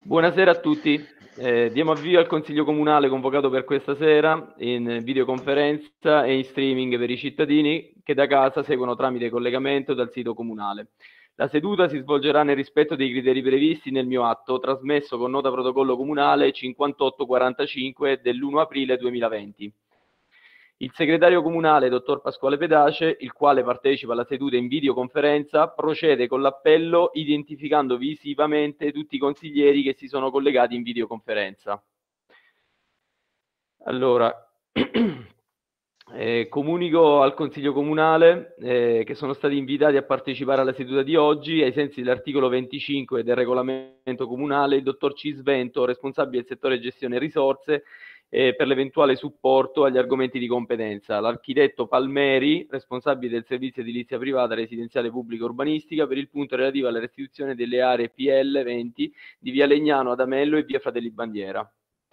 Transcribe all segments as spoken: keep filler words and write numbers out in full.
Buonasera a tutti, eh, diamo avvio al Consiglio Comunale convocato per questa sera in videoconferenza e in streaming per i cittadini che da casa seguono tramite collegamento dal sito comunale. La seduta si svolgerà nel rispetto dei criteri previsti nel mio atto, trasmesso con nota protocollo comunale cinquantotto quarantacinque dell'primo aprile duemilaventi. Il segretario comunale, dottor Pasquale Pedace, il quale partecipa alla seduta in videoconferenza, procede con l'appello identificando visivamente tutti i consiglieri che si sono collegati in videoconferenza. Allora, eh, comunico al Consiglio Comunale eh, che sono stati invitati a partecipare alla seduta di oggi, ai sensi dell'articolo venticinque del regolamento comunale, il dottor Cisvento, responsabile del settore gestione risorse, eh, per l'eventuale supporto agli argomenti di competenza, l'architetto Palmeri, responsabile del servizio edilizia privata residenziale pubblica urbanistica, per il punto relativo alla restituzione delle aree P L venti di via Legnano ad Amello e via Fratelli Bandiera.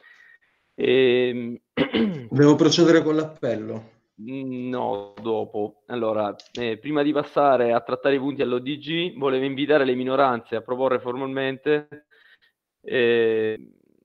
E... Devo procedere con l'appello? No, dopo. Allora, eh, prima di passare a trattare i punti all'O D G, volevo invitare le minoranze a proporre formalmente eh,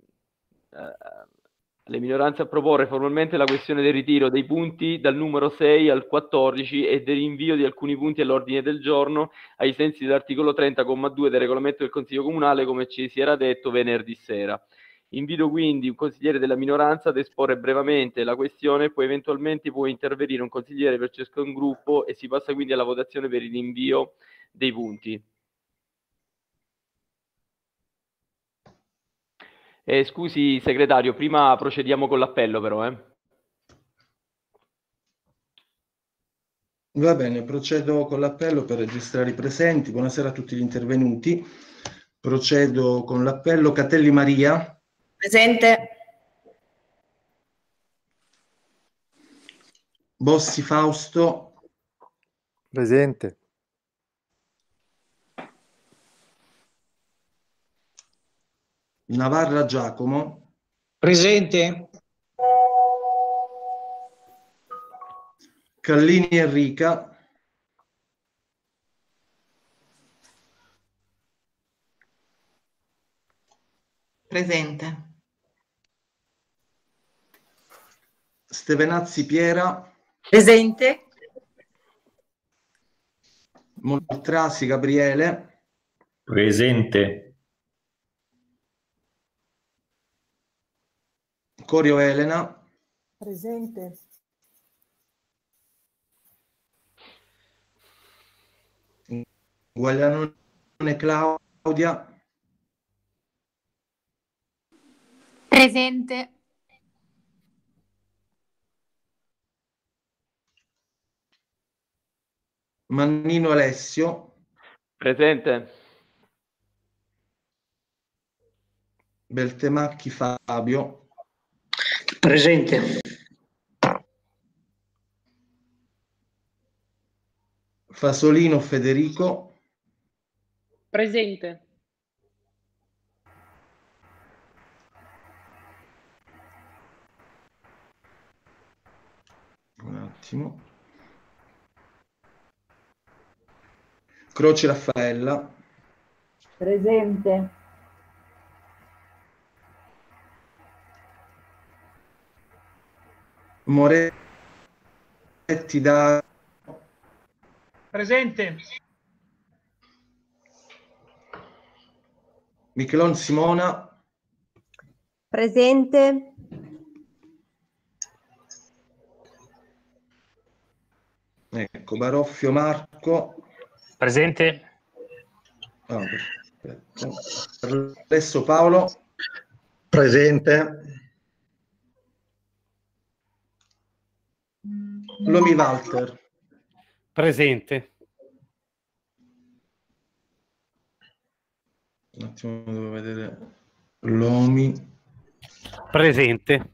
le minoranze a proporre formalmente la questione del ritiro dei punti dal numero sei al quattordici e del rinvio di alcuni punti all'ordine del giorno ai sensi dell'articolo trenta comma due del regolamento del Consiglio Comunale, come ci si era detto venerdì sera. Invito quindi un consigliere della minoranza ad esporre brevemente la questione e poi eventualmente può intervenire un consigliere per ciascun gruppo e si passa quindi alla votazione per il rinvio dei punti. Eh, scusi segretario, prima procediamo con l'appello però. Eh. Va bene, procedo con l'appello per registrare i presenti. Buonasera a tutti gli intervenuti. Procedo con l'appello. Catelli Maria. Presente. Bossi Fausto. Presente. Navarra Giacomo. Presente. Callini Enrica. Presente. Stevenazzi Piera. Presente. Moltrasi Gabriele. Presente. Corio Elena. Presente. Guaglianone Claudia. Presente. Mannino Alessio. Presente. Beltemacchi Fabio. Presente. Fasolino Federico. Presente. Un attimo. Croci Raffaella. Presente. Moretti da. Presente. Michelon Simona. Presente. Ecco, Baroffio Marco. Presente. Ah, perfetto. Adesso Paolo. Presente. Lomi Walter. Presente. Un attimo, devo vedere. Lomi. Presente.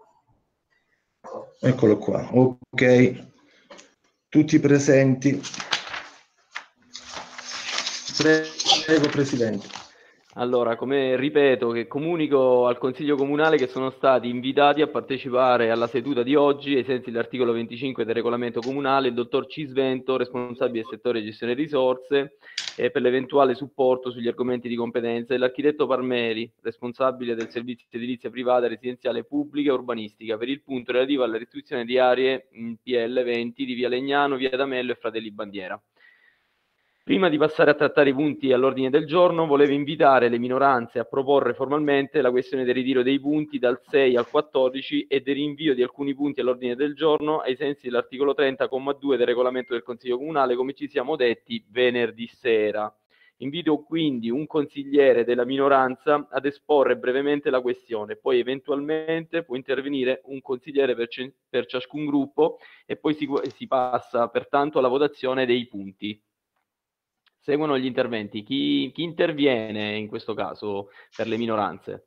Eccolo qua. Ok. Tutti presenti. Prego, Presidente. Allora, come ripeto, che comunico al Consiglio Comunale che sono stati invitati a partecipare alla seduta di oggi, ai sensi dell'articolo venticinque del Regolamento Comunale, il dottor Cisvento, responsabile del settore gestione risorse, eh, per l'eventuale supporto sugli argomenti di competenza, e l'architetto Parmeri, responsabile del servizio edilizia privata, residenziale pubblica e urbanistica, per il punto relativo alla restituzione di aree in P L venti di Via Legnano, Via D'Amelio e Fratelli Bandiera. Prima di passare a trattare i punti all'ordine del giorno, volevo invitare le minoranze a proporre formalmente la questione del ritiro dei punti dal sei al quattordici e del rinvio di alcuni punti all'ordine del giorno ai sensi dell'articolo trenta, comma due del regolamento del Consiglio Comunale, come ci siamo detti venerdì sera. Invito quindi un consigliere della minoranza ad esporre brevemente la questione, poi eventualmente può intervenire un consigliere per, per ciascun gruppo e poi si, si passa pertanto alla votazione dei punti. Seguono gli interventi. Chi, chi interviene in questo caso per le minoranze?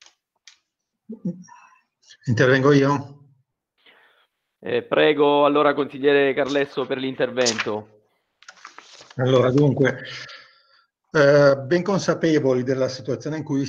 Intervengo io? Eh, prego allora consigliere Carlesso per l'intervento. Allora, dunque, eh, ben consapevoli della situazione in cui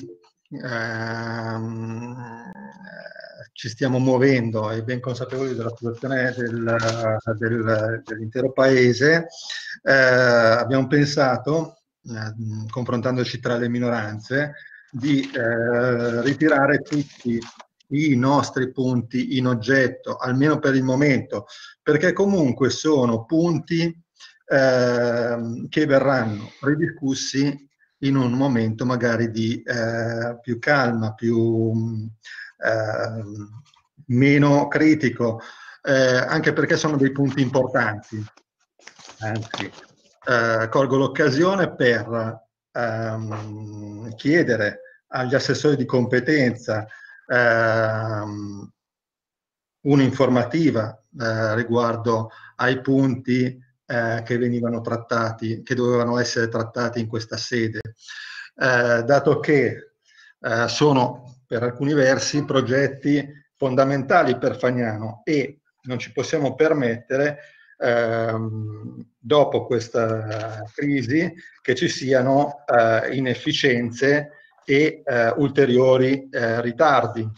ehm, ci stiamo muovendo e ben consapevoli della situazione del, del, dell'intero paese, eh, abbiamo pensato, eh, confrontandoci tra le minoranze, di eh, ritirare tutti i nostri punti in oggetto, almeno per il momento, perché comunque sono punti eh, che verranno ridiscussi in un momento magari di eh, più calma, più eh, meno critico, eh, anche perché sono dei punti importanti. Anzi, eh, colgo l'occasione per ehm, chiedere agli assessori di competenza ehm, un'informativa eh, riguardo ai punti eh, che venivano trattati, che dovevano essere trattati in questa sede, eh, dato che eh, sono per alcuni versi progetti fondamentali per Fagnano e non ci possiamo permettere ehm, dopo questa crisi che ci siano eh, inefficienze e eh, ulteriori eh, ritardi.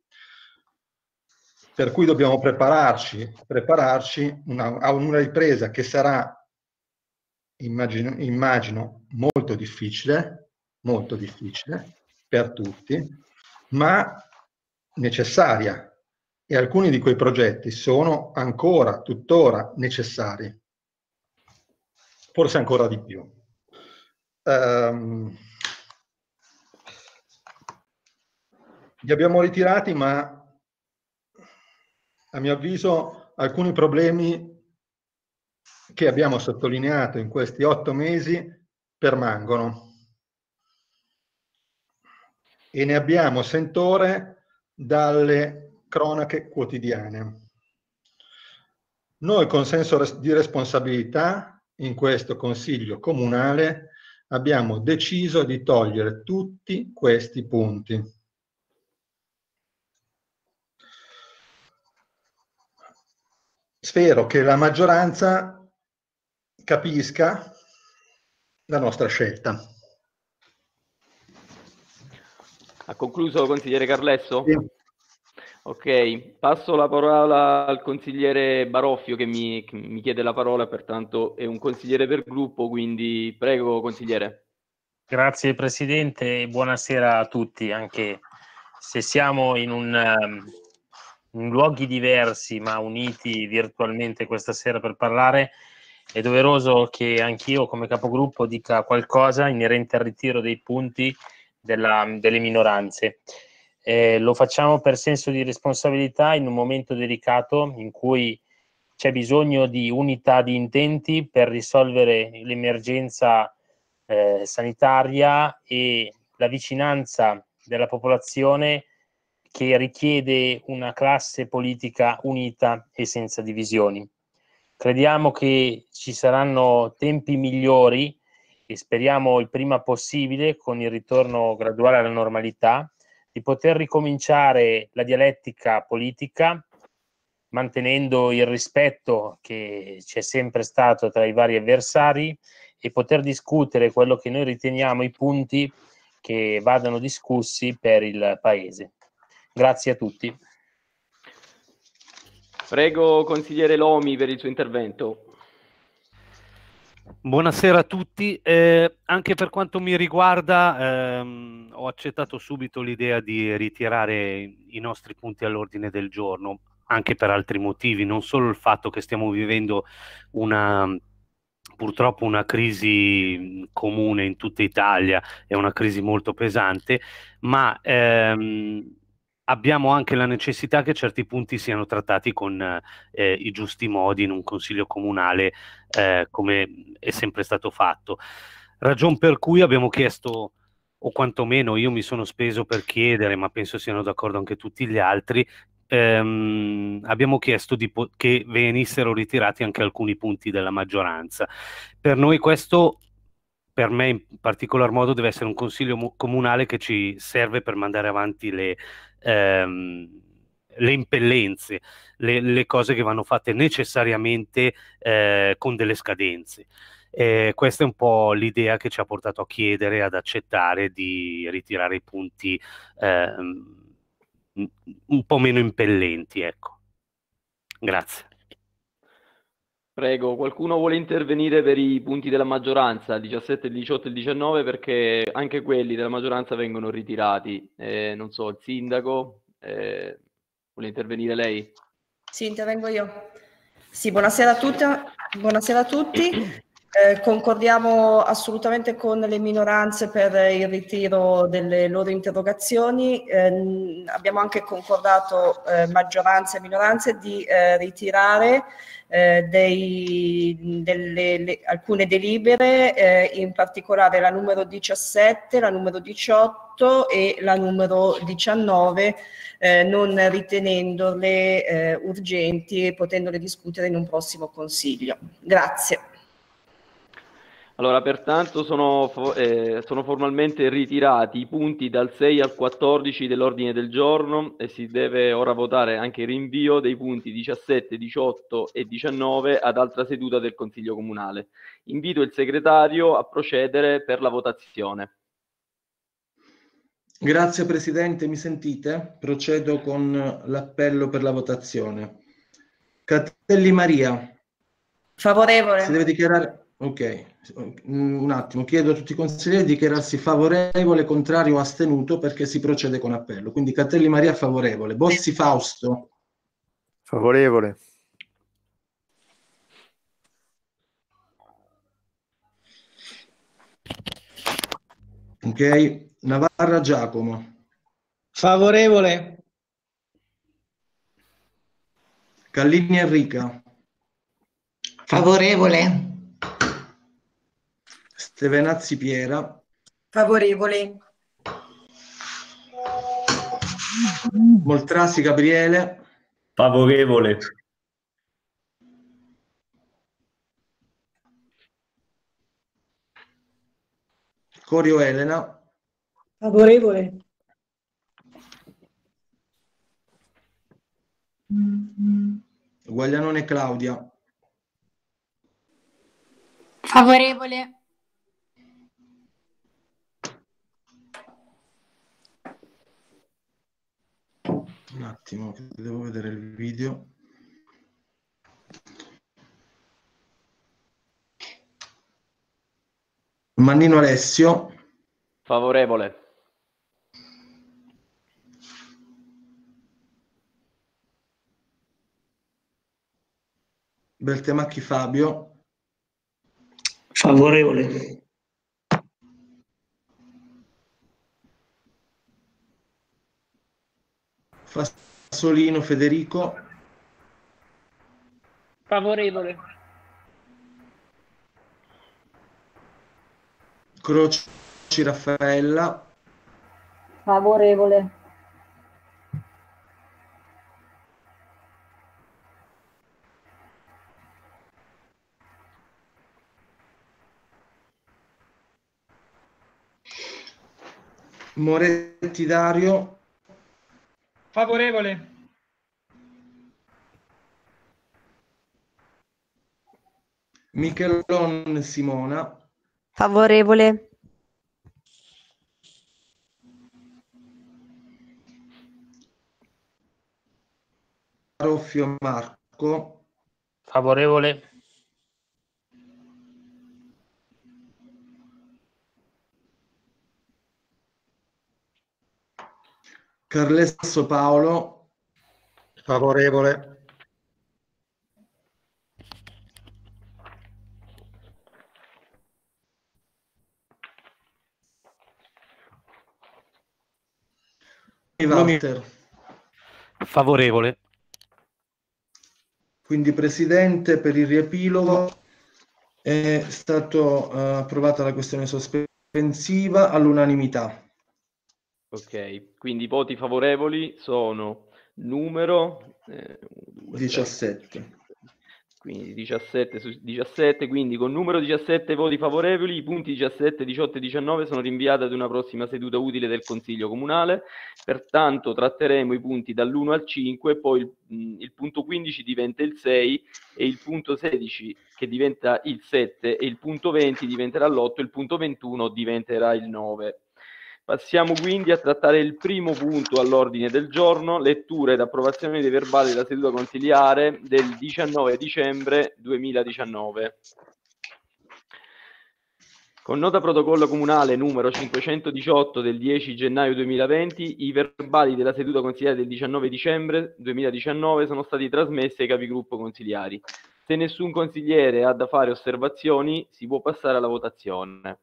Per cui dobbiamo prepararci, prepararci una, a una ripresa che sarà, immagino, immagino, molto difficile, molto difficile per tutti, ma necessaria. E alcuni di quei progetti sono ancora, tuttora necessari, forse ancora di più. Um, li abbiamo ritirati, ma a mio avviso alcuni problemi che abbiamo sottolineato in questi otto mesi permangono e ne abbiamo sentore dalle cronache quotidiane. Noi con senso di responsabilità in questo Consiglio Comunale abbiamo deciso di togliere tutti questi punti. Spero che la maggioranza capisca la nostra scelta. Ha concluso consigliere Carlesso? Sì. Ok, passo la parola al consigliere Baroffio che mi, che mi chiede la parola, pertanto è un consigliere per gruppo, quindi prego consigliere. Grazie Presidente e buonasera a tutti, anche se siamo in, un, um, in luoghi diversi ma uniti virtualmente questa sera per parlare. È doveroso che anch'io come capogruppo dica qualcosa inerente al ritiro dei punti della, delle minoranze. Eh, lo facciamo per senso di responsabilità in un momento delicato in cui c'è bisogno di unità di intenti per risolvere l'emergenza eh, sanitaria e la vicinanza della popolazione che richiede una classe politica unita e senza divisioni. Crediamo che ci saranno tempi migliori e speriamo il prima possibile, con il ritorno graduale alla normalità, di poter ricominciare la dialettica politica, mantenendo il rispetto che c'è sempre stato tra i vari avversari e poter discutere quello che noi riteniamo i punti che vadano discussi per il Paese. Grazie a tutti. Prego consigliere Lomi per il suo intervento. Buonasera a tutti. Eh, anche per quanto mi riguarda, ehm, ho accettato subito l'idea di ritirare i nostri punti all'ordine del giorno, anche per altri motivi, non solo il fatto che stiamo vivendo una, purtroppo una crisi comune in tutta Italia, è una crisi molto pesante, ma ehm, abbiamo anche la necessità che certi punti siano trattati con eh, i giusti modi in un consiglio comunale, eh, come è sempre stato fatto. Ragion per cui abbiamo chiesto, o quantomeno io mi sono speso per chiedere, ma penso siano d'accordo anche tutti gli altri, ehm, abbiamo chiesto di che venissero ritirati anche alcuni punti della maggioranza. Per noi questo, per me in particolar modo, deve essere un consiglio comunale che ci serve per mandare avanti le, ehm, le impellenze, le, le cose che vanno fatte necessariamente eh, con delle scadenze. Eh, questa è un po' l'idea che ci ha portato a chiedere, ad accettare di ritirare i punti ehm, un po' meno impellenti, ecco. Grazie. Prego, qualcuno vuole intervenire per i punti della maggioranza, il diciassette, il diciotto e il diciannove, perché anche quelli della maggioranza vengono ritirati. Eh, non so, il sindaco, eh, vuole intervenire lei? Sì, intervengo io. Sì, buonasera a tutti. Buonasera a tutti. Eh, concordiamo assolutamente con le minoranze per il ritiro delle loro interrogazioni. Eh, abbiamo anche concordato, eh, maggioranza e minoranze, di eh, ritirare eh, dei, delle, le, alcune delibere, eh, in particolare la numero diciassette, la numero diciotto e la numero diciannove, eh, non ritenendole eh, urgenti e potendole discutere in un prossimo consiglio. Grazie. Allora, pertanto sono, eh, sono formalmente ritirati i punti dal sei al quattordici dell'ordine del giorno e si deve ora votare anche il rinvio dei punti diciassette, diciotto e diciannove ad altra seduta del Consiglio Comunale. Invito il segretario a procedere per la votazione. Grazie Presidente, mi sentite? Procedo con l'appello per la votazione. Catelli Maria. Favorevole. Si deve dichiarare... Ok, un attimo, chiedo a tutti i consiglieri di dichiararsi favorevole, contrario o astenuto perché si procede con appello. Quindi Catelli Maria favorevole. Bossi Fausto. Favorevole. Ok, Navarra Giacomo. Favorevole. Callini Enrica. Favorevole. Stevenazzi Piera. Favorevole. Moltrasi Gabriele. Favorevole. Corio Elena. Favorevole. Guaglianone Claudia. Favorevole. Un attimo, devo vedere il video. Mannino Alessio. Favorevole. Beltemacchi Fabio. Favorevole. Fassolino Federico. Favorevole. Croci Raffaella. Favorevole. Moretti Dario. Favorevole. Michelon Simona. Favorevole. Baroffio Marco. Favorevole. Carlesso Paolo. Favorevole. Walter. Favorevole. Quindi Presidente, per il riepilogo è stata uh, approvata la questione sospensiva all'unanimità. Ok, quindi i voti favorevoli sono numero eh, due, diciassette. tre, quindi diciassette su diciassette, quindi con numero diciassette voti favorevoli, i punti diciassette, diciotto e diciannove sono rinviati ad una prossima seduta utile del Consiglio Comunale. Pertanto tratteremo i punti dall'uno al cinque, poi il, il punto quindici diventa il sei e il punto sedici che diventa il sette e il punto venti diventerà l'otto e il punto ventuno diventerà il nove. Passiamo quindi a trattare il primo punto all'ordine del giorno, lettura ed approvazione dei verbali della seduta consiliare del diciannove dicembre duemiladiciannove. Con nota protocollo comunale numero cinquecentodiciotto del dieci gennaio duemilaventi, i verbali della seduta consiliare del diciannove dicembre duemiladiciannove sono stati trasmessi ai capigruppo consiliari. Se nessun consigliere ha da fare osservazioni, si può passare alla votazione.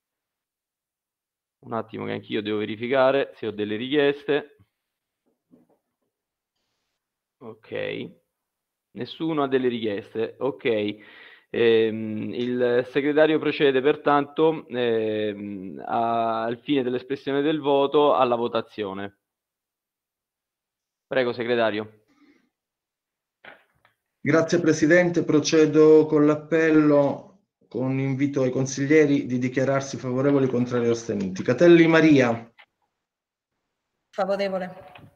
Un attimo che anch'io devo verificare se ho delle richieste. Ok. Nessuno ha delle richieste. Ok. Ehm, il segretario procede pertanto ehm, a, al fine dell'espressione del voto alla votazione. Prego, segretario. Grazie Presidente, procedo con l'appello con invito ai consiglieri di dichiararsi favorevoli, contrari o astenuti. Catelli Maria. Favorevole.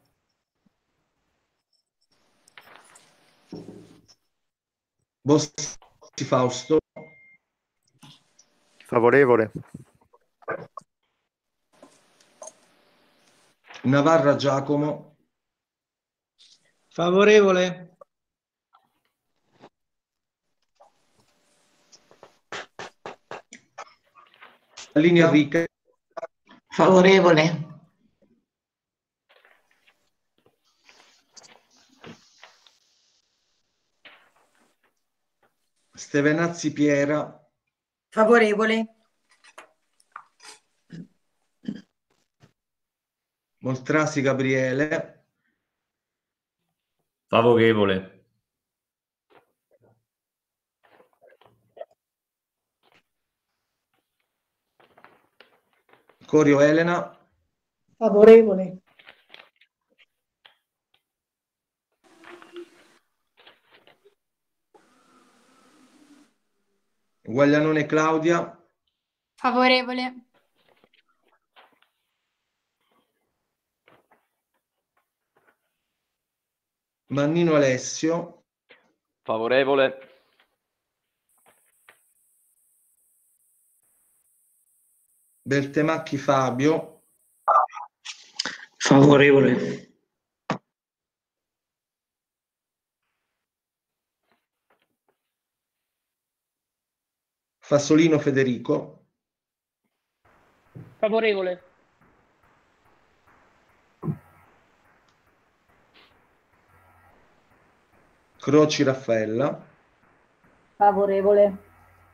Bossi Fausto. Favorevole. Navarra Giacomo. Favorevole. Linea Enrica. Favorevole. Stevenazzi Piera. Favorevole. Moltrasi Gabriele. Favorevole. Corio Elena. Favorevole. Guaglianone Claudia. Favorevole. Mannino Alessio. Favorevole. Beltemacchi Fabio. Favorevole. Fasolino Federico. Favorevole. Croci Raffaella. Favorevole.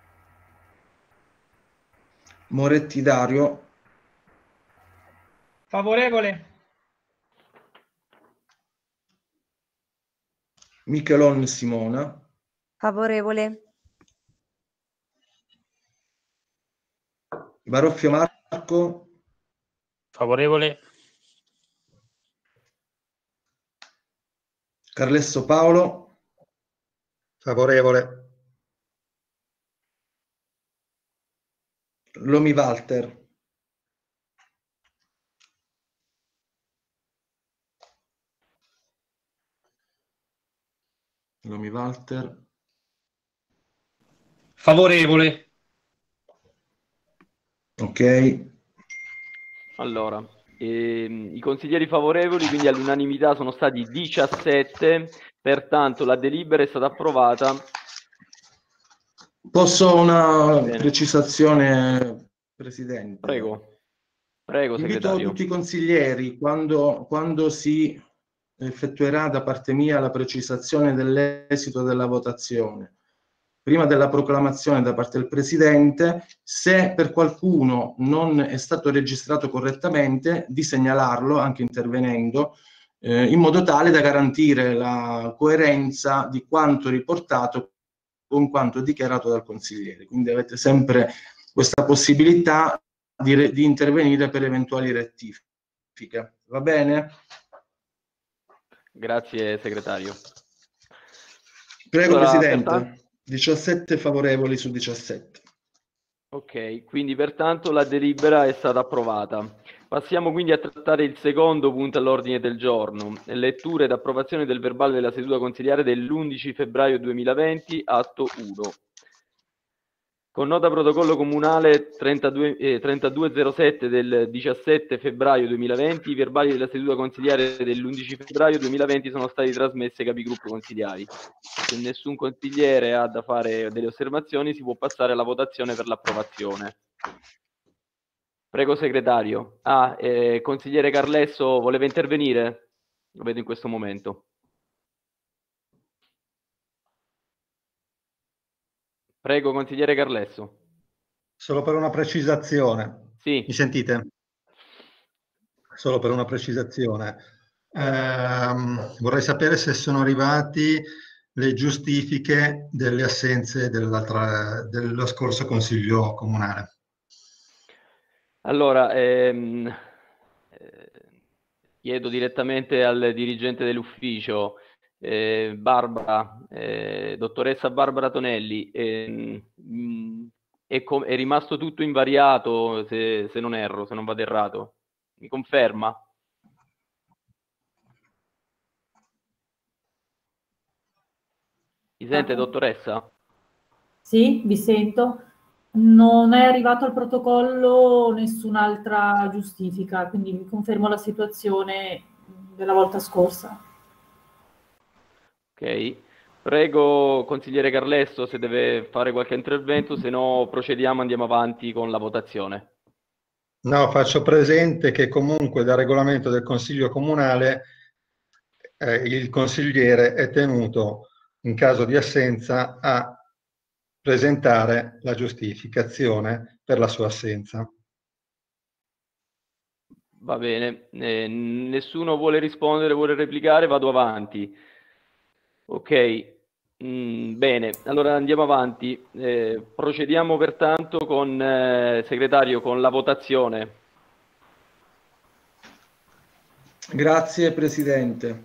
Moretti Dario. Favorevole. Michelon Simona. Favorevole. Baroffio Marco. Favorevole. Carlesso Paolo. Favorevole. Lomi Walter. Lomi Walter. Favorevole. Ok. Allora, E, i consiglieri favorevoli, quindi all'unanimità, sono stati diciassette, pertanto la delibera è stata approvata. Posso una Bene. precisazione, Presidente? Prego, prego, Invito segretario. tutti i consiglieri, quando, quando si effettuerà da parte mia la precisazione dell'esito della votazione, prima della proclamazione da parte del Presidente, se per qualcuno non è stato registrato correttamente, di segnalarlo, anche intervenendo, eh, in modo tale da garantire la coerenza di quanto riportato con quanto dichiarato dal consigliere. Quindi avete sempre questa possibilità di, di intervenire per eventuali rettifiche. Va bene? Grazie, segretario. Prego, Allora, Presidente. pertanto... diciassette favorevoli su diciassette. Ok, quindi pertanto la delibera è stata approvata. Passiamo quindi a trattare il secondo punto all'ordine del giorno, lettura ed approvazione del verbale della seduta consiliare dell'undici febbraio duemilaventi, atto uno. Con nota protocollo comunale trentadue, eh, trentadue zero sette del diciassette febbraio duemilaventi, i verbali della seduta consiliare dell'undici febbraio duemilaventi sono stati trasmessi ai capigruppo consiliari. Se nessun consigliere ha da fare delle osservazioni, si può passare alla votazione per l'approvazione. Prego, segretario. Ah, eh, consigliere Carlesso voleva intervenire? Lo vedo in questo momento. Prego, consigliere Carlesso. Solo per una precisazione. Sì. Mi sentite? Solo per una precisazione. Ehm, vorrei sapere se sono arrivati le giustifiche delle assenze dello scorso Consiglio Comunale. Allora, ehm, eh, chiedo direttamente al dirigente dell'ufficio, eh, Barbara, eh, dottoressa Barbara Tonelli, eh, mh, è, è rimasto tutto invariato, se, se non erro, se non vado errato. Mi conferma? Mi sente, dottoressa? Sì, vi sento. Non è arrivato al protocollo nessun'altra giustifica, quindi vi confermo la situazione della volta scorsa. Ok. Prego, consigliere Carlesso, se deve fare qualche intervento, se no procediamo, andiamo avanti con la votazione. No, faccio presente che comunque dal regolamento del Consiglio Comunale eh, il consigliere è tenuto, in caso di assenza, a presentare la giustificazione per la sua assenza. Va bene, eh, nessuno vuole rispondere, vuole replicare, vado avanti. Ok, mm, bene, allora andiamo avanti. Eh, procediamo pertanto con, eh, segretario, con la votazione. Grazie, Presidente.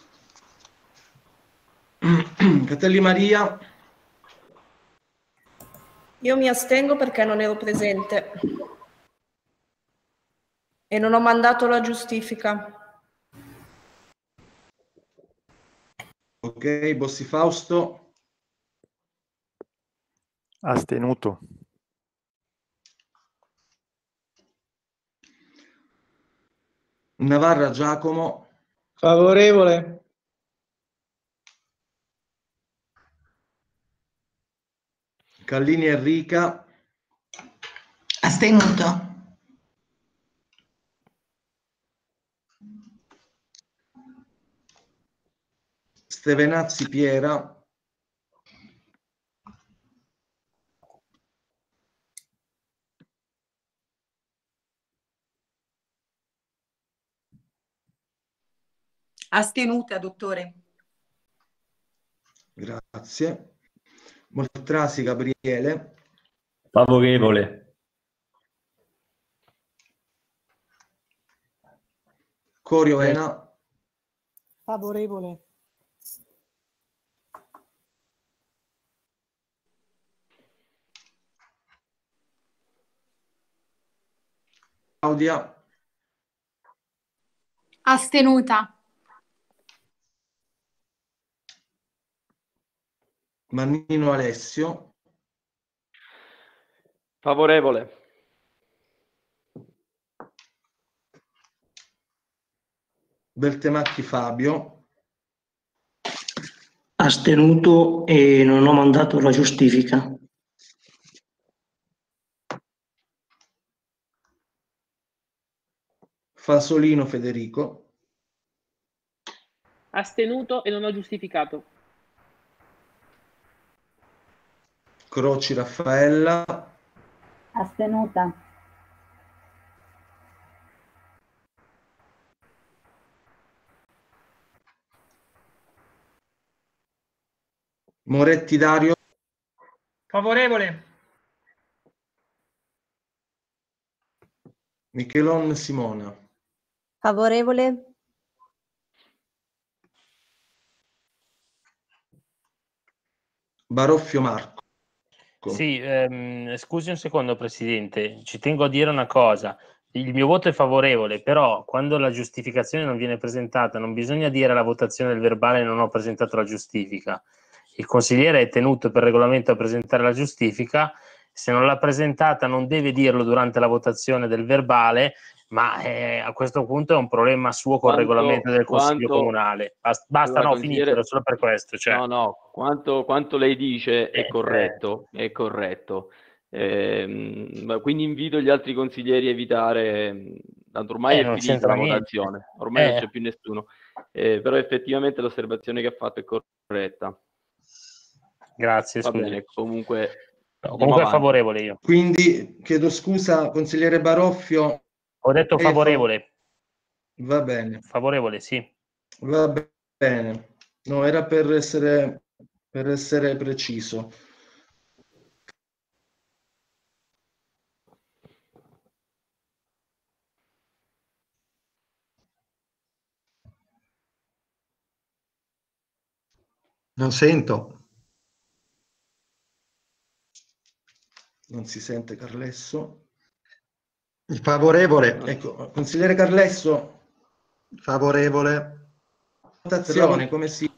Catelli Maria. Io mi astengo perché non ero presente e non ho mandato la giustifica. Ok, Bossi Fausto. Astenuto. Navarra Giacomo. Favorevole. Callini Enrica. Astenuto. Stevenazzi Piera. Astenuta, dottore. Grazie. Moltrasi Gabriele. Favorevole. Corio Ena. Favorevole. Claudia. Astenuta. Mannino Alessio. Favorevole. Beltemacchi Fabio. Astenuto e non ho mandato la giustifica. Fasolino Federico. Astenuto e non ho giustificato. Croci Raffaella. Astenuta. Moretti Dario. Favorevole. Michelon Simona. Favorevole. Baroffio Marco. Sì, ehm, scusi un secondo Presidente, ci tengo a dire una cosa. Il mio voto è favorevole, però quando la giustificazione non viene presentata non bisogna dire alla votazione del verbale non ho presentato la giustifica. Il consigliere è tenuto per regolamento a presentare la giustifica, se non l'ha presentata non deve dirlo durante la votazione del verbale, ma eh, a questo punto è un problema suo col Quanto- regolamento del Consiglio quanto- Comunale. Basta, basta Allora, no, consigliere- finito, era solo per questo. Cioè. No, no, quanto, quanto lei dice è Eh, corretto, è corretto. Ehm, ma quindi invito gli altri consiglieri a evitare, tanto ormai Eh, è non finita c'entra la niente. votazione, ormai non Eh. c'è più nessuno. Eh, però effettivamente l'osservazione che ha fatto è corretta. Grazie, Va scusi. bene, comunque, No, andiamo comunque è avanti. favorevole io. Quindi chiedo scusa, consigliere Baroffio. Ho detto Lei è fa- favorevole. Va bene, Favorevole, sì. va bene. No, era per essere, per essere preciso. Non sento. Non si sente Carlesso. Favorevole. Ecco, consigliere Carlesso, Favorevole. votazione, come si...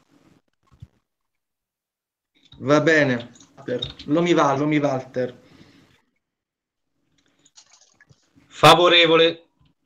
Va bene. Lomi Val, Lomi Walter. Favorevole.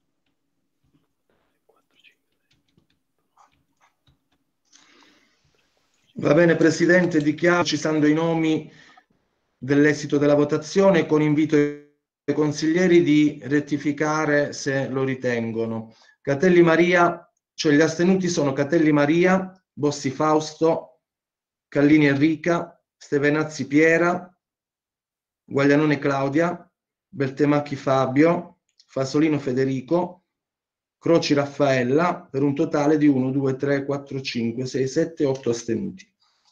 Va bene, Presidente, dichiaro precisando i nomi dell'esito della votazione con invito ai consiglieri di rettificare se lo ritengono. Catelli Maria, cioè gli astenuti sono Catelli Maria, Bossi Fausto, Callini Enrica, Stevenazzi Piera, Guaglianone Claudia, Beltemacchi Fabio, Fasolino Federico, Croci Raffaella, per un totale di uno, due, tre, quattro, cinque, sei, sette, otto astenuti.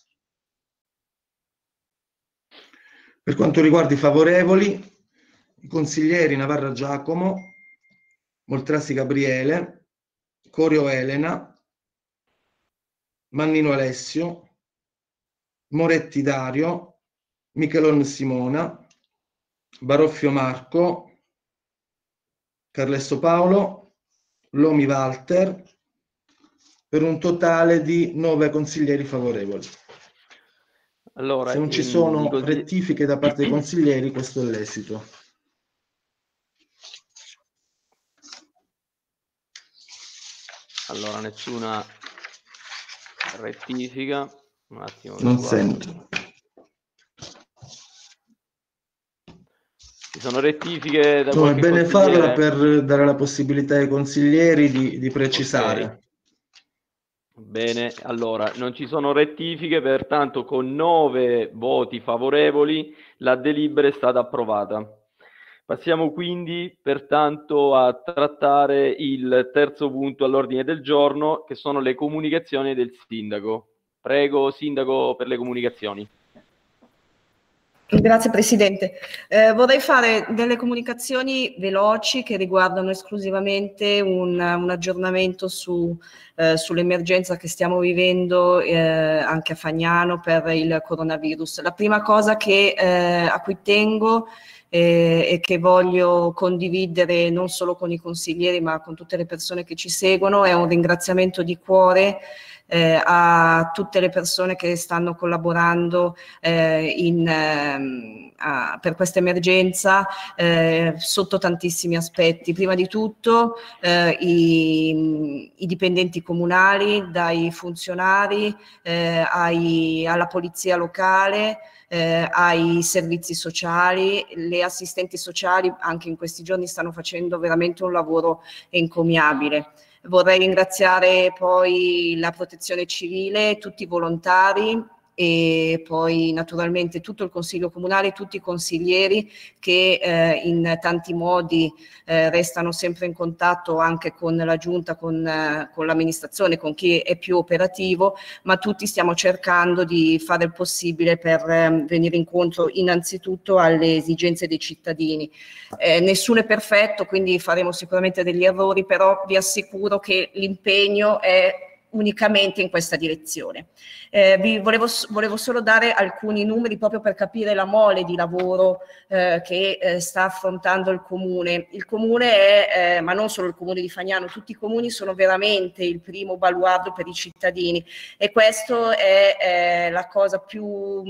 Per quanto riguarda i favorevoli, i consiglieri Navarra Giacomo, Moltrasi Gabriele, Corio Elena, Mannino Alessio, Moretti Dario, Michelon Simona, Baroffio Marco, Carlesso Paolo, Lomi Walter, per un totale di nove consiglieri favorevoli. Allora, Se non ci ehm, sono i consigli- rettifiche da parte dei consiglieri, questo è l'esito. Allora, nessuna rettifica. Un attimo. che Non guardo. sento. Ci sono rettifiche da No, è qualche bene consigliere? farla per dare la possibilità ai consiglieri di, di precisare. Ok. Bene, allora non ci sono rettifiche, pertanto con nove voti favorevoli la delibera è stata approvata. Passiamo quindi pertanto a trattare il terzo punto all'ordine del giorno, che sono le comunicazioni del sindaco. Prego, sindaco, per le comunicazioni. Grazie Presidente. Eh, vorrei fare delle comunicazioni veloci che riguardano esclusivamente un, un aggiornamento su, eh, sull'emergenza che stiamo vivendo eh, anche a Fagnano per il coronavirus. La prima cosa che, eh, a cui tengo eh, e che voglio condividere non solo con i consiglieri ma con tutte le persone che ci seguono è un ringraziamento di cuore eh, a tutte le persone che stanno collaborando eh, in, eh, a, per questa emergenza eh, sotto tantissimi aspetti. Prima di tutto eh, i, i dipendenti comunali, dai funzionari eh, ai, alla polizia locale, Eh, ai servizi sociali. Le assistenti sociali anche in questi giorni stanno facendo veramente un lavoro encomiabile. Vorrei ringraziare poi la Protezione Civile, tutti i volontari e poi naturalmente tutto il Consiglio Comunale, tutti i consiglieri che eh, in tanti modi eh, restano sempre in contatto anche con la Giunta, con, eh, con l'amministrazione, con chi è più operativo, ma tutti stiamo cercando di fare il possibile per eh, venire incontro innanzitutto alle esigenze dei cittadini. Eh, nessuno è perfetto, quindi faremo sicuramente degli errori, però vi assicuro che l'impegno è unicamente in questa direzione. Eh, vi volevo, volevo solo dare alcuni numeri proprio per capire la mole di lavoro eh, che eh, sta affrontando il Comune. Il Comune è, eh, ma non solo il Comune di Fagnano, tutti i comuni sono veramente il primo baluardo per i cittadini e questo è eh, la cosa più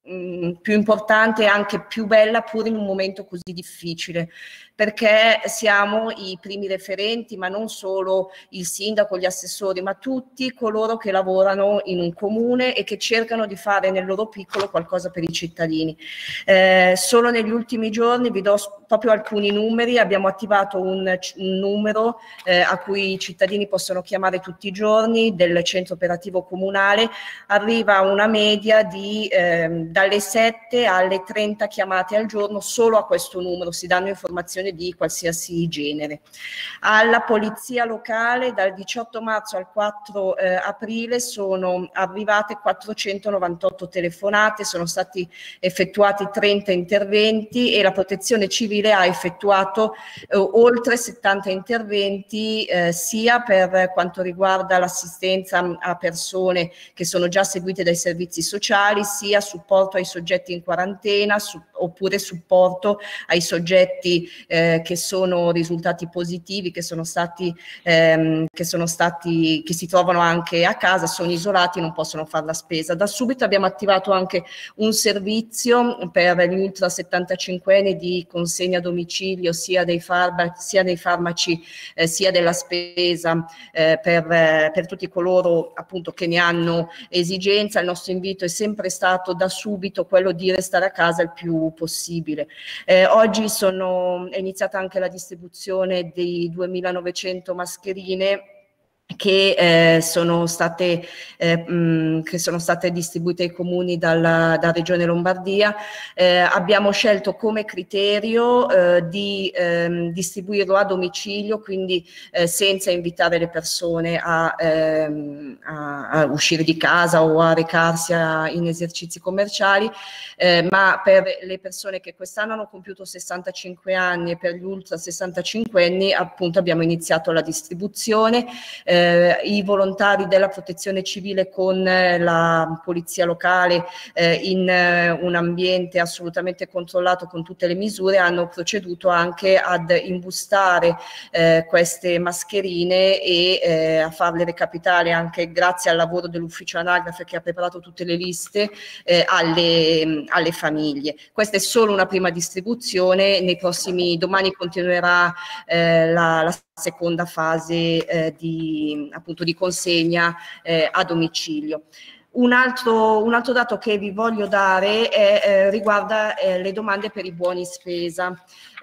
più importante e anche più bella pure in un momento così difficile, perché siamo i primi referenti, ma non solo il sindaco, gli assessori, ma tutti coloro che lavorano in un comune e che cercano di fare nel loro piccolo qualcosa per i cittadini. Eh, solo negli ultimi giorni, vi do proprio alcuni numeri, abbiamo attivato un, un numero eh, a cui i cittadini possono chiamare tutti i giorni del centro operativo comunale, arriva una media di eh, dalle sette alle trenta chiamate al giorno solo a questo numero, si danno informazioni di qualsiasi genere. Alla polizia locale dal diciotto marzo al quattro eh, aprile sono arrivate quattrocentonovantotto telefonate, sono stati effettuati trenta interventi e la protezione civile ha effettuato eh, oltre settanta interventi eh, sia per quanto riguarda l'assistenza a persone che sono già seguite dai servizi sociali, sia supporto ai soggetti in quarantena su, oppure supporto ai soggetti eh, che sono risultati positivi, che sono stati, ehm, che sono stati, che si trovano anche a casa, sono isolati, non possono fare la spesa. Da subito abbiamo attivato anche un servizio per gli ultra settantacinquenni di consegna a domicilio sia dei farmaci, sia dei farmaci, eh, sia della spesa eh, per, eh, per tutti coloro appunto che ne hanno esigenza. Il nostro invito è sempre stato da subito quello di restare a casa il più possibile. Eh, oggi sono, è iniziata anche la distribuzione di duemilanovecento mascherine che, eh, sono state, eh, mh, che sono state distribuite ai comuni dalla, dalla Regione Lombardia. Eh, abbiamo scelto come criterio eh, di ehm, distribuirlo a domicilio, quindi eh, senza invitare le persone a, ehm, a, a uscire di casa o a recarsi a, in esercizi commerciali, eh, ma per le persone che quest'anno hanno compiuto sessantacinque anni e per gli ultra sessantacinquenni appunto abbiamo iniziato la distribuzione. Eh, Eh, i volontari della protezione civile con eh, la polizia locale eh, in eh, un ambiente assolutamente controllato con tutte le misure hanno proceduto anche ad imbustare eh, queste mascherine e eh, a farle recapitare anche grazie al lavoro dell'ufficio anagrafe che ha preparato tutte le liste eh, alle, alle famiglie. Questa è solo una prima distribuzione, nei prossimi domani continuerà eh, la, la seconda fase eh, di, appunto, di consegna eh, a domicilio. Un altro, un altro dato che vi voglio dare è, eh, riguarda eh, le domande per i buoni spesa.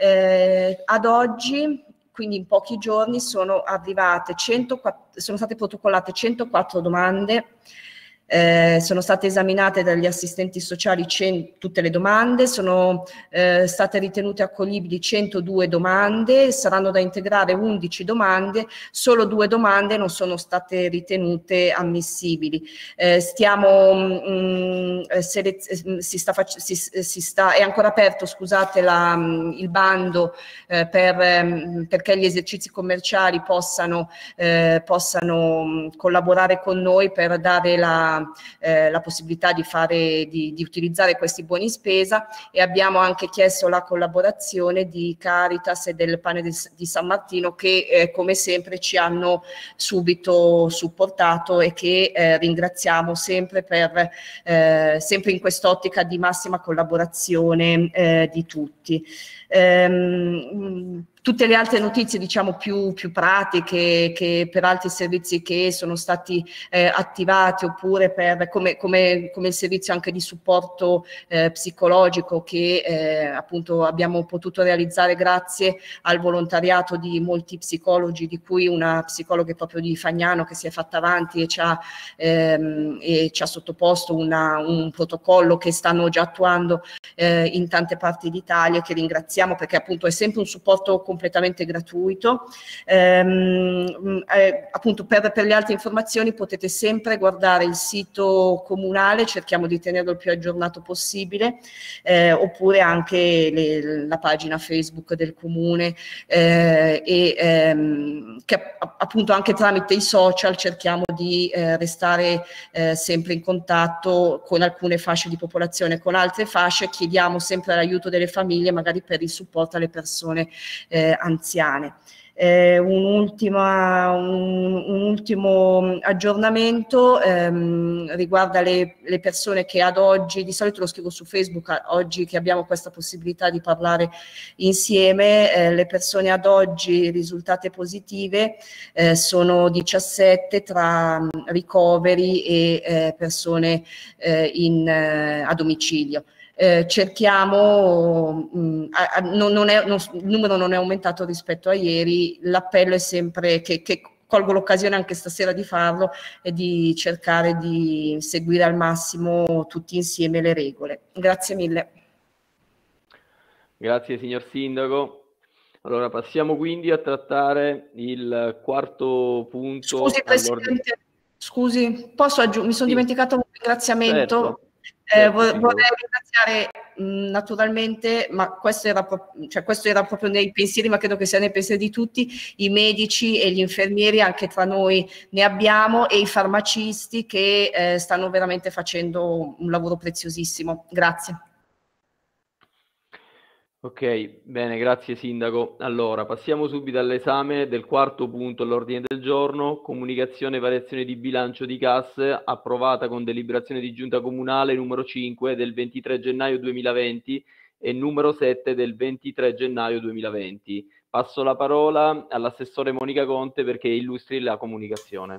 Eh, ad oggi, quindi in pochi giorni, sono arrivate centoquattro, sono state protocollate centoquattro domande. Eh, sono state esaminate dagli assistenti sociali tutte le domande, sono eh, state ritenute accoglibili centodue domande, saranno da integrare undici domande, solo due domande non sono state ritenute ammissibili. Eh, stiamo, mh, selez- si sta fac- si, si sta, è ancora aperto, scusate, la, mh, il bando eh, per, mh, perché gli esercizi commerciali possano, eh, possano mh, collaborare con noi per dare la la, eh, la possibilità di, fare, di, di utilizzare questi buoni spesa, e abbiamo anche chiesto la collaborazione di Caritas e del Pane di, di San Martino, che eh, come sempre ci hanno subito supportato e che eh, ringraziamo sempre, per, eh, sempre in quest'ottica di massima collaborazione eh, di tutti. Ehm, tutte le altre notizie, diciamo, più, più pratiche, che per altri servizi che sono stati eh, attivati, oppure per, come, come, come il servizio anche di supporto eh, psicologico che eh, appunto abbiamo potuto realizzare grazie al volontariato di molti psicologi, di cui una psicologa proprio di Fagnano che si è fatta avanti e ci ha, ehm, e ci ha sottoposto una, un protocollo che stanno già attuando eh, in tante parti d'Italia, che ringraziamo perché appunto è sempre un supporto completamente gratuito. Ehm, eh, appunto per, per le altre informazioni potete sempre guardare il sito comunale, cerchiamo di tenerlo il più aggiornato possibile, eh, oppure anche le, la pagina Facebook del comune, eh, e ehm, che appunto anche tramite i social cerchiamo di eh, restare eh, sempre in contatto con alcune fasce di popolazione, con altre fasce chiediamo sempre l'aiuto delle famiglie, magari per il supporto alle persone eh, anziane. Eh, un, ultima, un, un ultimo aggiornamento ehm, riguarda le, le persone che ad oggi, di solito lo scrivo su Facebook, oggi che abbiamo questa possibilità di parlare insieme, eh, le persone ad oggi risultate positive eh, sono diciassette tra ricoveri e eh, persone eh, in, eh, a domicilio. Eh, cerchiamo, mh, a, a, non, non è, non, il numero non è aumentato rispetto a ieri, l'appello è sempre, che, che colgo l'occasione anche stasera di farlo, è di cercare di seguire al massimo tutti insieme le regole. Grazie mille. Grazie signor Sindaco. Allora passiamo quindi a trattare il quarto punto. Scusi Presidente, scusi, posso aggiungere, mi sono sì. dimenticato un ringraziamento. Certo. Eh, vorrei ringraziare mh, naturalmente, ma questo era, cioè, questo era proprio nei pensieri, ma credo che sia nei pensieri di tutti, i medici e gli infermieri, anche tra noi ne abbiamo, e i farmacisti che eh, stanno veramente facendo un lavoro preziosissimo. Grazie. Ok, bene, grazie Sindaco. Allora, passiamo subito all'esame del quarto punto all'ordine del giorno, comunicazione e variazione di bilancio di cassa approvata con deliberazione di giunta comunale numero cinque del ventitré gennaio duemilaventi e numero sette del ventitré gennaio duemilaventi. Passo la parola all'assessore Monica Conte perché illustri la comunicazione.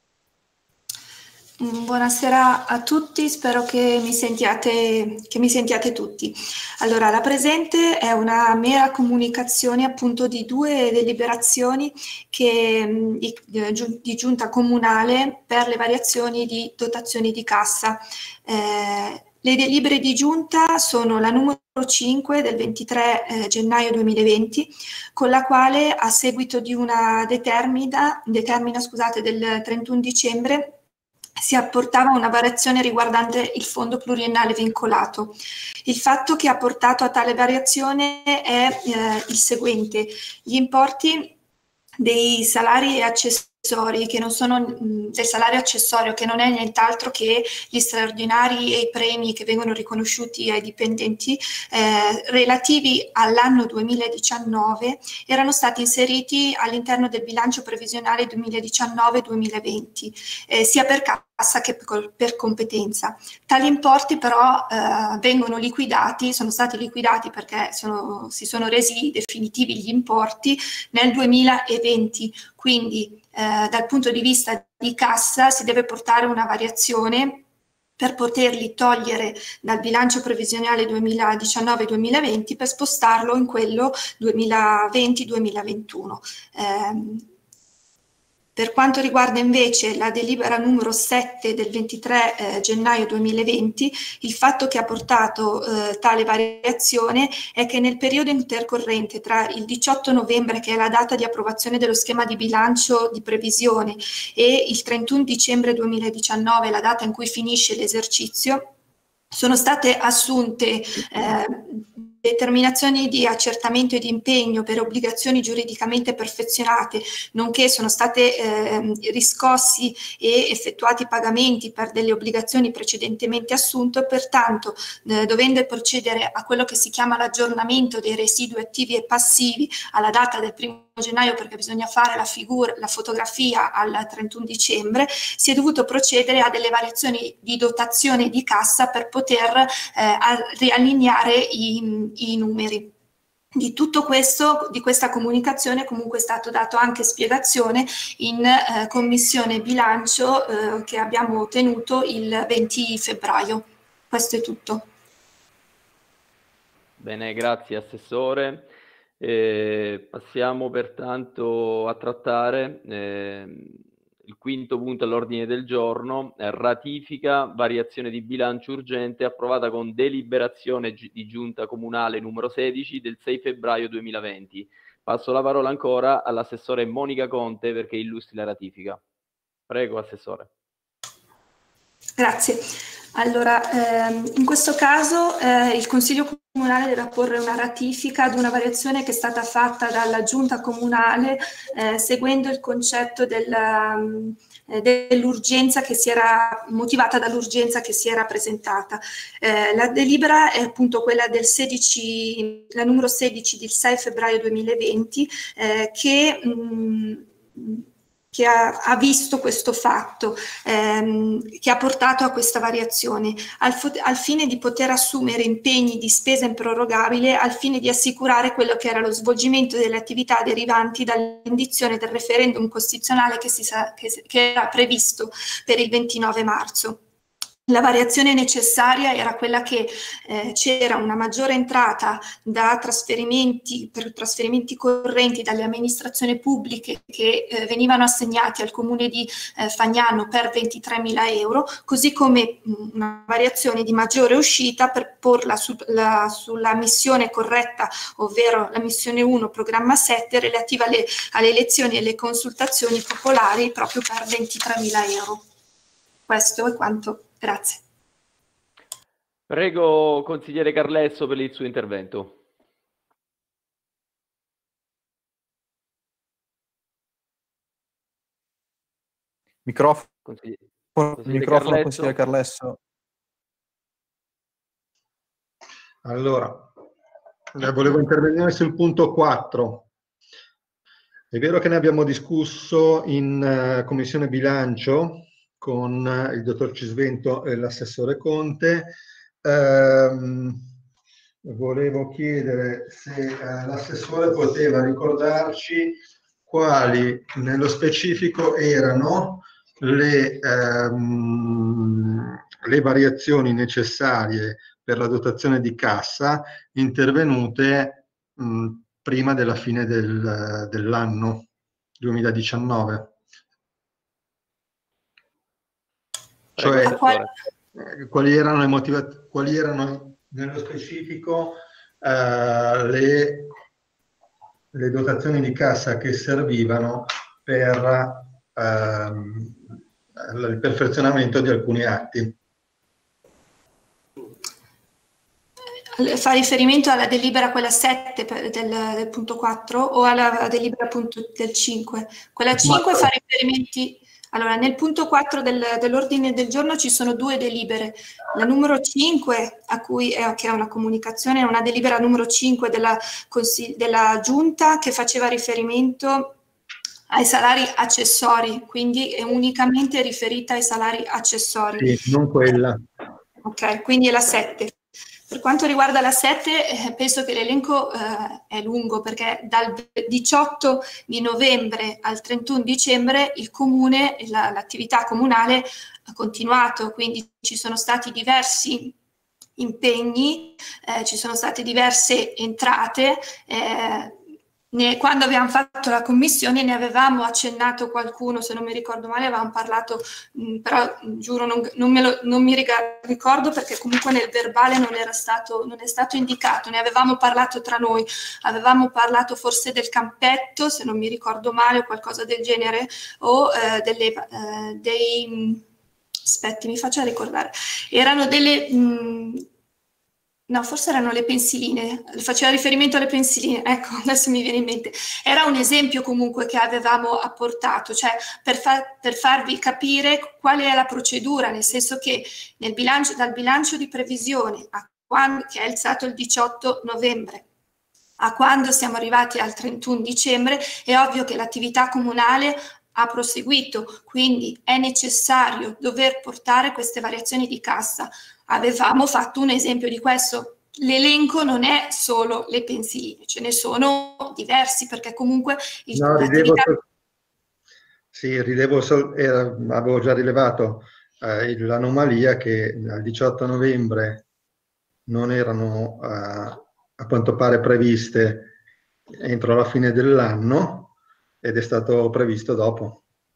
Buonasera a tutti, spero che mi sentiate, che mi sentiate tutti. Allora, la presente è una mera comunicazione appunto di due deliberazioni che, di, di giunta comunale per le variazioni di dotazioni di cassa. Eh, le delibere di giunta sono la numero cinque del ventitré eh, gennaio duemilaventi, con la quale a seguito di una determina, determina scusate, del trentuno dicembre si apportava una variazione riguardante il fondo pluriennale vincolato. Il fatto che ha portato a tale variazione è eh, il seguente: gli importi dei salari e accessori che non sono mh, del salario accessorio, che non è nient'altro che gli straordinari e i premi che vengono riconosciuti ai dipendenti eh, relativi all'anno duemiladiciannove, erano stati inseriti all'interno del bilancio previsionale duemiladiciannove duemilaventi, eh, sia per cassa che per competenza. Tali importi però eh, vengono liquidati, sono stati liquidati perché sono, si sono resi definitivi gli importi nel duemilaventi, quindi eh, dal punto di vista di cassa si deve portare una variazione per poterli togliere dal bilancio previsionale duemiladiciannove duemilaventi per spostarlo in quello duemilaventi duemilaventuno. Eh, Per quanto riguarda invece la delibera numero sette del ventitré eh, gennaio duemilaventi, il fatto che ha portato eh, tale variazione è che nel periodo intercorrente tra il diciotto novembre, che è la data di approvazione dello schema di bilancio di previsione, e il trentuno dicembre duemiladiciannove, la data in cui finisce l'esercizio, sono state assunte eh, determinazioni di accertamento e di impegno per obbligazioni giuridicamente perfezionate, nonché sono state eh, riscossi e effettuati pagamenti per delle obbligazioni precedentemente assunte, pertanto eh, dovendo procedere a quello che si chiama l'aggiornamento dei residui attivi e passivi alla data del primo gennaio, perché bisogna fare la figura, la fotografia al trentuno dicembre, si è dovuto procedere a delle variazioni di dotazione di cassa per poter eh, riallineare i, i numeri. Di tutto questo, di questa comunicazione comunque è stato dato anche spiegazione in eh, commissione bilancio eh, che abbiamo tenuto il venti febbraio. Questo è tutto. Bene, grazie Assessore. Eh, passiamo pertanto a trattare eh, il quinto punto all'ordine del giorno, eh, ratifica variazione di bilancio urgente approvata con deliberazione gi- di giunta comunale numero sedici del sei febbraio duemilaventi. Passo la parola ancora all'assessore Monica Conte perché illustri la ratifica. Prego, Assessore. Grazie. Allora, ehm, in questo caso eh, il Consiglio Comunale deve apporre una ratifica ad una variazione che è stata fatta dalla Giunta Comunale eh, seguendo il concetto della, eh, dell'urgenza che si era motivata dall'urgenza che si era presentata. Eh, la delibera è appunto quella del sedici, la numero sedici del sei febbraio duemilaventi eh, che mh, che ha, ha visto questo fatto, ehm, che ha portato a questa variazione, al, al fine di poter assumere impegni di spesa improrogabile, al fine di assicurare quello che era lo svolgimento delle attività derivanti dall'indizione del referendum costituzionale che, si sa, che, che era previsto per il ventinove marzo. La variazione necessaria era quella che eh, c'era una maggiore entrata da trasferimenti, per trasferimenti correnti dalle amministrazioni pubbliche che eh, venivano assegnati al comune di eh, Fagnano per ventitremila euro, così come mh, una variazione di maggiore uscita per porla su, la, sulla missione corretta, ovvero la missione uno, programma sette, relativa alle, alle elezioni e alle consultazioni popolari proprio per ventitremila euro. Questo è quanto. Grazie. Prego, consigliere Carlesso, per il suo intervento. Microfono, Consigliere, consigliere microfono Carlesso. Consigliere Carlesso. Allora, volevo intervenire sul punto quattro. È vero che ne abbiamo discusso in uh, Commissione Bilancio con il dottor Cisvento e l'assessore Conte. Ehm, volevo chiedere se eh, l'assessore poteva ricordarci quali nello specifico erano le, ehm, le variazioni necessarie per la dotazione di cassa intervenute mh, prima della fine del, dell'anno duemiladiciannove. Cioè, quali erano le motivazioni, quali erano nello specifico uh, le, le dotazioni di cassa che servivano per uh, il perfezionamento di alcuni atti. Fa riferimento alla delibera quella sette del, del punto quattro o alla delibera appunto del cinque? Quella cinque fa riferimenti... Allora, nel punto quattro del, dell'ordine del giorno ci sono due delibere. La numero cinque, a cui è, che è una comunicazione, è una delibera numero cinque della, della Giunta che faceva riferimento ai salari accessori, quindi è unicamente riferita ai salari accessori. Sì, non quella. Ok, quindi è la sette. Per quanto riguarda la sette, eh, penso che l'elenco eh, è lungo perché dal diciotto di novembre al trentuno dicembre il comune, la, l'attività comunale ha continuato, quindi ci sono stati diversi impegni, eh, ci sono state diverse entrate. Eh, Ne, quando abbiamo fatto la commissione ne avevamo accennato qualcuno, se non mi ricordo male avevamo parlato, mh, però mh, giuro non, non, me lo, non mi ricordo perché comunque nel verbale non, era stato, non è stato indicato, ne avevamo parlato tra noi, avevamo parlato forse del campetto, se non mi ricordo male o qualcosa del genere, o eh, delle, eh, dei, aspetti mi faccia ricordare, erano delle... Mh, No, forse erano le pensiline, faceva riferimento alle pensiline, ecco, adesso mi viene in mente. Era un esempio comunque che avevamo apportato, cioè per, far, per farvi capire qual è la procedura, nel senso che nel bilancio, dal bilancio di previsione, a quando, che è alzato il diciotto novembre, a quando siamo arrivati al trentuno dicembre, è ovvio che l'attività comunale ha proseguito, quindi è necessario dover portare queste variazioni di cassa. Avevamo fatto un esempio di questo. L'elenco non è solo le pensiline, ce ne sono diversi, perché comunque il, No, ridevo, l'attività... sol- sì, ridevo sol- era- avevo già rilevato eh, l'anomalia che al diciotto novembre non erano eh, a quanto pare previste entro la fine dell'anno ed è stato previsto dopo.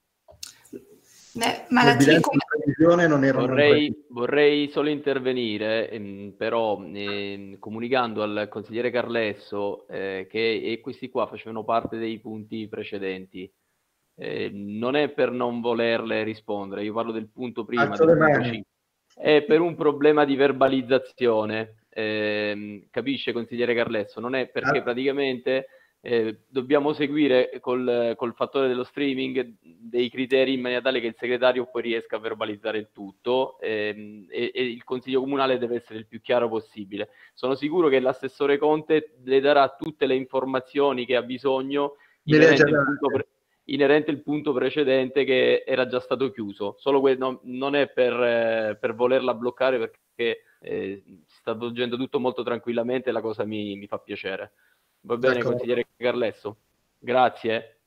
Beh, ma Nel la bilancio come... di previsione non erano Vorrei, vorrei solo intervenire, ehm, però ehm, comunicando al consigliere Carlesso eh, che e questi qua facevano parte dei punti precedenti. Eh, non è per non volerle rispondere, io parlo del punto prima, Alzo del le punto mani. cinque. È per un problema di verbalizzazione, ehm, capisce consigliere Carlesso? Non è perché Ah. praticamente eh, dobbiamo seguire col, col fattore dello streaming dei criteri in maniera tale che il segretario poi riesca a verbalizzare il tutto ehm, e, e il consiglio comunale deve essere il più chiaro possibile. Sono sicuro che l'assessore Conte le darà tutte le informazioni che ha bisogno inerente il punto pre- inerente il punto precedente che era già stato chiuso. Solo que- no, non è per, eh, per volerla bloccare, perché eh, si sta svolgendo tutto molto tranquillamente e la cosa mi, mi fa piacere. Va bene, D'accordo. consigliere Carlesso? Grazie.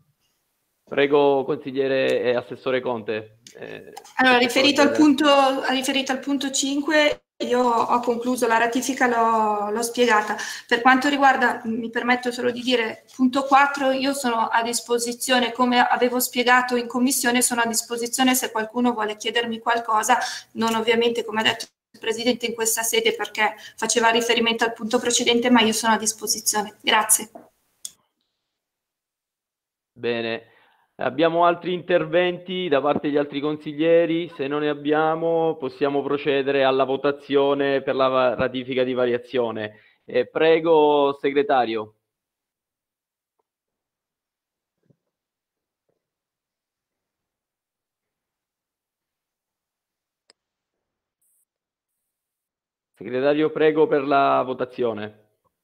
Prego, consigliere e assessore Conte. Eh, Allora, se riferito al, può punto, riferito al punto cinque, io ho concluso la ratifica, l'ho, l'ho spiegata. Per quanto riguarda, mi permetto solo di dire, punto quattro, io sono a disposizione, come avevo spiegato in commissione, sono a disposizione se qualcuno vuole chiedermi qualcosa, non ovviamente come ha detto il Presidente in questa sede perché faceva riferimento al punto precedente, ma io sono a disposizione. Grazie. Bene. Abbiamo altri interventi da parte degli altri consiglieri? Se non ne abbiamo, possiamo procedere alla votazione per la ratifica di variazione. Eh, prego, segretario. Segretario, prego per la votazione.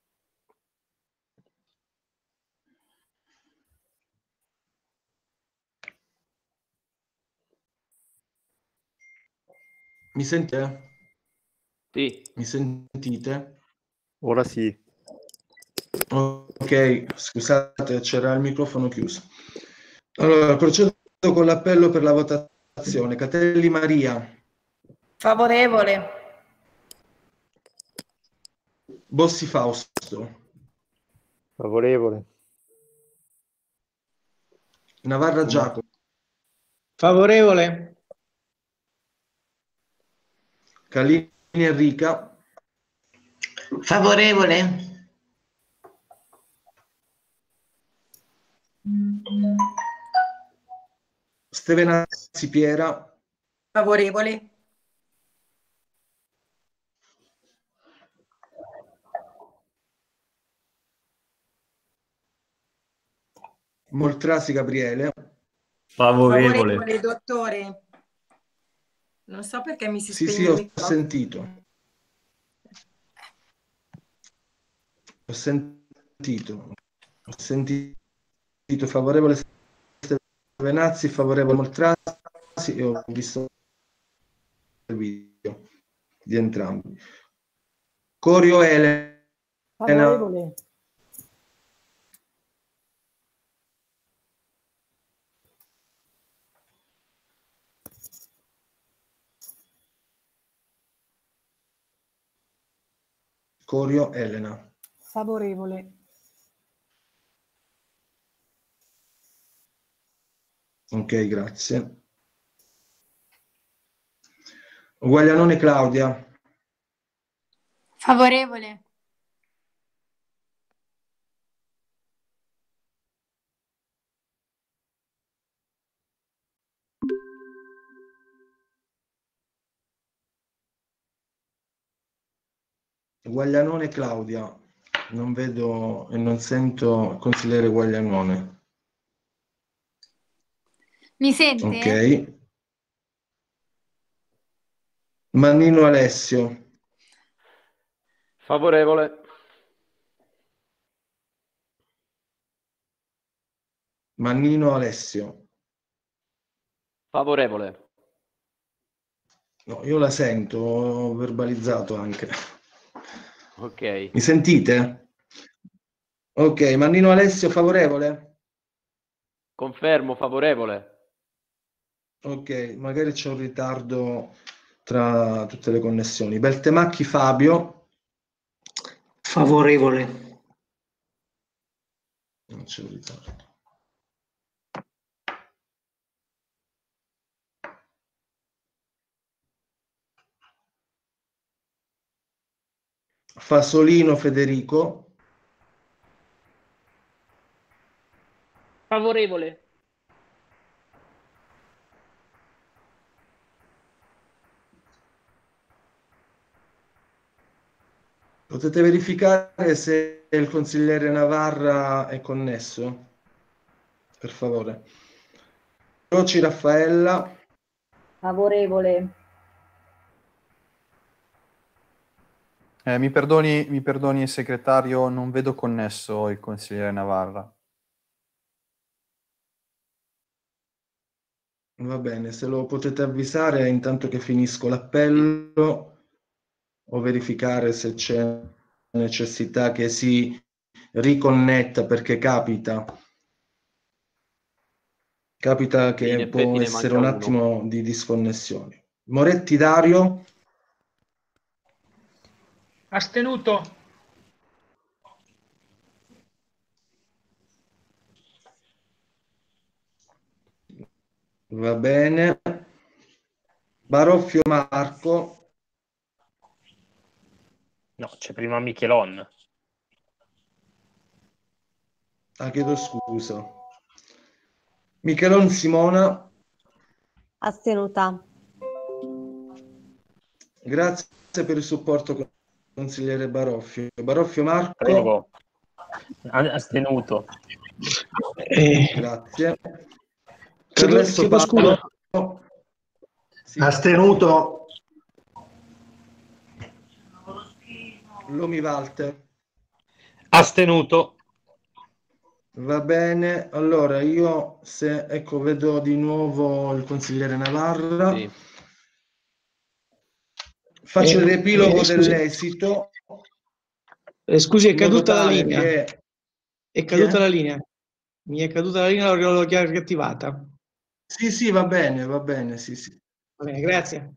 Mi sentite? Sì. Mi sentite? Ora sì. Ok, scusate, c'era il microfono chiuso. Allora, procedo con l'appello per la votazione. Catelli Maria. Favorevole. Bossi Fausto. Favorevole. Navarra Giacomo. Favorevole. Calini Enrica. Favorevole. Stevenazzi Piera. Favorevole. Moltrasi Gabriele. Favorevole. Favorevole, dottore. Non so perché mi si Sì, spegne sì, il ho microfono. sentito. Ho sentito. Ho sentito favorevole Stevenazzi, favorevole Moltrasi e ho visto il video di entrambi. Corio Elena. Favorevole. Corio Elena. Favorevole. Ok, grazie. Uguaglianone Claudia. Favorevole. Guaglianone Claudia. Non vedo e non sento consigliere Guaglianone. Mi sente? Ok. Mannino Alessio. Favorevole. Mannino Alessio. Favorevole. No, io la sento, ho verbalizzato anche. Ok. Mi sentite? Ok, Mannino Alessio favorevole? Confermo, favorevole. Ok, magari c'è un ritardo tra tutte le connessioni. Beltemacchi Fabio. Favorevole. Non c'è un ritardo. Fasolino Federico. Favorevole. Potete verificare se il consigliere Navarra è connesso? Per favore. Croci Raffaella. Favorevole. Eh, mi perdoni, mi perdoni, segretario, non vedo connesso il consigliere Navarra. Va bene, se lo potete avvisare intanto che finisco l'appello o verificare se c'è necessità che si riconnetta, perché capita. Capita Sì, in che effetti può ne essere manca un uno. attimo di disconnessione. Moretti Dario. Astenuto. Va bene. Baroffio Marco. No, c'è prima Michelon. Ah, chiedo scusa. Michelon Simona. Astenuta. Grazie per il supporto, consigliere Baroffio. Baroffio Marco. Prego. Astenuto. Eh, Grazie. chiedo, Carlesso chiedo scusa. Paolo. Sì. Astenuto. Lomi Walter. Astenuto. Va bene, allora io se ecco vedo di nuovo il consigliere Navarra. Sì. Faccio il Eh, riepilogo eh, scusi. dell'esito. Eh, scusi, è in modo caduta la tale linea. che- È caduta Chi è? la linea. Mi è caduta la linea, l'ho l'ho riattivata. Sì, sì, va bene, va bene, sì, sì. Va bene, grazie.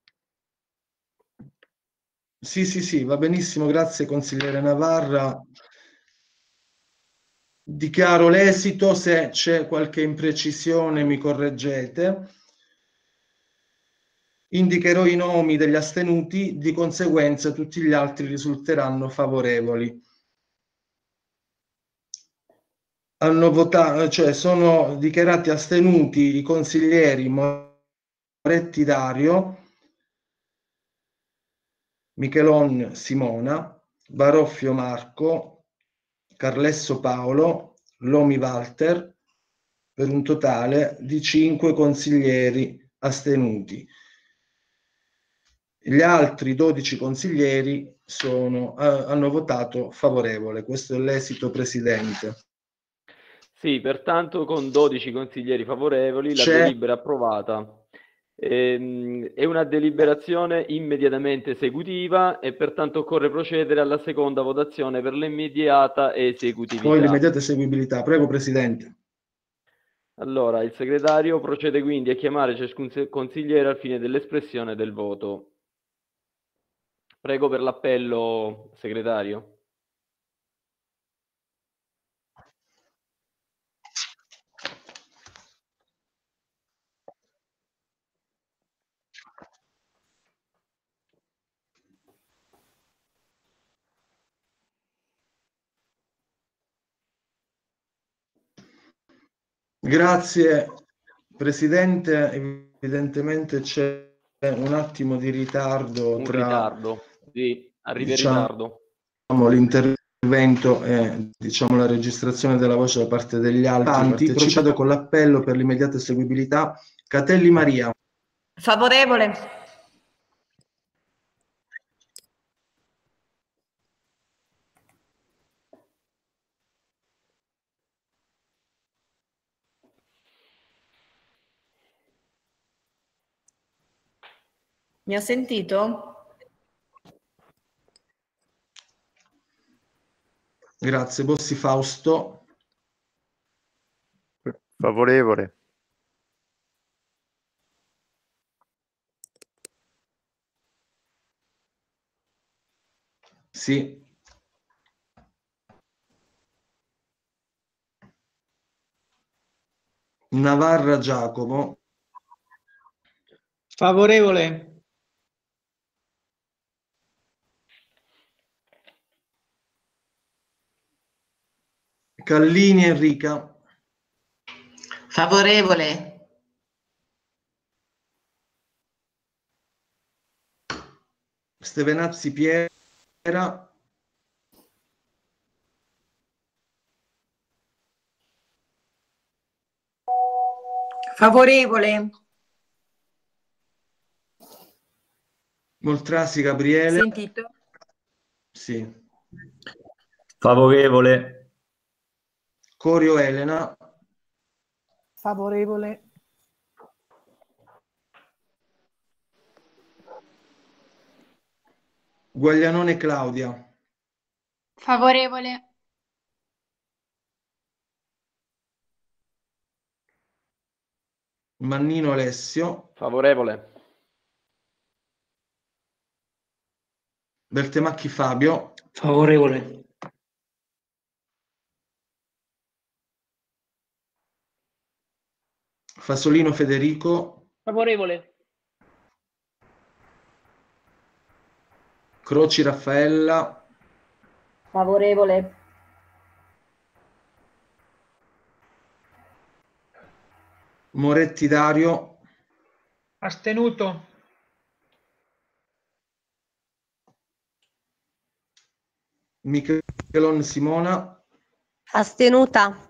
Sì, sì, sì, va benissimo, grazie consigliere Navarra. Dichiaro l'esito, se c'è qualche imprecisione mi correggete. Indicherò i nomi degli astenuti, di conseguenza tutti gli altri risulteranno favorevoli. Hanno votato, cioè sono dichiarati astenuti i consiglieri Moretti Dario, Michelon Simona, Baroffio Marco, Carlesso Paolo, Lomi Walter, per un totale di cinque consiglieri astenuti. Gli altri dodici consiglieri sono, eh, hanno votato favorevole. Questo è l'esito, Presidente. Sì, pertanto con dodici consiglieri favorevoli la C'è- delibera è approvata. Ehm, è una deliberazione immediatamente esecutiva e pertanto occorre procedere alla seconda votazione per l'immediata esecutività. Poi l'immediata eseguibilità. Prego, Presidente. Allora, il segretario procede quindi a chiamare ciascun se- consigliere al fine dell'espressione del voto. Prego per l'appello, segretario. Grazie, Presidente. Evidentemente c'è un attimo di ritardo Un tra... ritardo. Sì, Arriva in diciamo, ritardo. l'intervento e diciamo, la registrazione della voce da parte degli altri. Procedo con l'appello per l'immediata eseguibilità. Catelli Maria. Favorevole. Mi ha sentito? Grazie. Bossi Fausto. Favorevole. Sì. Navarra Giacomo. Favorevole. Callini Enrica. Favorevole. Stevenazzi Piera. Favorevole. Moltrasi Gabriele. Sentito? Sì. Favorevole. Corio Elena. Favorevole. Guaglianone Claudia. Favorevole. Mannino Alessio. Favorevole. Bertemacchi Fabio. Favorevole. Fasolino Federico. Favorevole. Croci Raffaella. Favorevole. Moretti Dario. Astenuto. Michelon Simona. Astenuta.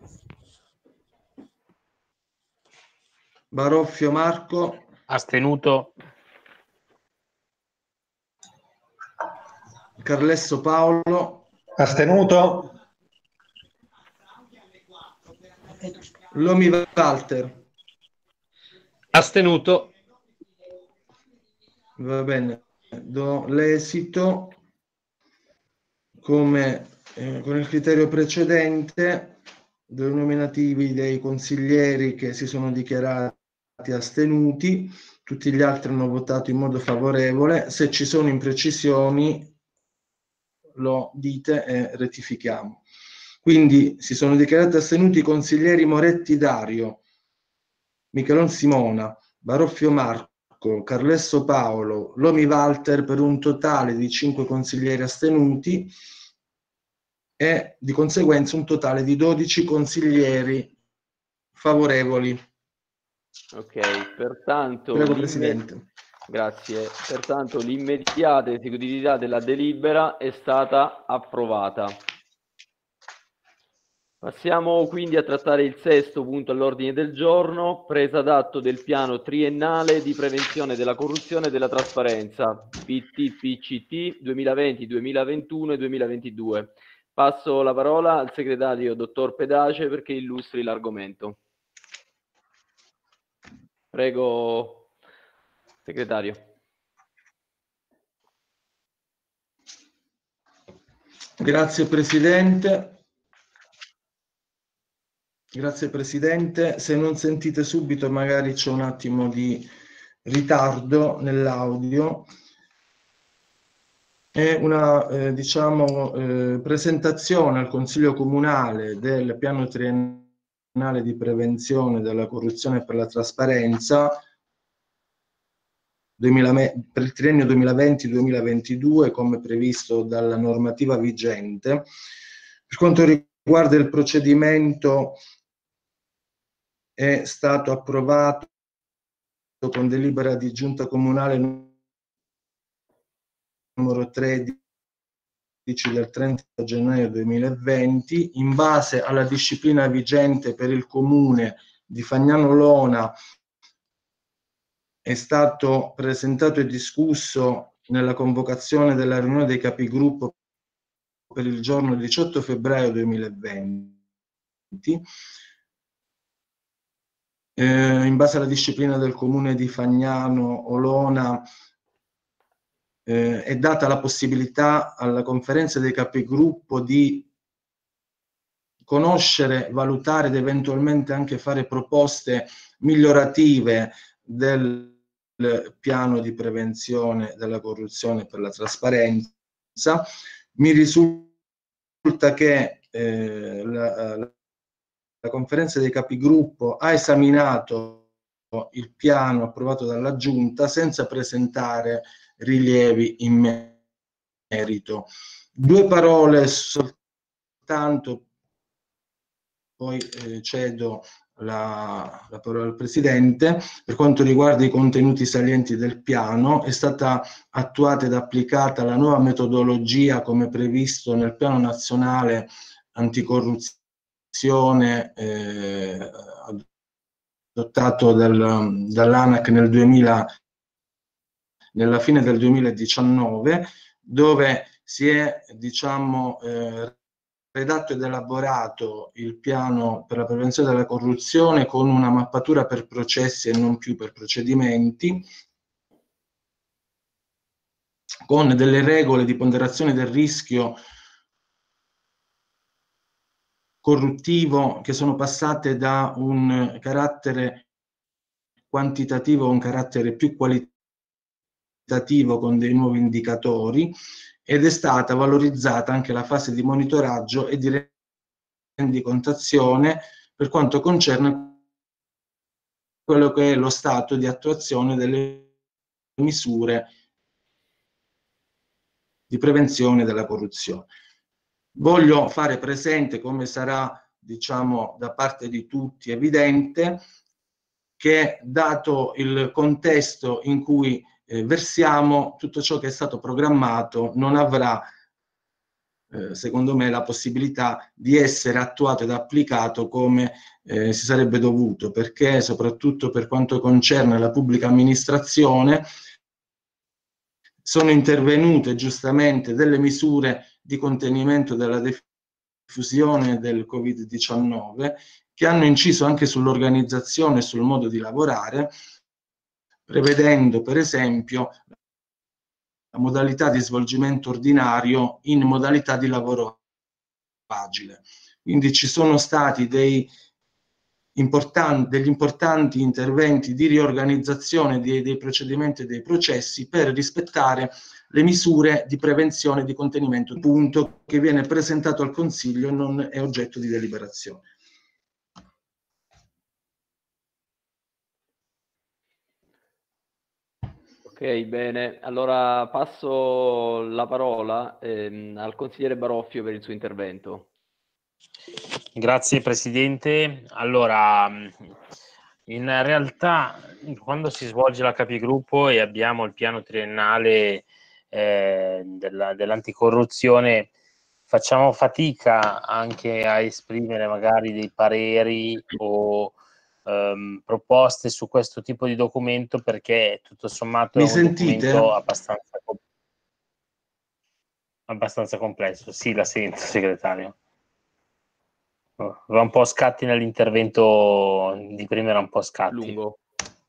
Baroffio Marco. Astenuto. Carlesso Paolo. Astenuto. Lomi Walter. Astenuto. Va bene, do l'esito come eh, con il criterio precedente dei nominativi dei consiglieri che si sono dichiarati astenuti, tutti gli altri hanno votato in modo favorevole. Se ci sono imprecisioni lo dite e rettifichiamo. Quindi si sono dichiarati astenuti i consiglieri Moretti Dario, Michelon Simona, Baroffio Marco, Carlesso Paolo, Lomi Walter, per un totale di cinque consiglieri astenuti e di conseguenza un totale di dodici consiglieri favorevoli. Ok, pertanto Prego, l'imme- Presidente. grazie. Pertanto l'immediata esecutività della delibera è stata approvata. Passiamo quindi a trattare il sesto punto all'ordine del giorno, presa d'atto del piano triennale di prevenzione della corruzione e della trasparenza, P T P C T duemilaventi duemilaventuno e duemilaventidue. Passo la parola al segretario dottor Pedace perché illustri l'argomento. Prego, segretario. Grazie Presidente. Grazie Presidente. Se non sentite subito, magari c'è un attimo di ritardo nell'audio. È una eh, diciamo, eh, presentazione al Consiglio Comunale del piano triennale di prevenzione della corruzione e per la trasparenza duemila, per il triennio duemilaventi duemilaventidue, come previsto dalla normativa vigente. Per quanto riguarda il procedimento, è stato approvato con delibera di giunta comunale numero tredici del trenta gennaio duemilaventi, in base alla disciplina vigente per il comune di Fagnano Lona, è stato presentato e discusso nella convocazione della riunione dei capigruppo per il giorno diciotto febbraio duemilaventi. Eh, in base alla disciplina del comune di Fagnano Olona, Eh, è data la possibilità alla conferenza dei capigruppo di conoscere, valutare ed eventualmente anche fare proposte migliorative del piano di prevenzione della corruzione per la trasparenza. Mi risulta che eh, la, la conferenza dei capigruppo ha esaminato il piano approvato dalla Giunta senza presentare rilievi in merito. Due parole soltanto, poi eh, cedo la, la parola al Presidente. Per quanto riguarda i contenuti salienti del piano, è stata attuata ed applicata la nuova metodologia come previsto nel Piano Nazionale Anticorruzione eh, adottato dal, dall'ANAC nel duemila, nella fine del duemiladiciannove, dove si è, diciamo, eh, redatto ed elaborato il piano per la prevenzione della corruzione con una mappatura per processi e non più per procedimenti, con delle regole di ponderazione del rischio corruttivo che sono passate da un carattere quantitativo a un carattere più qualitativo con dei nuovi indicatori, ed è stata valorizzata anche la fase di monitoraggio e di rendicontazione per quanto concerne quello che è lo stato di attuazione delle misure di prevenzione della corruzione. Voglio fare presente, come sarà, diciamo, da parte di tutti evidente, che dato il contesto in cui Eh, versiamo, tutto ciò che è stato programmato non avrà, eh, secondo me, la possibilità di essere attuato ed applicato come eh, si sarebbe dovuto, perché soprattutto per quanto concerne la pubblica amministrazione sono intervenute giustamente delle misure di contenimento della diffusione del Covid diciannove che hanno inciso anche sull'organizzazione e sul modo di lavorare, prevedendo per esempio la modalità di svolgimento ordinario in modalità di lavoro agile. Quindi ci sono stati dei importanti, degli importanti interventi di riorganizzazione dei, dei procedimenti e dei processi per rispettare le misure di prevenzione e di contenimento, punto che viene presentato al Consiglio e non è oggetto di deliberazione. Ok, bene. Allora passo la parola ehm, al consigliere Baroffio per il suo intervento. Grazie Presidente. Allora, in realtà quando si svolge la capigruppo e abbiamo il piano triennale eh, della, dell'anticorruzione, facciamo fatica anche a esprimere magari dei pareri o Um, proposte su questo tipo di documento, perché tutto sommato è un sentite? documento abbastanza, abbastanza complesso. Sì, la sento, segretario. Oh, va un po' a scatti nell'intervento di prima, era un po' a scatti. Lungo.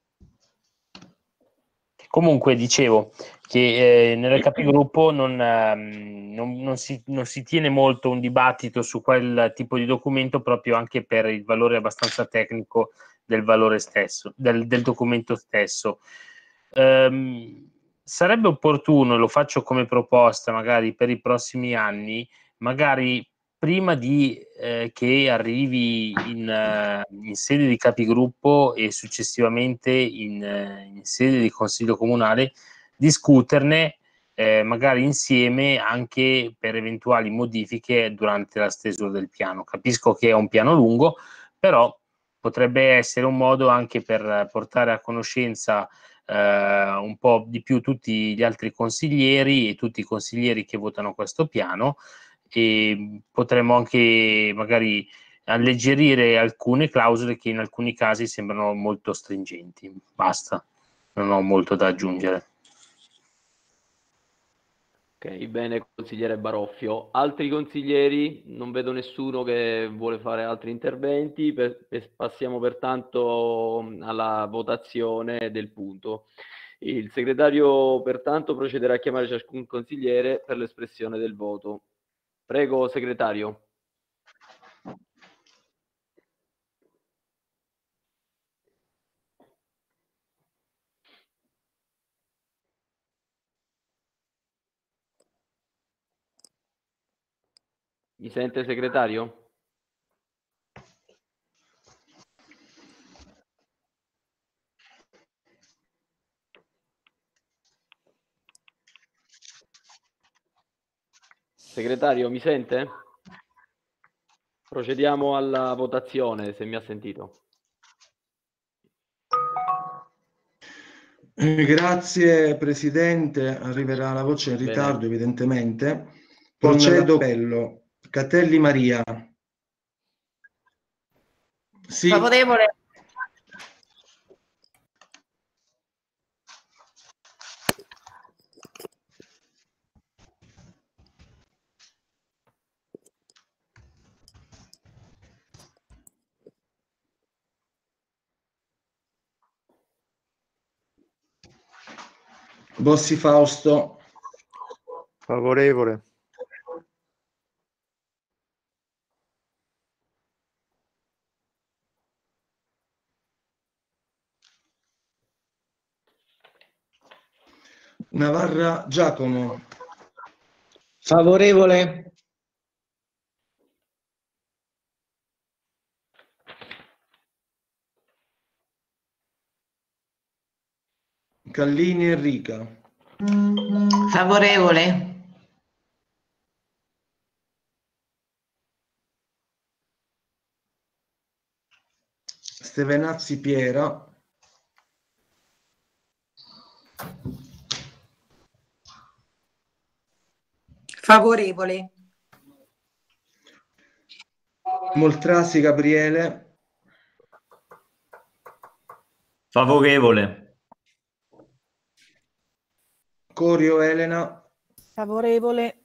Comunque dicevo che eh, nelle capigruppo non, ehm, non, non, si, non si tiene molto un dibattito su quel tipo di documento, proprio anche per il valore abbastanza tecnico del valore stesso, del, del documento stesso. Ehm, sarebbe opportuno, lo faccio come proposta magari per i prossimi anni, magari prima di eh, che arrivi in, uh, in sede di capigruppo e successivamente in, uh, in sede di consiglio comunale, discuterne eh, magari insieme anche per eventuali modifiche durante la stesura del piano. Capisco che è un piano lungo, però potrebbe essere un modo anche per portare a conoscenza eh, un po' di più tutti gli altri consiglieri e tutti i consiglieri che votano questo piano, e potremmo anche magari alleggerire alcune clausole che in alcuni casi sembrano molto stringenti. Basta, non ho molto da aggiungere. Ok, bene, consigliere Baroffio. Altri consiglieri? Non vedo nessuno che vuole fare altri interventi. Per- per- passiamo pertanto alla votazione del punto. Il segretario pertanto procederà a chiamare ciascun consigliere per l'espressione del voto. Prego, segretario. Mi sente, segretario? Segretario, mi sente? Procediamo alla votazione, se mi ha sentito. Eh, Grazie Presidente, arriverà la voce in Bene. ritardo evidentemente. Procedo appello. Catelli Maria. Sì. Favorevole. Bossi Fausto. Favorevole. Navarra Giacomo. Favorevole. Callini Enrica. Favorevole. Stevenazzi Piera. Favorevole. Moltrasi Gabriele. Favorevole. Corio Elena. Favorevole.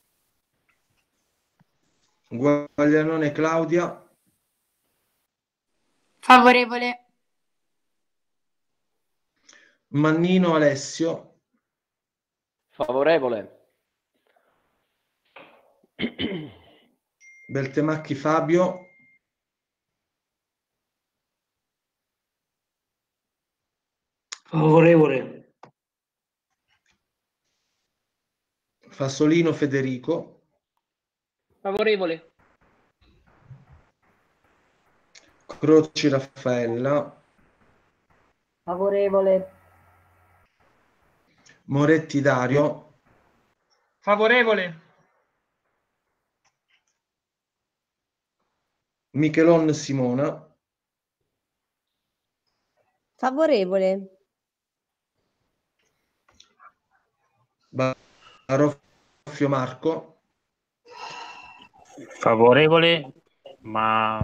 Guaglianone Claudia. Favorevole. Mannino Alessio. Favorevole. Beltemacchi Fabio. Favorevole. Fasolino Federico. Favorevole. Croci Raffaella. Favorevole. Moretti Dario. Favorevole. Michelon Simona. Favorevole. Baroffio Marco. Favorevole, ma,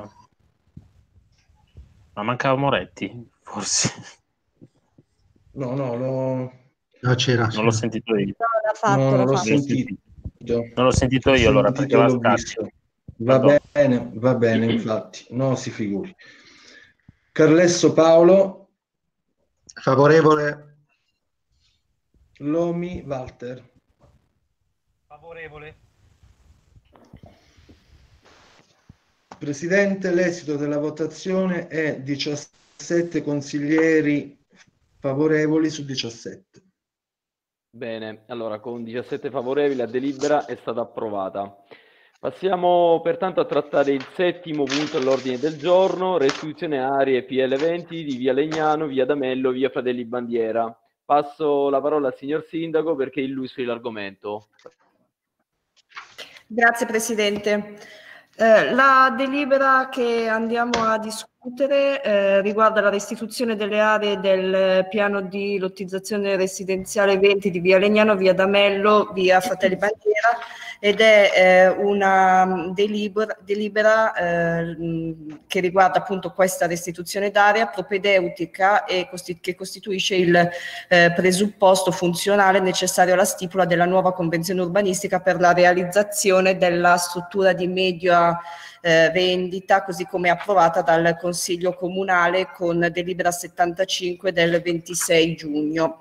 ma mancava Moretti, forse. No, no, lo... no c'era. Non l'ho sentito io. No, l'ha fatto, no, l'ha non l'ho fatto. sentito. Non l'ho sentito L'ho io, allora, sentito perché e va l'ho scarso. visto. Va Pardon. bene, va bene, infatti, no, si figuri. Carlesso Paolo. Favorevole. Lomi Walter. Favorevole. Presidente, l'esito della votazione è diciassette consiglieri favorevoli su diciassette. Bene, allora con diciassette favorevoli la delibera è stata approvata. Passiamo pertanto a trattare il settimo punto all'ordine del giorno, restituzione aree P L venti di via Legnano, via D'Amello, via Fratelli Bandiera. Passo la parola al signor Sindaco perché illustri l'argomento. Grazie Presidente. Eh, la delibera che andiamo a discutere eh, riguarda la restituzione delle aree del piano di lottizzazione residenziale venti di via Legnano, via D'Amello, via Fratelli Bandiera, ed è eh, una delibera, delibera eh, che riguarda appunto questa restituzione d'area propedeutica e costi- che costituisce il eh, presupposto funzionale necessario alla stipula della nuova convenzione urbanistica per la realizzazione della struttura di media eh, vendita, così come approvata dal Consiglio Comunale con delibera settantacinque del ventisei giugno.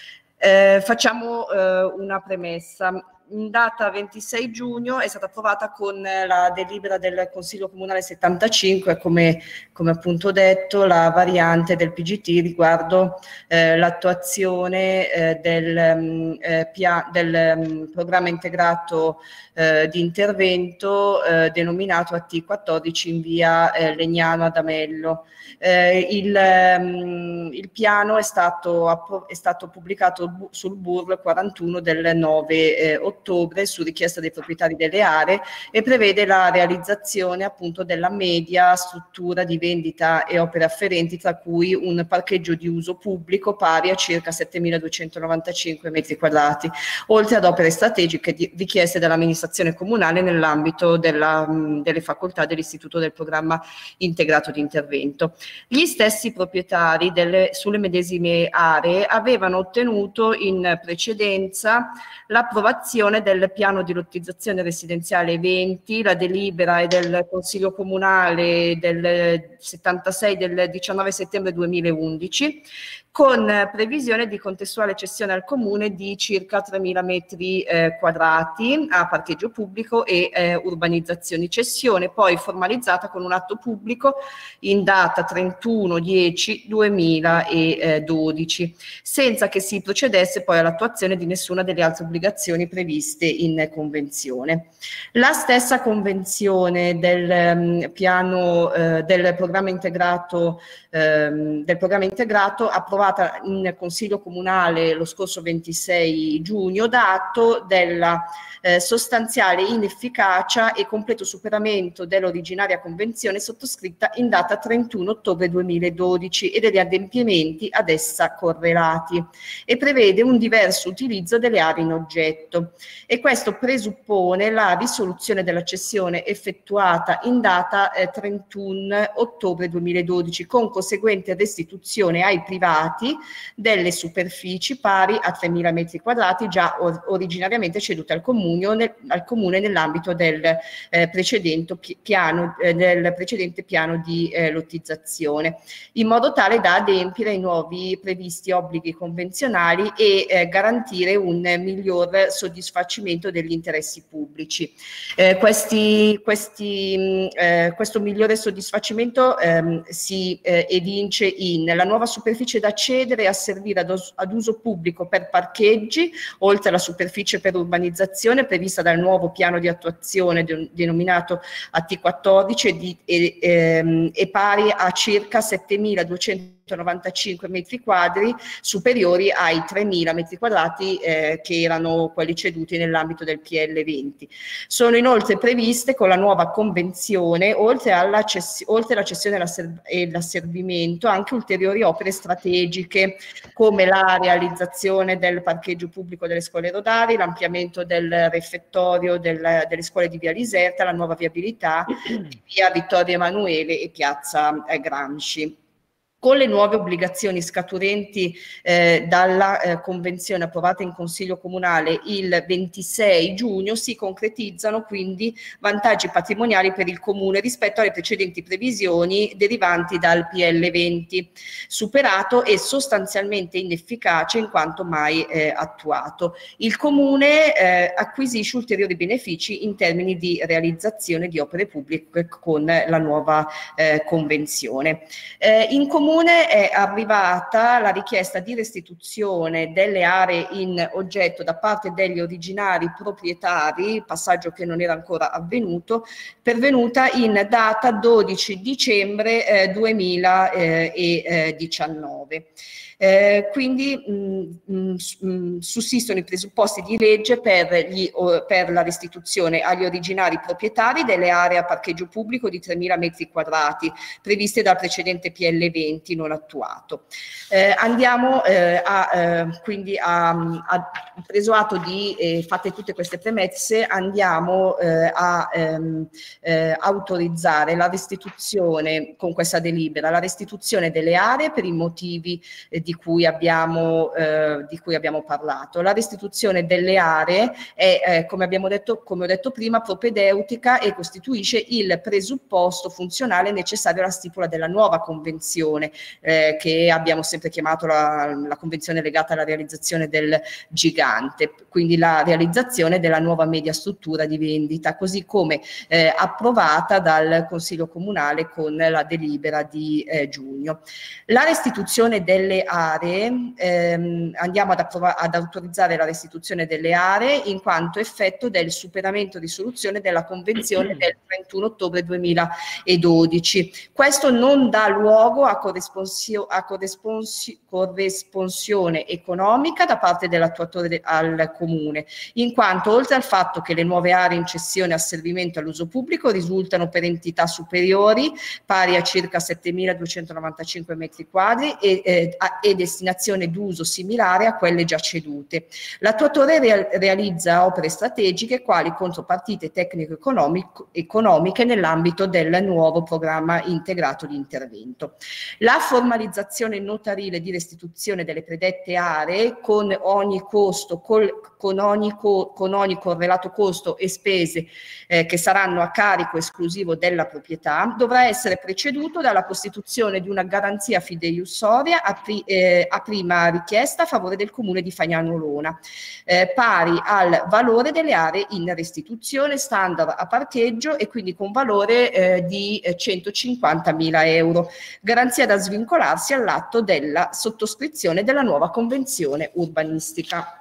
Eh, facciamo eh, una premessa. In data ventisei giugno è stata approvata con la delibera del Consiglio Comunale settantacinque, come, come appunto detto, la variante del P G T riguardo eh, l'attuazione eh, del, mh, eh, pia- del mh, programma integrato eh, di intervento eh, denominato A T quattordici in via eh, Legnano ad Amello. Eh, il, mh, il piano è stato, appro- è stato pubblicato bu- sul B U R quarantuno del nove eh, ottobre su richiesta dei proprietari delle aree e prevede la realizzazione appunto della media struttura di vendita e opere afferenti, tra cui un parcheggio di uso pubblico pari a circa settemiladuecentonovantacinque metri quadrati, oltre ad opere strategiche di- richieste dall'amministrazione comunale nell'ambito della, mh, delle facoltà dell'istituto del programma integrato di intervento. Gli stessi proprietari delle, sulle medesime aree avevano ottenuto in precedenza l'approvazione del piano di lottizzazione residenziale venti, la delibera è del Consiglio Comunale del settantasei del diciannove settembre duemilaundici, con previsione di contestuale cessione al Comune di circa tremila metri eh, quadrati a parcheggio pubblico e eh, urbanizzazioni. Cessione poi formalizzata con un atto pubblico in data trentuno dieci duemiladodici, senza che si procedesse poi all'attuazione di nessuna delle altre obbligazioni previste in convenzione. La stessa convenzione del um, piano eh, del programma integrato ehm, del programma integrato approvata in Consiglio Comunale lo scorso ventisei giugno dà atto della eh, sostanziale inefficacia e completo superamento dell'originaria convenzione sottoscritta in data trentuno ottobre duemiladodici e degli adempimenti ad essa correlati, e prevede un diverso utilizzo delle aree in oggetto, e questo presuppone la risoluzione della cessione effettuata in data eh, trentuno ottobre duemiladodici con conseguente restituzione ai privati delle superfici pari a tremila metri quadrati già or- originariamente cedute al comune, nel, al comune nell'ambito del, eh, precedente pi- piano, eh, del precedente piano di eh, lottizzazione, in modo tale da adempiere ai nuovi previsti obblighi convenzionali e eh, garantire un miglior soddisfacimento degli interessi pubblici. Eh, questi, questi, mh, eh, questo migliore soddisfacimento ehm, si eh, evince in la nuova superficie da cedere e a servire ad, us- ad uso pubblico per parcheggi, oltre alla superficie per urbanizzazione prevista dal nuovo piano di attuazione de- denominato A T quattordici e, di, e, ehm, e pari a circa settemiladuecentonovantacinque metri quadri, superiori ai tremila metri quadrati eh, che erano quelli ceduti nell'ambito del P L venti. Sono inoltre previste con la nuova convenzione, oltre alla cess- oltre alla cessione e l'asser- e l'asservimento, anche ulteriori opere strategiche come la realizzazione del parcheggio pubblico delle scuole rodali, l'ampliamento del refettorio del, delle scuole di via Liserta, la nuova viabilità di via Vittorio Emanuele e piazza eh, Gramsci. Con le nuove obbligazioni scaturenti eh, dalla eh, convenzione approvata in Consiglio Comunale il ventisei giugno si concretizzano quindi vantaggi patrimoniali per il Comune rispetto alle precedenti previsioni derivanti dal P L venti, superato e sostanzialmente inefficace in quanto mai eh, attuato. Il Comune eh, acquisisce ulteriori benefici in termini di realizzazione di opere pubbliche con la nuova eh, convenzione. Eh, in Comune Comune è arrivata la richiesta di restituzione delle aree in oggetto da parte degli originari proprietari, passaggio che non era ancora avvenuto, pervenuta in data dodici dicembre eh, duemiladiciannove. Eh, quindi mh, mh, mh, sussistono i presupposti di legge per, gli, o, per la restituzione agli originari proprietari delle aree a parcheggio pubblico di tremila metri quadrati previste dal precedente P L venti non attuato. Eh, andiamo eh, a, eh, quindi a, a preso atto di eh, fatte tutte queste premesse, andiamo eh, a ehm, eh, autorizzare la restituzione con questa delibera, la restituzione delle aree per i motivi eh, di cui abbiamo, eh, di cui abbiamo parlato. La restituzione delle aree è, eh, come abbiamo detto, come ho detto prima, propedeutica e costituisce il presupposto funzionale necessario alla stipula della nuova convenzione, eh, che abbiamo sempre chiamato la, la convenzione legata alla realizzazione del gigante, quindi la realizzazione della nuova media struttura di vendita, così come eh, approvata dal Consiglio Comunale con la delibera di eh, giugno. La restituzione delle aree, ehm, andiamo ad, ad autorizzare la restituzione delle aree in quanto effetto del superamento di soluzione della convenzione del trentuno ottobre duemiladodici. Questo non dà luogo a, corresponsio, a corresponsi, corresponsione economica da parte dell'attuatore de, al comune, in quanto oltre al fatto che le nuove aree in cessione a servimento all'uso pubblico risultano per entità superiori, pari a circa settemiladuecentonovantacinque metri quadri e, eh, a, e destinazione d'uso similare a quelle già cedute. L'attuatore real, realizza opere strategiche quali contropartite tecnico-economiche nell'ambito del nuovo programma integrato di intervento. La formalizzazione notarile di restituzione delle predette aree con ogni costo, col, con, ogni co, con ogni correlato costo e spese eh, che saranno a carico esclusivo della proprietà dovrà essere preceduto dalla costituzione di una garanzia fideiussoria a, pri, eh, a prima richiesta a favore del comune di Fagnano Lona, eh, pari al valore delle aree in restituzione standard a parcheggio e quindi con valore eh, di centocinquantamila euro, garanzia da svincolarsi all'atto della sottoscrizione della nuova convenzione urbanistica.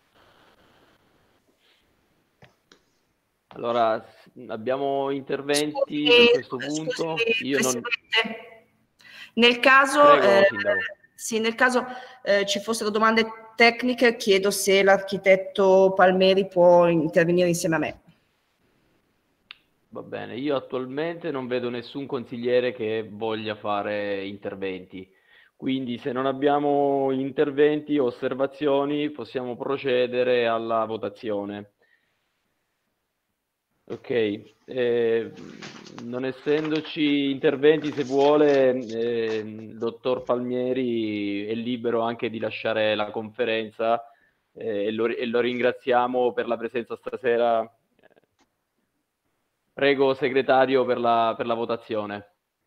Allora, abbiamo interventi Scusi, a questo punto. scusi, Io non... Nel caso, Prego, eh, Sindaco. sì, nel caso eh, ci fossero domande tecniche, chiedo se l'architetto Palmeri può intervenire insieme a me. Va bene, io attualmente non vedo nessun consigliere che voglia fare interventi, quindi se non abbiamo interventi o osservazioni possiamo procedere alla votazione. Ok, eh, non essendoci interventi, se vuole, eh, il dottor Palmieri è libero anche di lasciare la conferenza eh, e, lo, e lo ringraziamo per la presenza stasera. Prego, segretario, per la, per la votazione.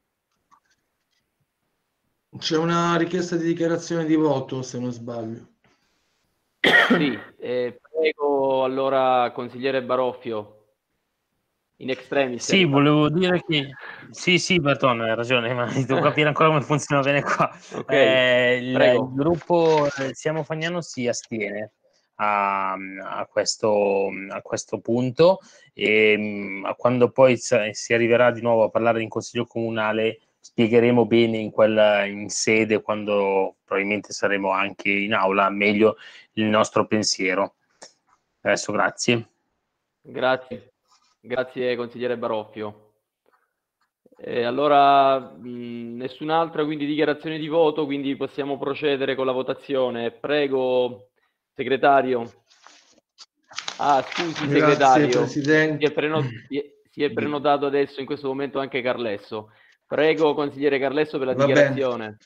C'è una richiesta di dichiarazione di voto, se non sbaglio. Sì, eh, prego allora, consigliere Baroffio. In extremis. Sì, volevo dire che... Sì, sì, Bertone, hai ragione, ma devo capire ancora come funziona bene qua. Okay, eh, il, prego. il gruppo Siamo Fagnano si astiene a, a, questo, a questo punto e quando poi si arriverà di nuovo a parlare in Consiglio Comunale spiegheremo bene in, quella, in sede, quando probabilmente saremo anche in aula, meglio il nostro pensiero. Adesso grazie. Grazie. Grazie consigliere Baroffio. Eh, allora mh, nessun'altra quindi dichiarazione di voto, quindi possiamo procedere con la votazione. Prego, segretario. Ah, scusi, Grazie, segretario. Presidente. Si è, prenot si, è, si è prenotato adesso in questo momento anche Carlesso. Prego, consigliere Carlesso, per la Va dichiarazione.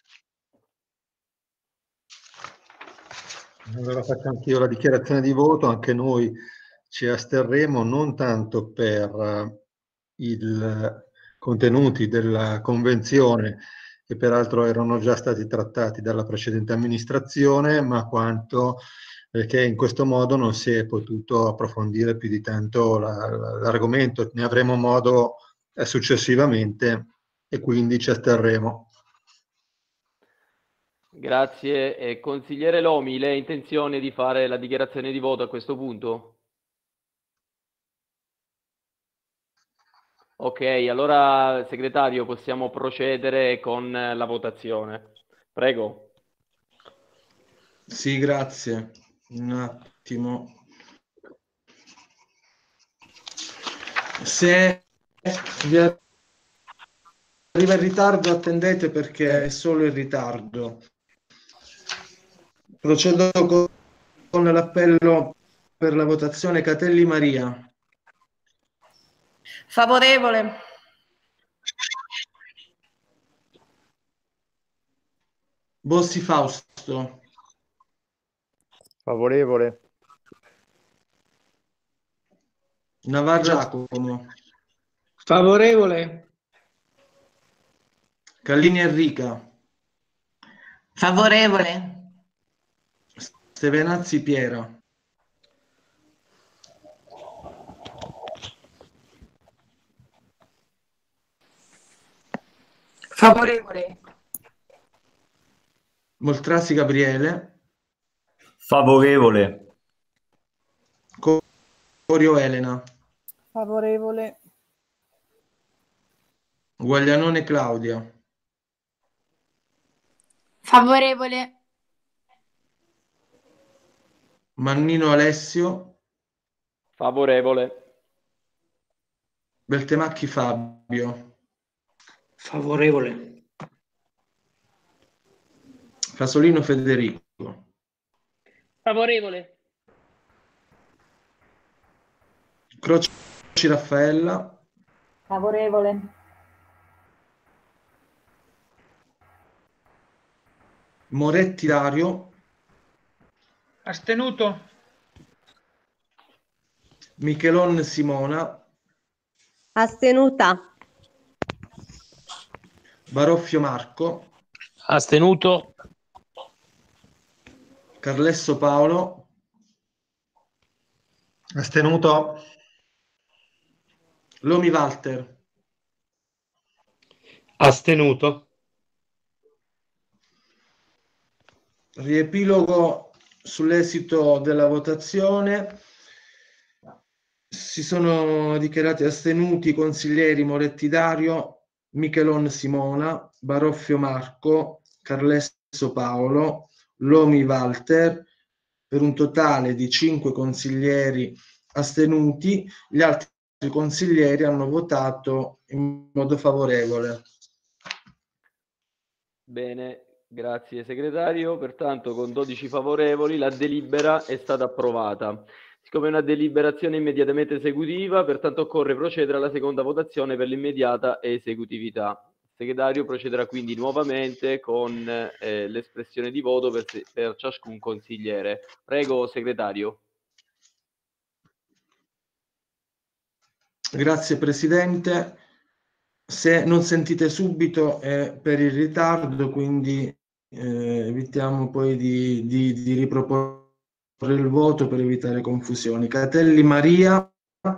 Bene. Allora faccio anch'io la dichiarazione di voto, anche noi ci asterremo non tanto per i contenuti della convenzione, che peraltro erano già stati trattati dalla precedente amministrazione, ma quanto perché in questo modo non si è potuto approfondire più di tanto l'argomento. Ne avremo modo successivamente e quindi ci asterremo. Grazie. E consigliere Lomi, lei ha intenzione di fare la dichiarazione di voto a questo punto? Ok, allora segretario possiamo procedere con la votazione. Prego. Sì, grazie. Un attimo. Se vi arriva in ritardo attendete perché è solo il ritardo. Procedo con, con l'appello per la votazione. Catelli Maria. Favorevole. Bossi Fausto. Favorevole. Navarra Giacomo. Favorevole. Callini Enrica. Favorevole. Stevenazzi Piera. Favorevole. Moltrasi Gabriele. Favorevole. Corio Elena. Favorevole. Guaglianone Claudia. Favorevole. Mannino Alessio. Favorevole. Beltemacchi Fabio. Favorevole. Fasolino Federico. Favorevole. Croci Raffaella. Favorevole. Moretti Dario. Astenuto. Michelon Simona. Astenuta. Baroffio Marco. Astenuto. Carlesso Paolo. Astenuto. Lomi Walter. Astenuto. Riepilogo sull'esito della votazione. Si sono dichiarati astenuti i consiglieri Moretti Dario, Michelon Simona, Baroffio Marco, Carlesso Paolo, Lomi Walter, per un totale di cinque consiglieri astenuti. Gli altri consiglieri hanno votato in modo favorevole. Bene, grazie segretario. Pertanto con dodici favorevoli la delibera è stata approvata. Siccome è una deliberazione immediatamente esecutiva, pertanto occorre procedere alla seconda votazione per l'immediata esecutività. Il segretario procederà quindi nuovamente con eh, l'espressione di voto per, se- per ciascun consigliere. Prego, segretario. Grazie Presidente. Se non sentite subito è per il ritardo, quindi eh, evitiamo poi di, di, di riproporre il voto per evitare confusioni. Catelli Maria.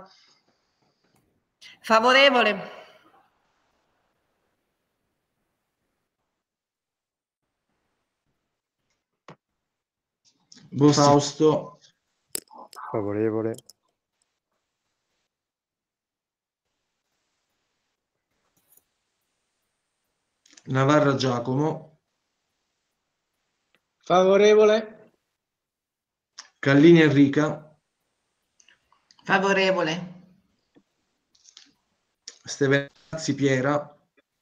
Favorevole. Bossi Fausto. Favorevole. Navarra Giacomo. Favorevole. Callini Enrica. Favorevole. Stevenazzi Piera.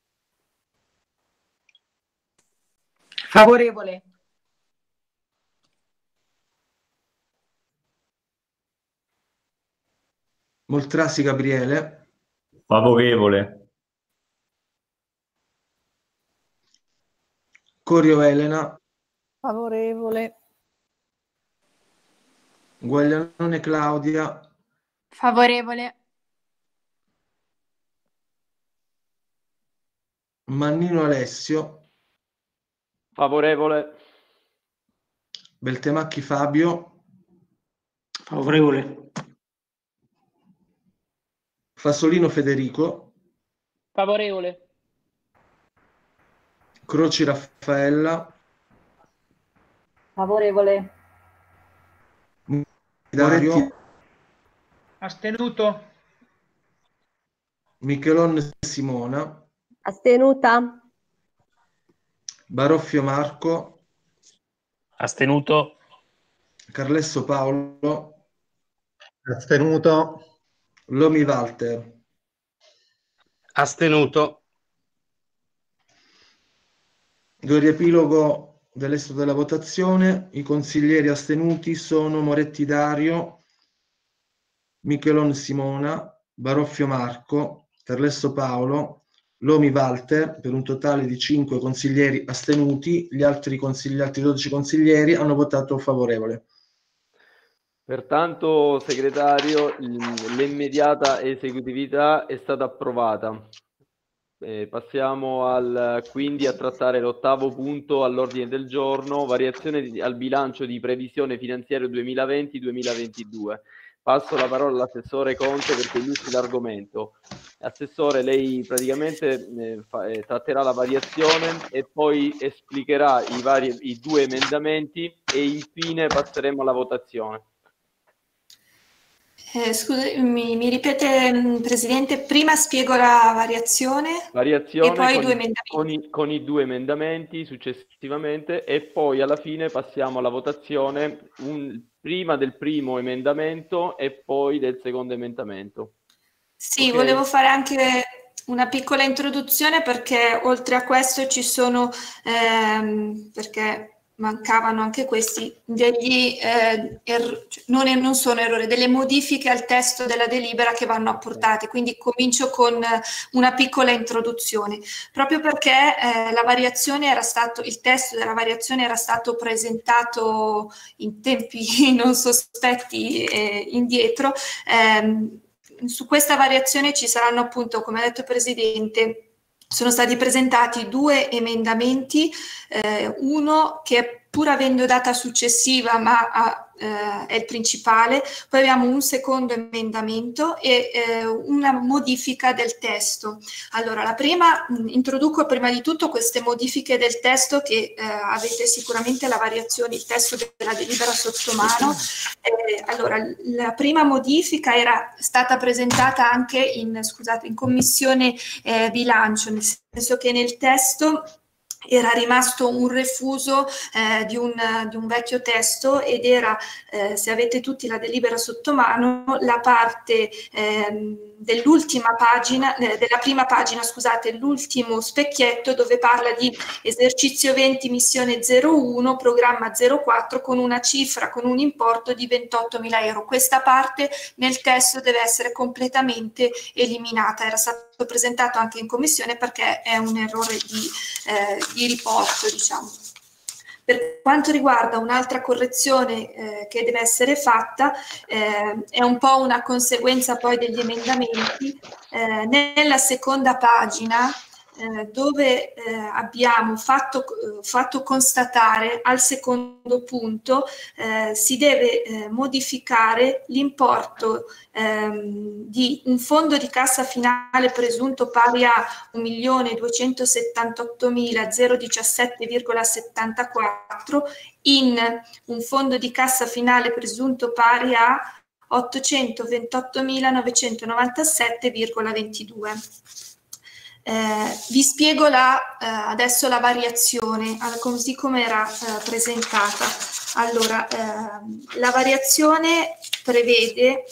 Favorevole. Moltrasi Gabriele. Favorevole. Corio Elena. Favorevole. Guaglianone Claudia. Favorevole. Mannino Alessio. Favorevole. Beltemacchi Fabio. Favorevole. Fasolino Federico. Favorevole. Croci Raffaella. Favorevole. Dario, Astenuto. Michelon Simona, Astenuta. Baroffio Marco, Astenuto. Carlesso Paolo, Astenuto. Lomi Walter. Astenuto. Do il riepilogo dell'esito della votazione. I consiglieri astenuti sono Moretti Dario, Michelon Simona, Baroffio Marco, Carlesso Paolo, Lomi Walter, per un totale di cinque consiglieri astenuti. Gli altri, consigli- gli altri dodici consiglieri hanno votato favorevole. Pertanto, segretario, l- l'immediata esecutività è stata approvata. Eh, passiamo al, quindi a trattare l'ottavo punto all'ordine del giorno, variazione di- al bilancio di previsione finanziario duemilaventi duemilaventidue. Passo la parola all'assessore Conte perché illustri l'argomento. Assessore, lei praticamente eh, fa- eh, tratterà la variazione e poi esplicherà i, vari, i due emendamenti e infine passeremo alla votazione. Eh, scusi, mi, mi ripete, mh, Presidente, prima spiego la variazione Variazione e poi i con, due i- emendamenti. con i, con i due emendamenti successivamente e poi alla fine passiamo alla votazione un- prima del primo emendamento e poi del secondo emendamento. Sì, Ok? volevo fare anche una piccola introduzione perché oltre a questo ci sono, ehm, perché mancavano anche questi, degli, eh, er- cioè, non, è- non sono errori, delle modifiche al testo della delibera che vanno apportate, quindi comincio con eh, una piccola introduzione, proprio perché eh, la variazione era stato, il testo della variazione era stato presentato in tempi non sospetti eh, indietro. ehm, Su questa variazione ci saranno appunto, come ha detto il Presidente, sono stati presentati due emendamenti, eh, uno che pur avendo data successiva ma ha, eh, è il principale, poi abbiamo un secondo emendamento e eh, una modifica del testo. Allora, la prima, mh, introduco prima di tutto queste modifiche del testo che eh, avete sicuramente la variazione, il testo della delibera sotto mano. Eh, allora, la prima modifica era stata presentata anche in, scusate, in commissione eh, bilancio, nel senso che nel testo era rimasto un refuso eh, di, un, di un vecchio testo ed era, eh, se avete tutti la delibera sotto mano, la parte ehm, dell'ultima pagina, eh, della prima pagina, scusate, l'ultimo specchietto dove parla di esercizio venti, missione zero uno, programma zero quattro con una cifra, con un importo di ventottomila euro. Questa parte nel testo deve essere completamente eliminata. Era stato presentato anche in commissione perché è un errore di, eh, di riporto, diciamo. Per quanto riguarda un'altra correzione eh, che deve essere fatta, eh, è un po' una conseguenza poi degli emendamenti. Eh, nella seconda pagina, eh, dove eh, abbiamo fatto, eh, fatto constatare al secondo punto, eh, si deve eh, modificare l'importo ehm, di un fondo di cassa finale presunto pari a un milione duecentosettantottomila diciassette virgola settantaquattro in un fondo di cassa finale presunto pari a ottocentoventottomilanovecentonovantasette virgola ventidue. Eh, vi spiego la, eh, adesso la variazione, così come era eh, presentata. Allora, eh, la variazione prevede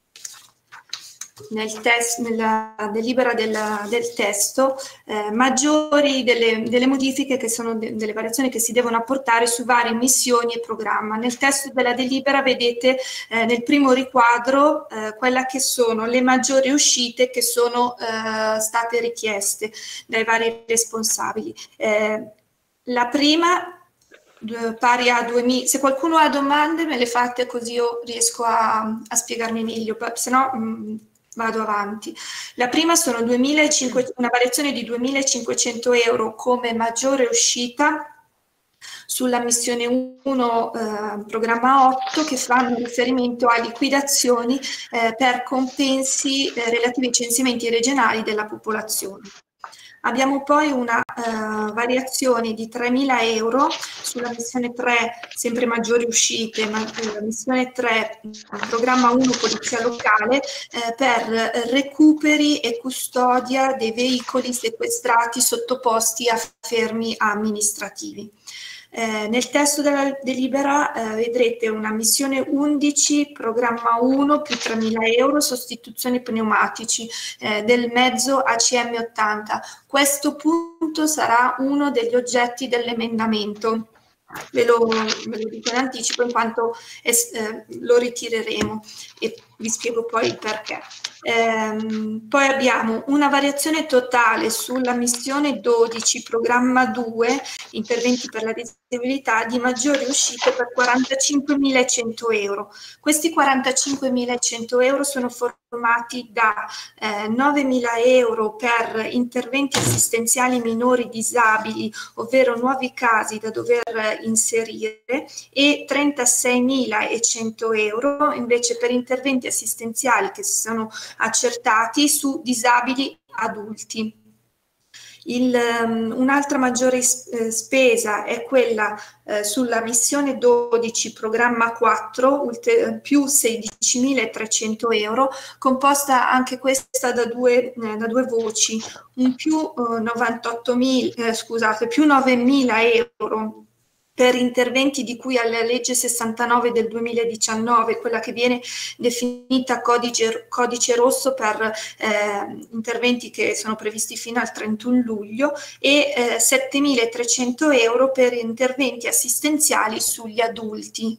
nel testo, nella delibera del, del testo, eh, maggiori delle, delle modifiche che sono de, delle variazioni che si devono apportare su varie missioni e programma. Nel testo della delibera vedete eh, nel primo riquadro eh, quelle che sono le maggiori uscite che sono eh, state richieste dai vari responsabili. Eh, la prima pari a duemila, se qualcuno ha domande me le fate così io riesco a, a spiegarmi meglio, se no mh, vado avanti. La prima sono duemilacinquecento, una variazione di duemilacinquecento euro come maggiore uscita sulla missione uno, eh, programma otto, che fanno riferimento a liquidazioni eh, per compensi eh, relativi ai censimenti regionali della popolazione. Abbiamo poi una uh, variazione di tremila euro sulla missione tre, sempre maggiori uscite, ma, uh, missione tre, programma uno Polizia Locale, eh, per recuperi e custodia dei veicoli sequestrati sottoposti a fermi amministrativi. Eh, nel testo della delibera eh, vedrete una missione undici, programma uno più tremila euro, sostituzione pneumatici eh, del mezzo A C M ottanta. Questo punto sarà uno degli oggetti dell'emendamento. Ve lo, ve lo dico in anticipo in quanto es, eh, lo ritireremo e vi spiego poi il perché. Ehm, poi abbiamo una variazione totale sulla missione dodici, programma due, interventi per la disabilità, di maggiori uscite per quarantacinquemilacento euro. Questi quarantacinquemilacento euro sono formati da eh, novemila euro per interventi assistenziali minori disabili, ovvero nuovi casi da dover inserire, e trentaseimilacento euro invece per interventi assistenziali che sono accertati su disabili adulti. Il, um, un'altra maggiore eh, spesa è quella eh, sulla missione dodici, programma quattro, più sedicimilatrecento euro, composta anche questa da due, eh, da due voci, un più eh, novantottomila, eh, scusate, più novemila euro per interventi di cui alla legge sessantanove del duemiladiciannove, quella che viene definita codice, codice rosso per eh, interventi che sono previsti fino al trentuno luglio, e eh, settemilatrecento euro per interventi assistenziali sugli adulti.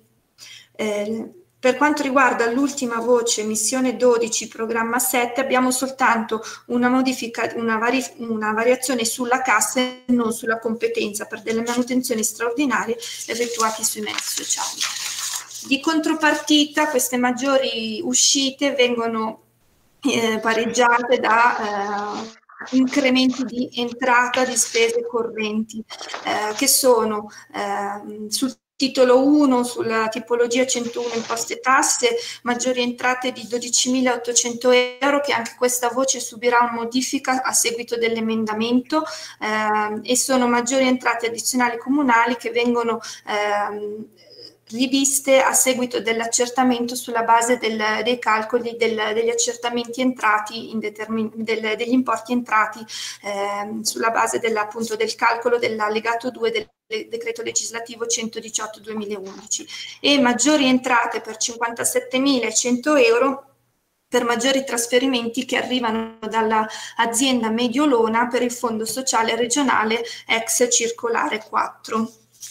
Eh, Per quanto riguarda l'ultima voce, missione dodici, programma sette, abbiamo soltanto una modifica, una, vari, una variazione sulla cassa e non sulla competenza per delle manutenzioni straordinarie effettuate sui mezzi sociali. Di contropartita, queste maggiori uscite vengono eh, pareggiate da eh, incrementi di entrata di spese correnti, eh, che sono eh, sul titolo uno, sulla tipologia centouno imposte e tasse, maggiori entrate di dodicimilaottocento euro, che anche questa voce subirà una modifica a seguito dell'emendamento, eh, e sono maggiori entrate addizionali comunali che vengono eh, riviste a seguito dell'accertamento sulla base del, dei calcoli del, degli accertamenti entrati in determin, del, degli importi entrati eh, sulla base del, appunto, del calcolo dell'allegato due del decreto legislativo centodiciotto duemilaundici, e maggiori entrate per cinquantasettemilacento euro per maggiori trasferimenti che arrivano dall'azienda Mediolona per il Fondo Sociale Regionale ex Circolare quattro.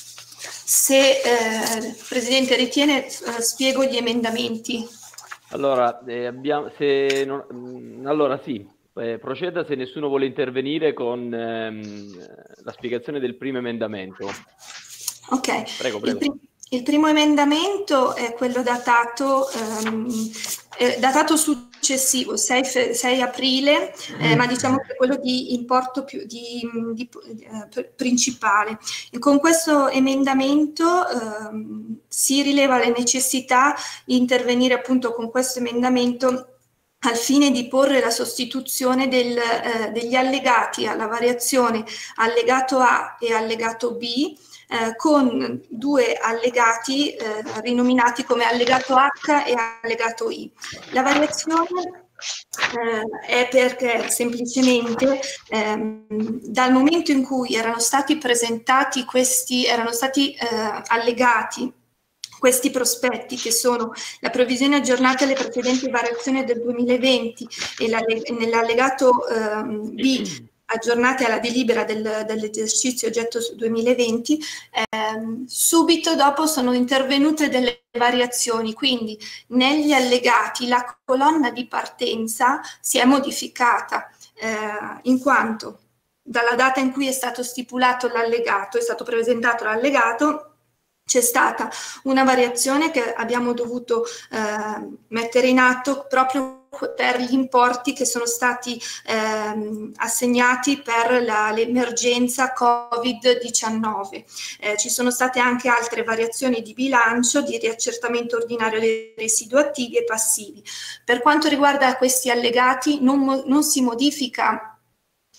Se eh, il Presidente ritiene, eh, spiego gli emendamenti. Allora, eh, abbiamo, se non, mh, allora sì, eh, proceda se nessuno vuole intervenire con ehm, la spiegazione del primo emendamento. Ok. Prego, prego. Il, pri il primo emendamento è quello datato, ehm, eh, datato successivo, sei, sei aprile, eh, ma diciamo che è quello di importo più di, di, eh, principale. E con questo emendamento ehm, si rileva la necessità di intervenire appunto con questo emendamento al fine di porre la sostituzione del, eh, degli allegati alla variazione allegato A e allegato B eh, con due allegati eh, rinominati come allegato H e allegato I. La variazione eh, è perché semplicemente ehm, dal momento in cui erano stati presentati questi, erano stati eh, allegati questi prospetti, che sono la previsione aggiornata alle precedenti variazioni del duemilaventi e nell'allegato ehm, B aggiornate alla delibera del, dell'esercizio oggetto duemilaventi, ehm, subito dopo sono intervenute delle variazioni, quindi negli allegati la colonna di partenza si è modificata, eh, in quanto dalla data in cui è stato stipulato l'allegato, è stato presentato l'allegato, c'è stata una variazione che abbiamo dovuto eh, mettere in atto proprio per gli importi che sono stati eh, assegnati per l'emergenza covid diciannove. Eh, ci sono state anche altre variazioni di bilancio, di riaccertamento ordinario dei residui attivi e passivi. Per quanto riguarda questi allegati non, non si modifica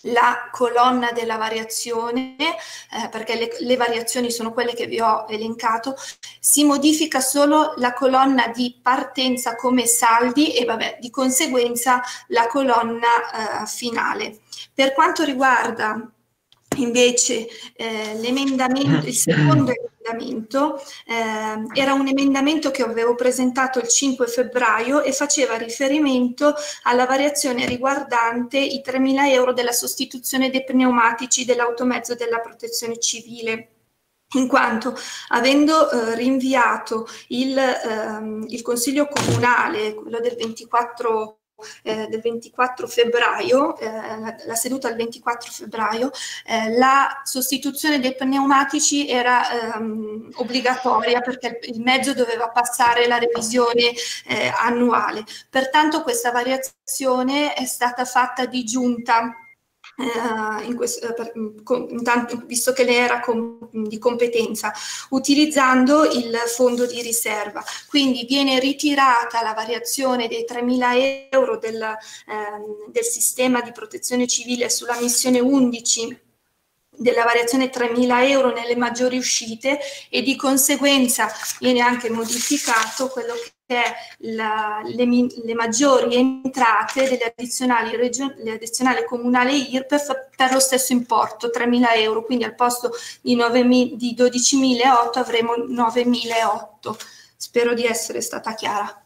la colonna della variazione, eh, perché le, le variazioni sono quelle che vi ho elencato, si modifica solo la colonna di partenza come saldi e vabbè, di conseguenza la colonna eh, finale. Per quanto riguarda invece eh, l'emendamento, il secondo emendamento eh, era un emendamento che avevo presentato il cinque febbraio e faceva riferimento alla variazione riguardante i tremila euro della sostituzione dei pneumatici dell'automezzo della protezione civile, in quanto avendo eh, rinviato il, ehm, il Consiglio Comunale, quello del ventiquattro Eh, del ventiquattro febbraio, eh, la, la seduta del ventiquattro febbraio, eh, la sostituzione dei pneumatici era ehm, obbligatoria perché il, il mezzo doveva passare la revisione eh, annuale. Pertanto questa variazione è stata fatta di giunta. Uh, in questo, per, con, intanto, visto che lei era com, di competenza, utilizzando il fondo di riserva. Quindi viene ritirata la variazione dei tremila euro del, ehm, del sistema di protezione civile sulla missione undici, della variazione tremila euro nelle maggiori uscite, e di conseguenza viene anche modificato quello che è la, le, le maggiori entrate delle addizionali, region, le addizionali comunali I R P E F per lo stesso importo, tremila euro, quindi al posto di, di dodicimilaotto avremo novemilaotto. Spero di essere stata chiara.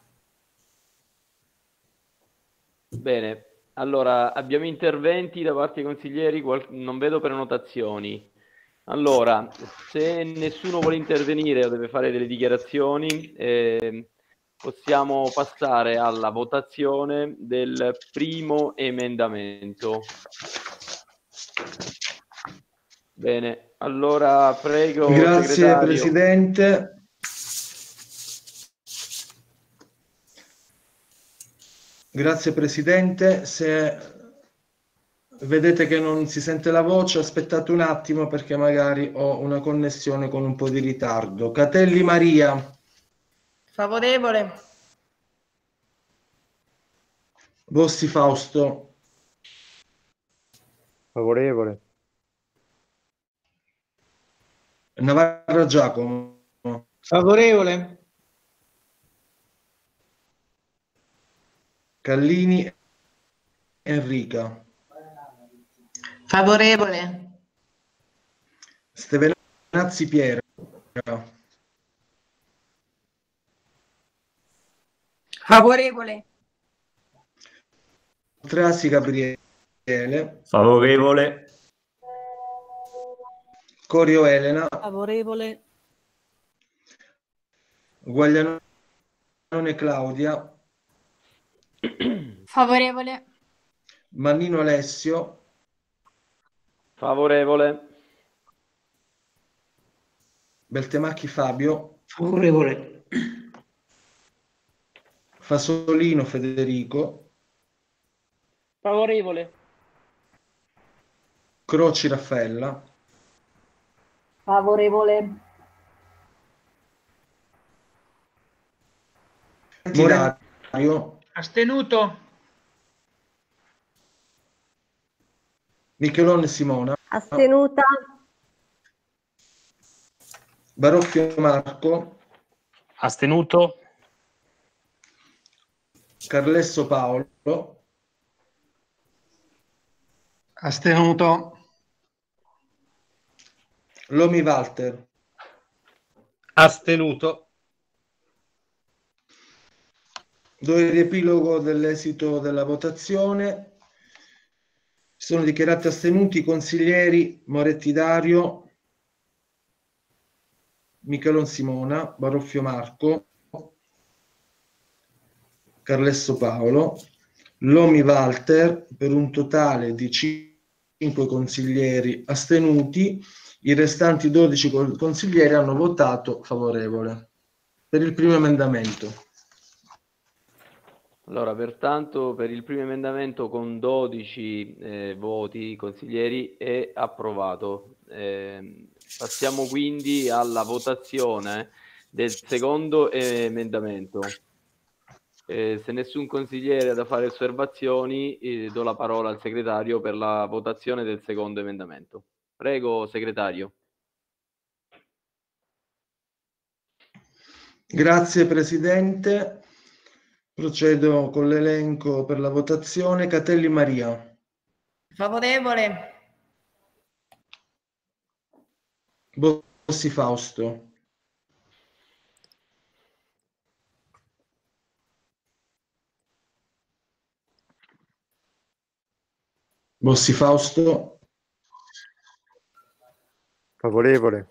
Bene. Allora, abbiamo interventi da parte dei consiglieri, non vedo prenotazioni. Allora, se nessuno vuole intervenire o deve fare delle dichiarazioni, eh, possiamo passare alla votazione del primo emendamento. Bene, allora prego. Grazie segretario. Presidente. Grazie Presidente, se vedete che non si sente la voce aspettate un attimo perché magari ho una connessione con un po' di ritardo. Catelli Maria. Favorevole. Bossi Fausto. Favorevole. Navarra Giacomo. Favorevole. Callini Enrica. Favorevole. Stevenazzi Piera. Favorevole. Trasi Gabriele. Favorevole. Corio Elena. Favorevole. Guaglianone Claudia. Favorevole. Mannino Alessio. Favorevole. Beltemacchi Fabio. Favorevole. Fasolino Federico. Favorevole. Croci Raffaella. Favorevole. Morario. Astenuto. Michelone Simona. Astenuta. Baroffio Marco. Astenuto. Carlesso Paolo. Astenuto. Lomi Walter. Astenuto. Do il riepilogo dell'esito della votazione. Sono dichiarati astenuti i consiglieri Moretti Dario, Michelon Simona, Baroffio Marco, Carlesso Paolo, Lomi Walter, per un totale di cinque consiglieri astenuti. I restanti dodici consiglieri hanno votato favorevole per il primo emendamento. Allora, pertanto, per il primo emendamento con dodici eh, voti consiglieri è approvato. Eh, passiamo quindi alla votazione del secondo emendamento. Eh, se nessun consigliere ha da fare osservazioni, eh, do la parola al segretario per la votazione del secondo emendamento. Prego, segretario. Grazie Presidente. Procedo con l'elenco per la votazione. Catelli Maria. Favorevole. Bossi Fausto. Bossi Fausto. Favorevole.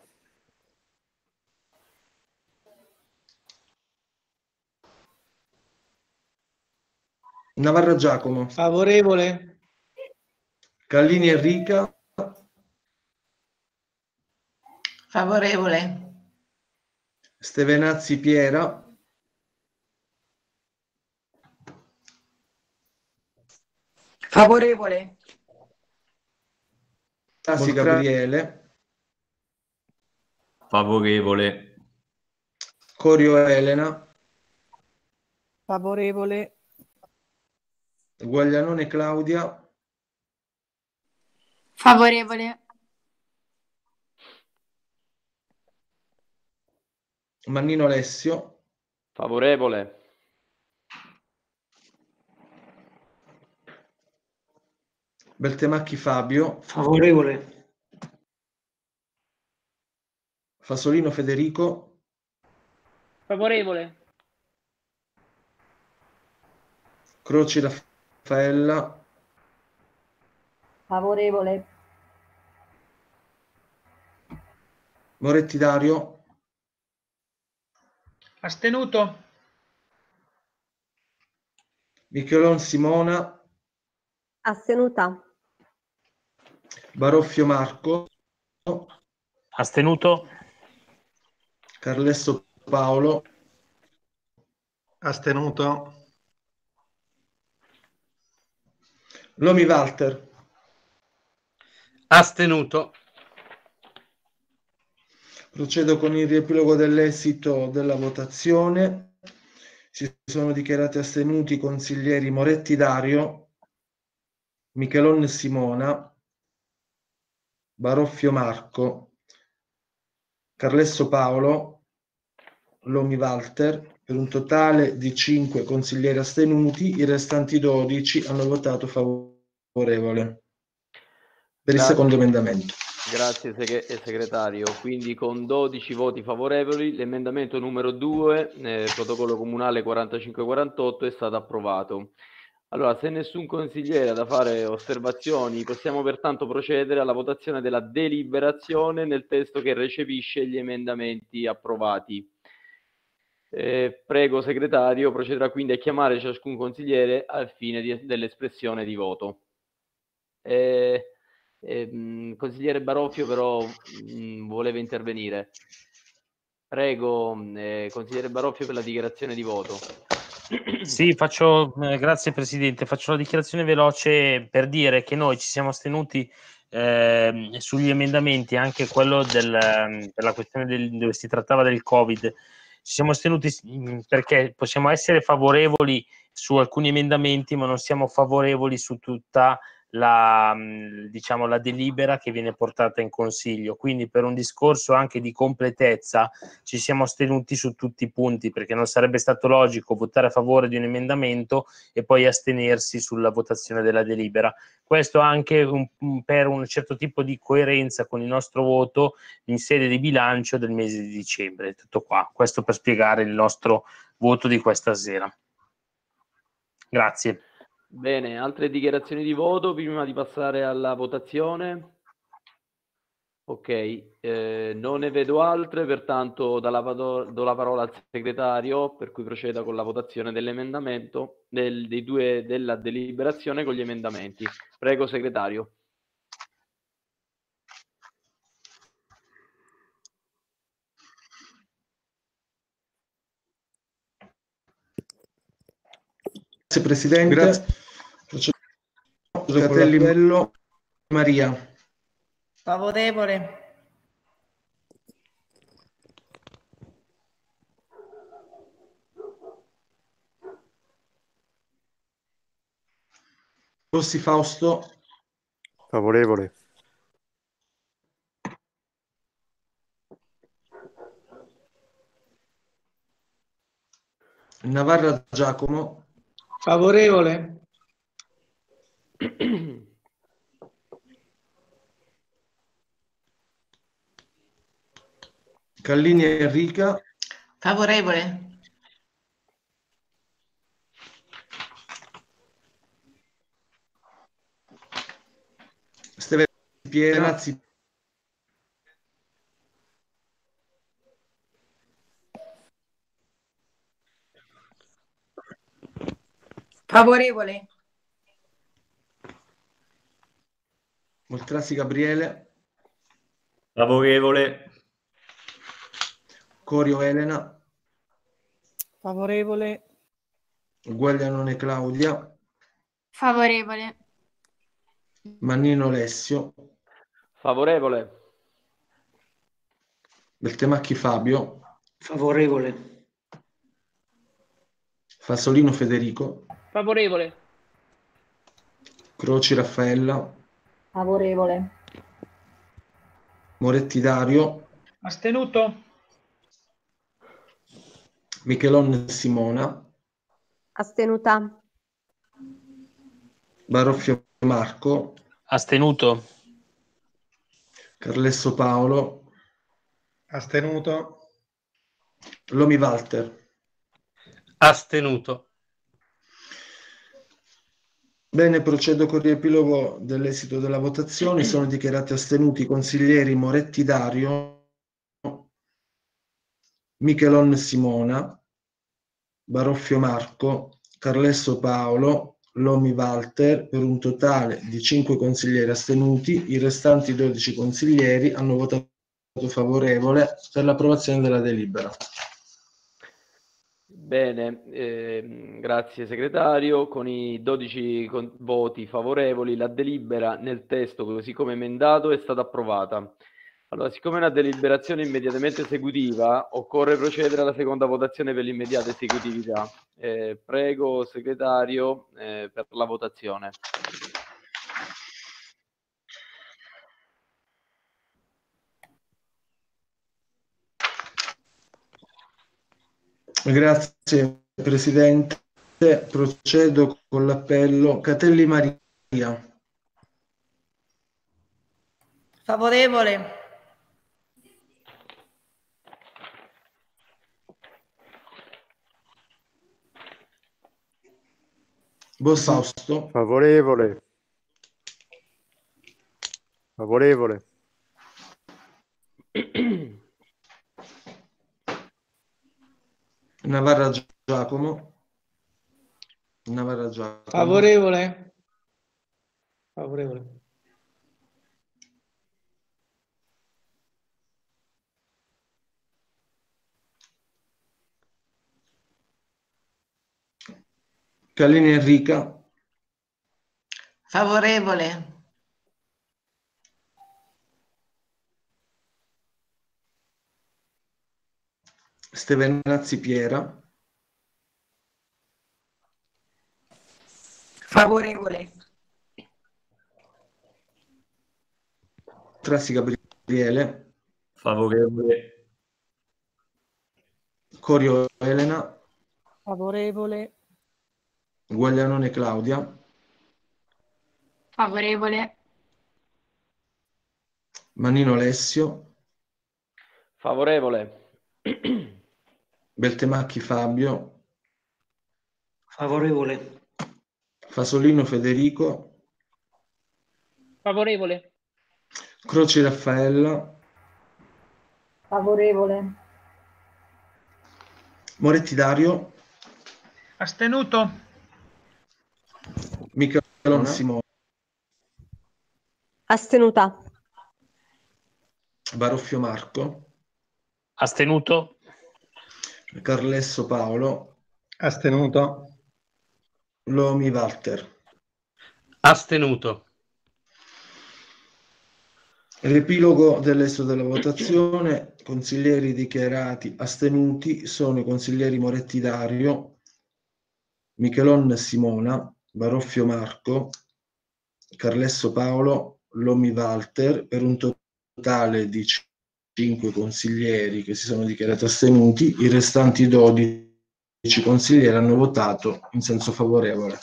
Navarra Giacomo. Favorevole. Callini Enrica. Favorevole. Stevenazzi Piera. Favorevole. Tasi Gabriele. Favorevole. Corio Elena. Favorevole. Guaglianone Claudia. Favorevole. Mannino Alessio. Favorevole. Beltemacchi Fabio. Favorevole. Fasolino Federico. Favorevole. Croci Raffaella. Favorevole. Moretti Dario. Astenuto. Michelon Simona. Astenuta. Baroffio Marco. Astenuto. Carlesso Paolo. Astenuto. Lomi Walter. Astenuto. Procedo con il riepilogo dell'esito della votazione. Si sono dichiarati astenuti i consiglieri Moretti Dario, Michelon Simona, Baroffio Marco, Carlesso Paolo, Lomi Walter, per un totale di cinque consiglieri astenuti. I restanti dodici hanno votato favorevole per il Grazie. secondo emendamento. Grazie seg- segretario. Quindi con dodici voti favorevoli l'emendamento numero due, eh, protocollo comunale quarantacinque quarantotto, è stato approvato. Allora, se nessun consigliere ha da fare osservazioni, possiamo pertanto procedere alla votazione della deliberazione nel testo che recepisce gli emendamenti approvati. Eh, prego segretario, procederà quindi a chiamare ciascun consigliere al fine di- dell'espressione di voto. Eh, Eh, mh, consigliere Baroffio però mh, voleva intervenire. Prego, mh, eh, consigliere Baroffio, per la dichiarazione di voto. Sì, faccio, eh, grazie Presidente, faccio la dichiarazione veloce per dire che noi ci siamo astenuti eh, sugli emendamenti, anche quello del, ehm, per la questione del, dove si trattava del Covid. Ci siamo astenuti mh, perché possiamo essere favorevoli su alcuni emendamenti, ma non siamo favorevoli su tutta la, mh, diciamo, la delibera che viene portata in Consiglio. Quindi, per un discorso anche di completezza, ci siamo astenuti su tutti i punti, perché non sarebbe stato logico votare a favore di un emendamento e poi astenersi sulla votazione della delibera. Questo anche un, per un certo tipo di coerenza con il nostro voto in sede di bilancio del mese di dicembre. Tutto qua. Questo per spiegare il nostro voto di questa sera. Grazie. Bene, altre dichiarazioni di voto prima di passare alla votazione? Ok, eh, non ne vedo altre, pertanto do la, do la parola al segretario, per cui proceda con la votazione dell'emendamento, del, dei due, della deliberazione con gli emendamenti. Prego segretario. Grazie Presidente. Grazie. Fratelli Bello Maria. Favorevole. Rossi Fausto. Favorevole. Navarra Giacomo. Favorevole. Callini Enrica. Favorevole. Steve Pierazzi. Favorevole. Moltrassi Gabriele. Favorevole. Corio Elena. Favorevole. Guaglianone Claudia. Favorevole. Mannino Alessio. Favorevole. Beltemacchi Fabio. Favorevole. Fasolino Federico. Favorevole. Croci Raffaella. Favorevole. Moretti Dario. Astenuto. Michelon Simona. Astenuta. Baroffio Marco. Astenuto. Carlesso Paolo. Astenuto. Lomi Walter. Astenuto. Bene, procedo con il riepilogo dell'esito della votazione. Sono dichiarati astenuti i consiglieri Moretti Dario, Michelon Simona, Baroffio Marco, Carlesso Paolo, Lomi Walter, per un totale di cinque consiglieri astenuti. I restanti dodici consiglieri hanno votato favorevole per l'approvazione della delibera. Bene, ehm, grazie segretario. Con i dodici con- voti favorevoli, la delibera nel testo così come emendato è stata approvata. Allora, siccome è una deliberazione immediatamente esecutiva, occorre procedere alla seconda votazione per l'immediata esecutività. Eh, prego, segretario, eh, per la votazione. Grazie Presidente. Procedo con l'appello. Catelli Maria. Favorevole. Bosfausto. Favorevole. Favorevole. Navarra Giacomo. Navarra Giacomo. Favorevole. Favorevole. Callini Enrica. Favorevole. Stevenazzi Piera. Favorevole. Trassi Gabriele. Favorevole. Corio Elena. Favorevole. Guaglianone Claudia. Favorevole. Mannino Alessio. Favorevole. Beltemacchi Fabio. Favorevole. Fasolino Federico. Favorevole. Croci Raffaella. Favorevole. Moretti Dario. Astenuto. Michelon Simone. Astenuta. Baroffio Marco. Astenuto. Carlesso Paolo. Astenuto. Lomi Walter. Astenuto. Riepilogo dell'esito della votazione. Consiglieri dichiarati astenuti sono i consiglieri Moretti Dario, Michelon Simona, Baroffio Marco, Carlesso Paolo, Lomi Walter, per un totale di cinque consiglieri che si sono dichiarati astenuti. I restanti dodici consiglieri hanno votato in senso favorevole.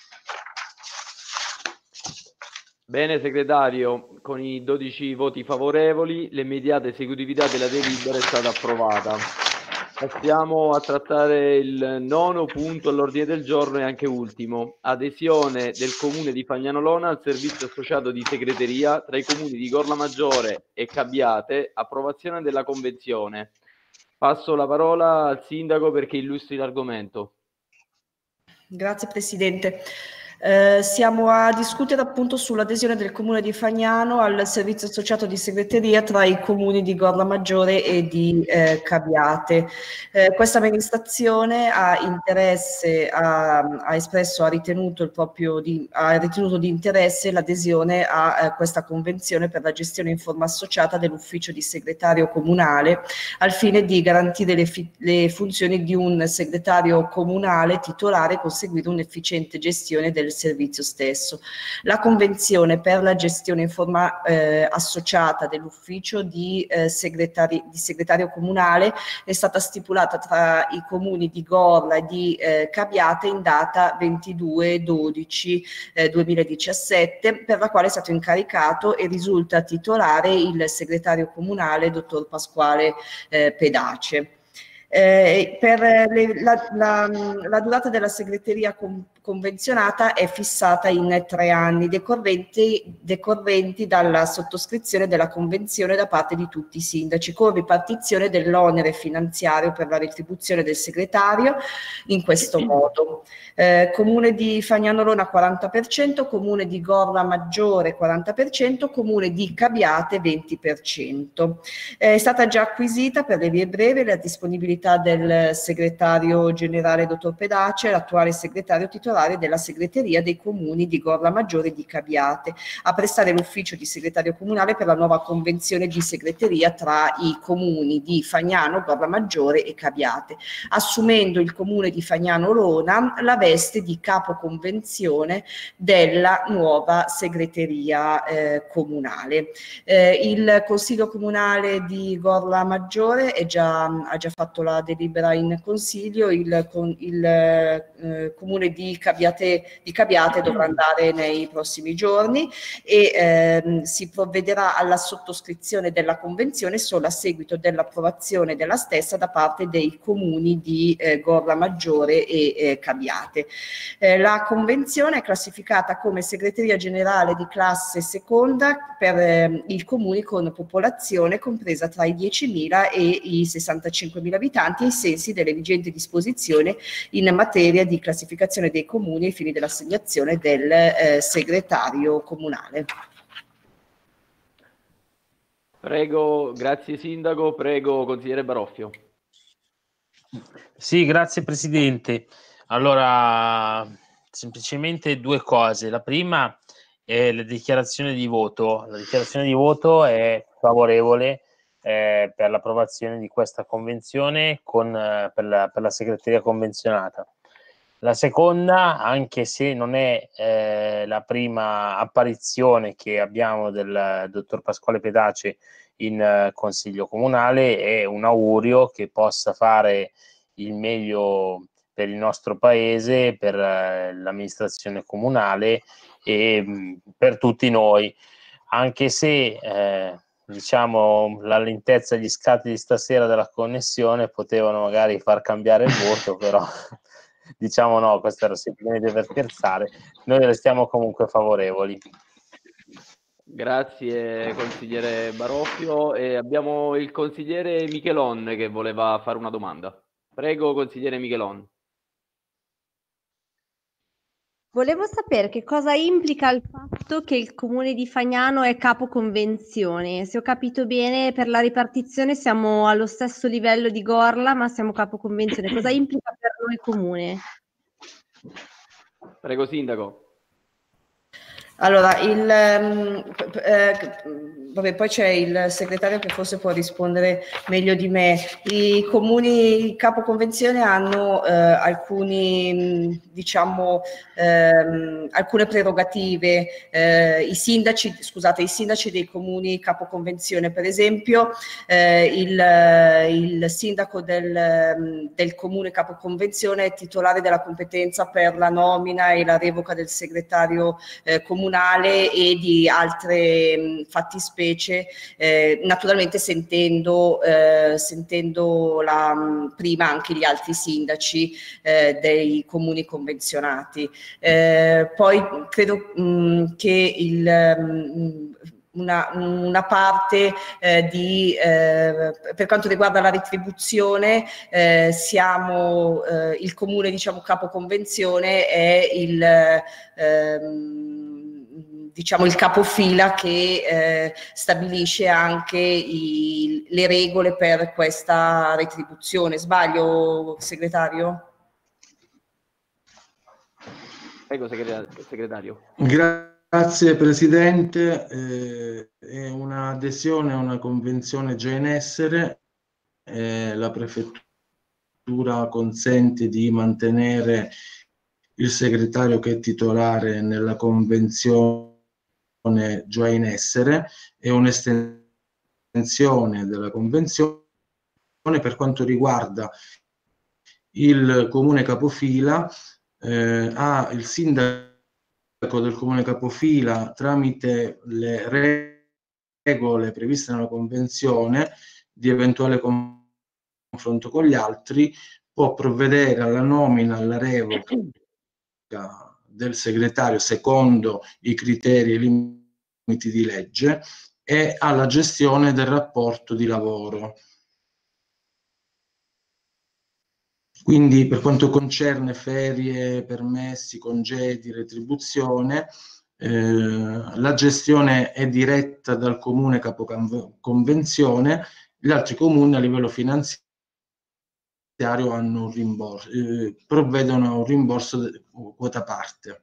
Bene, segretario, con i dodici voti favorevoli, l'immediata esecutività della delibera è stata approvata. Passiamo a trattare il nono punto all'ordine del giorno e anche ultimo: adesione del comune di Fagnanolona al servizio associato di segreteria tra i comuni di Gorla Maggiore e Cabbiate, approvazione della convenzione. Passo la parola al sindaco perché illustri l'argomento. Grazie Presidente. Eh, siamo a discutere appunto sull'adesione del comune di Fagnano al servizio associato di segreteria tra i comuni di Gorla Maggiore e di eh, Cabbiate. Eh, questa amministrazione ha interesse, ha, ha espresso, ha ritenuto il proprio di, ha ritenuto di interesse l'adesione a eh, questa convenzione per la gestione in forma associata dell'ufficio di segretario comunale, al fine di garantire le, fi- le funzioni di un segretario comunale titolare e conseguire un'efficiente gestione del servizio stesso. La convenzione per la gestione in forma eh, associata dell'ufficio di, eh, segretari, di segretario comunale è stata stipulata tra i comuni di Gorla e di eh, Cabbiate in data ventidue dodici duemiladiciassette, per la quale è stato incaricato e risulta titolare il segretario comunale dottor Pasquale eh, Pedace. Eh, per le, la, la, la durata della segreteria con, convenzionata è fissata in tre anni decorrenti, decorrenti dalla sottoscrizione della convenzione da parte di tutti i sindaci, con ripartizione dell'onere finanziario per la retribuzione del segretario in questo modo. Eh, comune di Fagnanolona quaranta per cento, comune di Gorla Maggiore quaranta per cento, comune di Cabbiate venti per cento. Eh, è stata già acquisita per le vie brevi la disponibilità del segretario generale dottor Pedace, l'attuale segretario titolare della segreteria dei comuni di Gorla Maggiore e di Cabbiate, a prestare l'ufficio di segretario comunale per la nuova convenzione di segreteria tra i comuni di Fagnano, Gorla Maggiore e Cabbiate, assumendo il comune di Fagnanolona la veste di capo convenzione della nuova segreteria eh, comunale. Eh, il Consiglio Comunale di Gorla Maggiore è già, ha già fatto la delibera in Consiglio, il, con, il eh, Comune di Cabbiate, di Cabbiate dovrà andare nei prossimi giorni e ehm, si provvederà alla sottoscrizione della convenzione solo a seguito dell'approvazione della stessa da parte dei comuni di eh, Gorla Maggiore e eh, Cabbiate. Eh, la convenzione è classificata come segreteria generale di classe seconda per eh, i comuni con popolazione compresa tra i diecimila e i sessantacinquemila abitanti ai sensi delle vigenti disposizioni in materia di classificazione dei comuni ai fini dell'assegnazione del eh, segretario comunale. Prego, grazie sindaco, prego consigliere Baroffio. Sì, grazie Presidente. Allora, semplicemente due cose. La prima è la dichiarazione di voto. La dichiarazione di voto è favorevole eh, per l'approvazione di questa convenzione con, eh, per, la, per la segreteria convenzionata. La seconda, anche se non è eh, la prima apparizione che abbiamo del dottor Pasquale Pedace in uh, Consiglio Comunale, è un augurio che possa fare il meglio per il nostro Paese, per uh, l'amministrazione comunale e mh, per tutti noi, anche se eh, diciamo la lentezza e gli scatti di stasera della connessione potevano magari far cambiare il voto, però diciamo no, questo era semplicemente per scherzare. Noi restiamo comunque favorevoli. Grazie consigliere Baroffio e abbiamo il consigliere Michelon che voleva fare una domanda. Prego consigliere Michelon. Volevo sapere che cosa implica il fatto che il comune di Fagnano è capo convenzione. Se ho capito bene, per la ripartizione siamo allo stesso livello di Gorla, ma siamo capo convenzione. Cosa implica per noi comune? Prego sindaco. Allora, il, ehm, eh, vabbè, poi c'è il segretario che forse può rispondere meglio di me. I comuni capoconvenzione hanno eh, alcuni, diciamo, ehm, alcune prerogative. Eh, i sindaci, scusate, i sindaci dei comuni capoconvenzione, per esempio, eh, il, il sindaco del, del comune capoconvenzione è titolare della competenza per la nomina e la revoca del segretario eh, comunale e di altre mh, fattispecie, eh, naturalmente sentendo, eh, sentendo la, mh, prima anche gli altri sindaci eh, dei comuni convenzionati. Eh, poi credo mh, che il mh, Una, una parte eh, di, eh, per quanto riguarda la retribuzione, eh, siamo, eh, il comune, diciamo, capoconvenzione è il, ehm, diciamo, il capofila che eh, stabilisce anche i, le regole per questa retribuzione. Sbaglio, segretario? Prego, segretario. Grazie. Grazie Presidente, eh, è un'adesione a una convenzione già in essere, eh, la Prefettura consente di mantenere il segretario che è titolare nella convenzione già in essere, è un'estensione della convenzione per quanto riguarda il comune capofila, eh, ha il sindaco del comune capofila tramite le regole previste nella convenzione di eventuale confronto con gli altri può provvedere alla nomina, alla revoca del segretario secondo i criteri e i limiti di legge e alla gestione del rapporto di lavoro. Quindi per quanto concerne ferie, permessi, congedi, retribuzione, eh, la gestione è diretta dal comune capoconvenzione, gli altri comuni a livello finanziario hanno un rimborso, eh, provvedono a un rimborso di quota parte.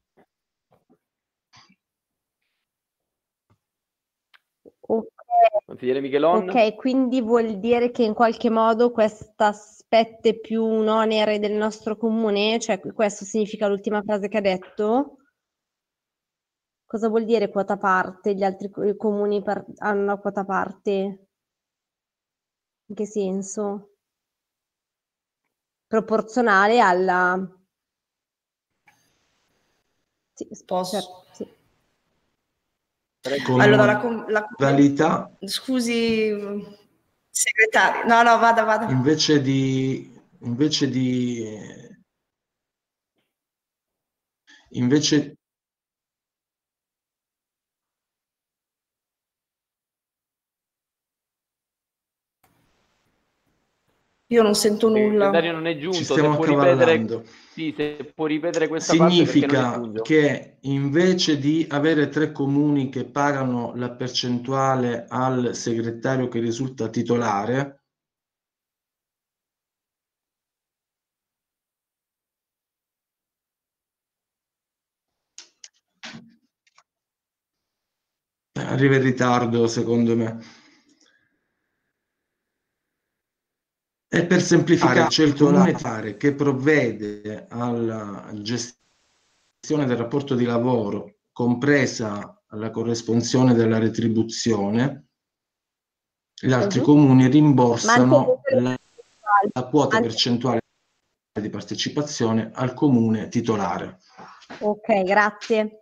Ok. Consigliere Michelon. Ok, quindi vuol dire che in qualche modo questa spette più un onere del nostro comune? Cioè questo significa l'ultima frase che ha detto? Cosa vuol dire quota parte? Gli altri co- comuni par- hanno una quota parte? In che senso? Proporzionale alla... Sì, Posso? certo, sì. Come Allora, la, com- la modalità, scusi, segretario. No, no, vada, vada. invece di invece di invece Io non sento Il nulla. segretario non è giunto, ci se stiamo può ripetere, accavallando. sì, se può ripetere questa parte perché non è Significa giunto. che invece di avere tre comuni che pagano la percentuale al segretario che risulta titolare, arriva in ritardo secondo me. E per semplificare c'è il comune titolare che provvede alla gestione del rapporto di lavoro, compresa la corresponsione della retribuzione. Gli altri Mhm. comuni rimborsano Mantenete la, la quota percentuale di partecipazione al comune titolare. Ok, grazie.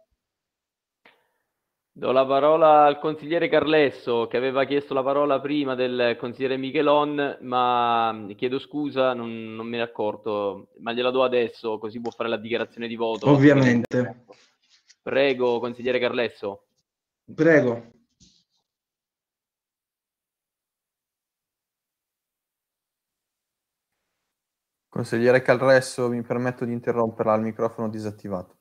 Do la parola al consigliere Carlesso che aveva chiesto la parola prima del consigliere Michelon, ma chiedo scusa, non, non me ne accorto, ma gliela do adesso così può fare la dichiarazione di voto. Ovviamente. Prego, consigliere Carlesso. Prego. Consigliere Carlesso, mi permetto di interromperla, al microfono disattivato.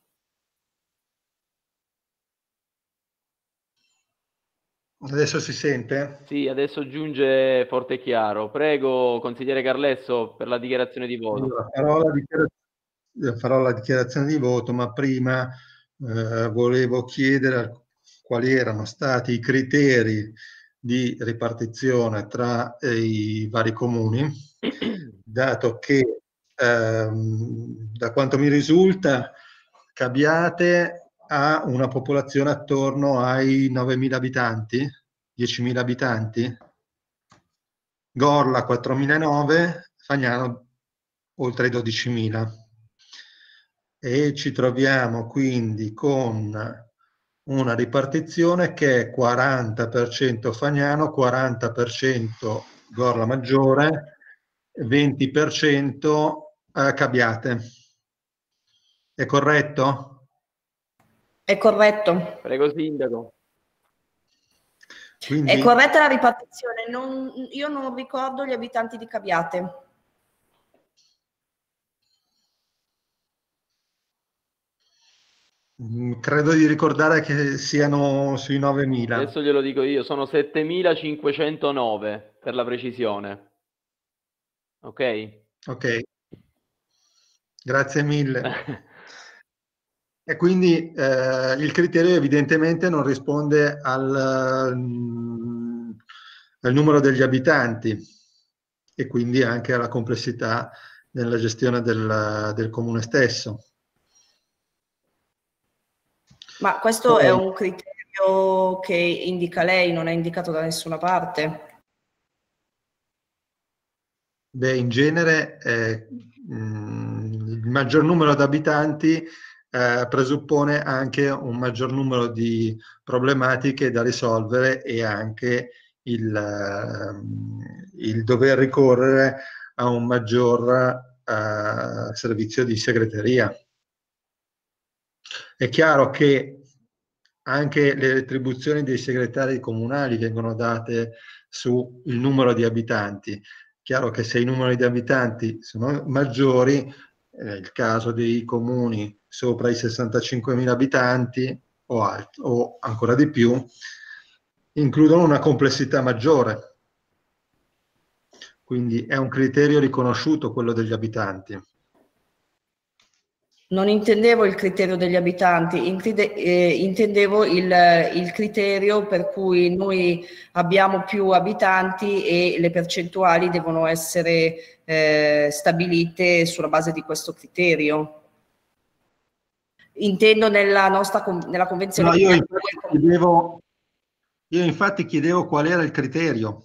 Adesso si sente? Sì, adesso giunge forte e chiaro. Prego, consigliere Carlesso, per la dichiarazione di voto. Allora, farò la dichiarazione, farò la dichiarazione di voto, ma prima eh, volevo chiedere quali erano stati i criteri di ripartizione tra eh, i vari comuni, dato che ehm, da quanto mi risulta Cabbiate ha una popolazione attorno ai novemila abitanti, diecimila abitanti, Gorla quattromilanove, Fagnano oltre i dodicimila. E ci troviamo quindi con una ripartizione che è quaranta per cento Fagnano, quaranta per cento Gorla Maggiore, venti per cento eh, Cabbiate. È corretto? È corretto. Prego, Sindaco. Quindi... È corretta la ripartizione. Non, io non ricordo gli abitanti di Cabbiate. Credo di ricordare che siano sui novemila. Adesso glielo dico io, sono settemilacinquecentonove per la precisione. Ok? Ok. Grazie mille. E quindi eh, il criterio evidentemente non risponde al, mm, al numero degli abitanti e quindi anche alla complessità nella gestione del, del comune stesso. Ma questo Poi, è un criterio che indica lei, non è indicato da nessuna parte? Beh, in genere eh, mh, il maggior numero di abitanti eh, presuppone anche un maggior numero di problematiche da risolvere e anche il, eh, il dover ricorrere a un maggior eh, servizio di segreteria. È chiaro che anche le retribuzioni dei segretari comunali vengono date sul numero di abitanti. Chiaro che se i numeri di abitanti sono maggiori, è il caso dei comuni sopra i sessantacinquemila abitanti o, alt- o ancora di più, includono una complessità maggiore. Quindi è un criterio riconosciuto quello degli abitanti. Non intendevo il criterio degli abitanti, intende, eh, intendevo il, il criterio per cui noi abbiamo più abitanti e le percentuali devono essere eh, stabilite sulla base di questo criterio. Intendo nella nostra nella convenzione. No, io, infatti chiedevo, io infatti chiedevo qual era il criterio.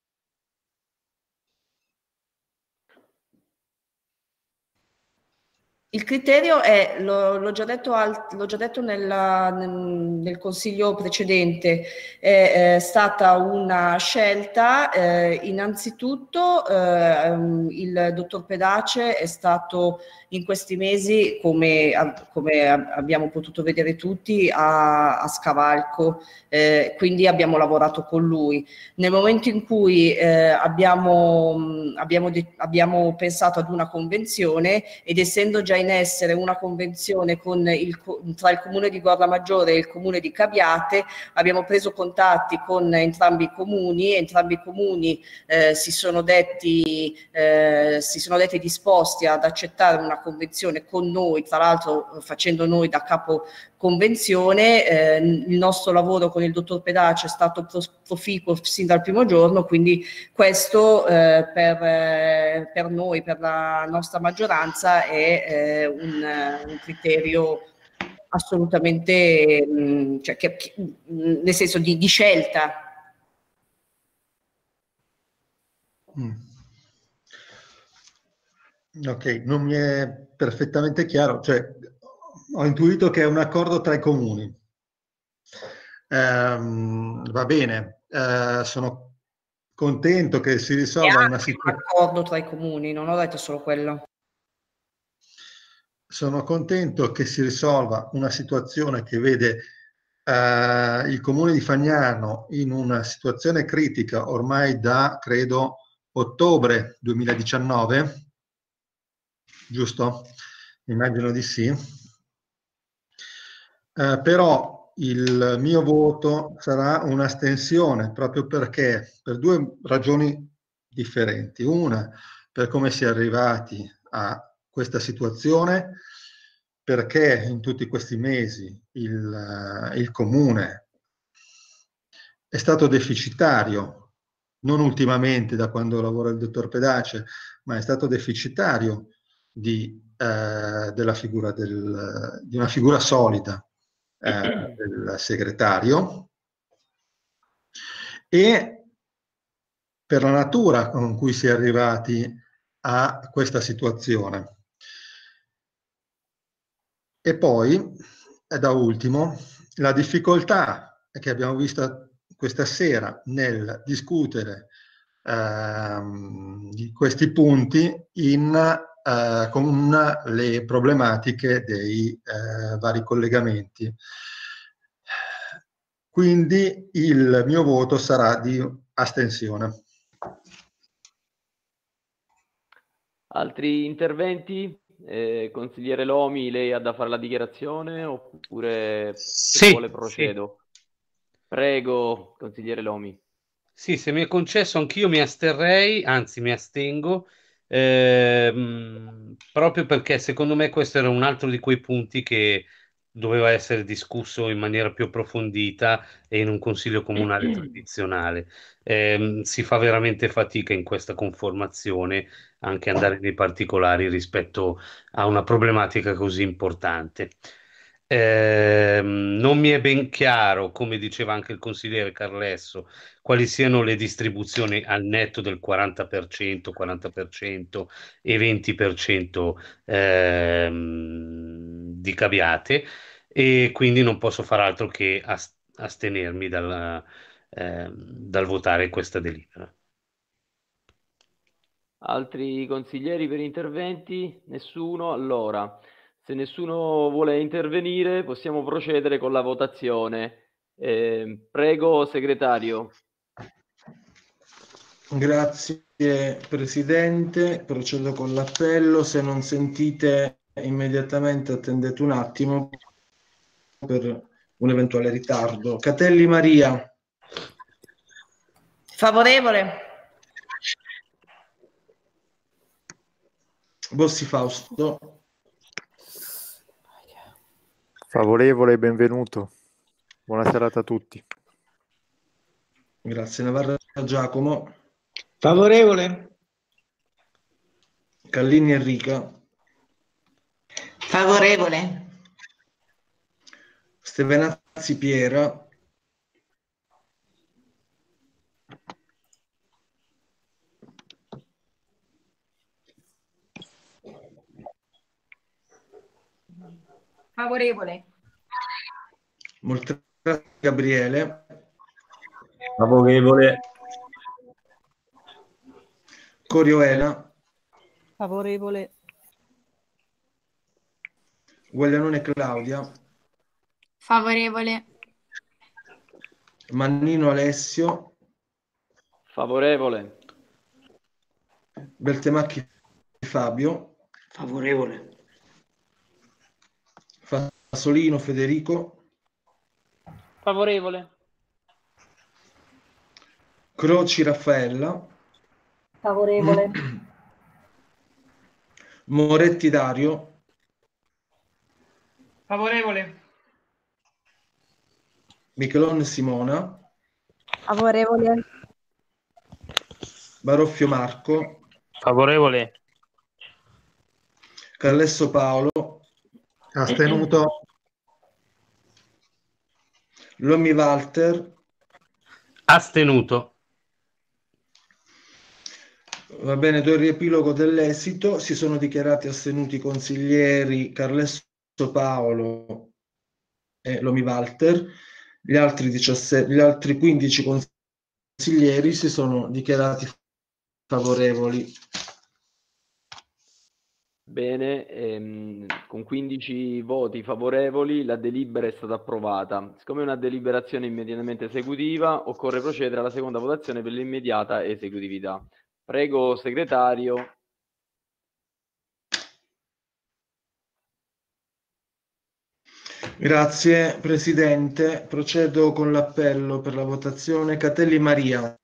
Il criterio è, l'ho già detto, al, l'ho già detto nella, nel, nel consiglio precedente, è, è stata una scelta, eh, innanzitutto eh, il dottor Pedace è stato in questi mesi, come, come abbiamo potuto vedere tutti, a, a scavalco, eh, quindi abbiamo lavorato con lui. Nel momento in cui eh, abbiamo, abbiamo, abbiamo pensato ad una convenzione ed essendo già in essere una convenzione con il, tra il comune di Gorla Maggiore e il comune di Cabbiate, abbiamo preso contatti con entrambi i comuni, entrambi i comuni eh, si sono detti eh, si sono detti disposti ad accettare una convenzione con noi, tra l'altro facendo noi da capo convenzione. Eh, il nostro lavoro con il dottor Pedace è stato proficuo sin dal primo giorno, quindi questo eh, per, eh, per noi, per la nostra maggioranza è eh, un, un criterio assolutamente, mh, cioè che, che, mh, nel senso di, di scelta. Mm. Ok, non mi è perfettamente chiaro, cioè ho intuito che è un accordo tra i comuni. Ehm, va bene, eh, sono contento che si risolva una situazione. Un accordo tra i comuni, non ho detto solo quello. Sono contento che si risolva una situazione che vede eh, il comune di Fagnano in una situazione critica ormai da, credo, ottobre duemiladiciannove, giusto? Immagino di sì. Eh, però il mio voto sarà un'astensione proprio perché, per due ragioni differenti. Una, per come si è arrivati a questa situazione, perché in tutti questi mesi il, il Comune è stato deficitario, non ultimamente da quando lavora il dottor Pedace, ma è stato deficitario di, eh, della figura del, di una figura solida eh, del segretario, e per la natura con cui si è arrivati a questa situazione. E poi, da ultimo, la difficoltà che abbiamo visto questa sera nel discutere ehm, di questi punti in, eh, con le problematiche dei eh, vari collegamenti. Quindi il mio voto sarà di astensione. Altri interventi? Eh, consigliere Lomi, lei ha da fare la dichiarazione oppure se Sì, vuole procedo? Prego, consigliere Lomi. Sì, se mi è concesso, anch'io mi asterrei, anzi mi astengo, ehm, proprio perché secondo me questo era un altro di quei punti che doveva essere discusso in maniera più approfondita e in un consiglio comunale tradizionale. Ehm, si fa veramente fatica in questa conformazione anche andare nei particolari rispetto a una problematica così importante. Ehm, non mi è ben chiaro, come diceva anche il consigliere Carlesso, quali siano le distribuzioni al netto del quaranta per cento, quaranta per cento e venti per cento ehm, di caviate, e quindi non posso far altro che as- astenermi dal, ehm, dal votare questa delibera. Altri consiglieri per interventi? Nessuno? Allora, se nessuno vuole intervenire, possiamo procedere con la votazione. Eh, prego, segretario. Grazie Presidente, procedo con l'appello. Se non sentite immediatamente attendete un attimo per un eventuale ritardo. Catelli Maria. Favorevole. Bossi Fausto. Favorevole, benvenuto. Buona serata a tutti. Grazie. Navarra Giacomo. Favorevole. Callini Enrica. Favorevole. Stevenazzi Piera. Favorevole. Molteni Gabriele. Favorevole. Corioela. Favorevole. Guaglianone Claudia. Favorevole. Mannino Alessio. Favorevole. Beltemacchi Fabio. Favorevole. Fasolino Federico. Favorevole. Croci Raffaella. Favorevole. Moretti Dario. Favorevole. Michelon Simona. Favorevole. Baroffio Marco. Favorevole. Carlesso Paolo. Astenuto. Lomi Walter. Astenuto. Va bene, do il riepilogo dell'esito. Si sono dichiarati astenuti i consiglieri Carlesso Paolo e Lomi Walter. Gli altri, diciassette, gli altri quindici consiglieri si sono dichiarati favorevoli. Bene, ehm, con quindici voti favorevoli la delibera è stata approvata. Siccome è una deliberazione immediatamente esecutiva, occorre procedere alla seconda votazione per l'immediata esecutività. Prego, segretario. Grazie Presidente. Procedo con l'appello per la votazione. Catelli Maria.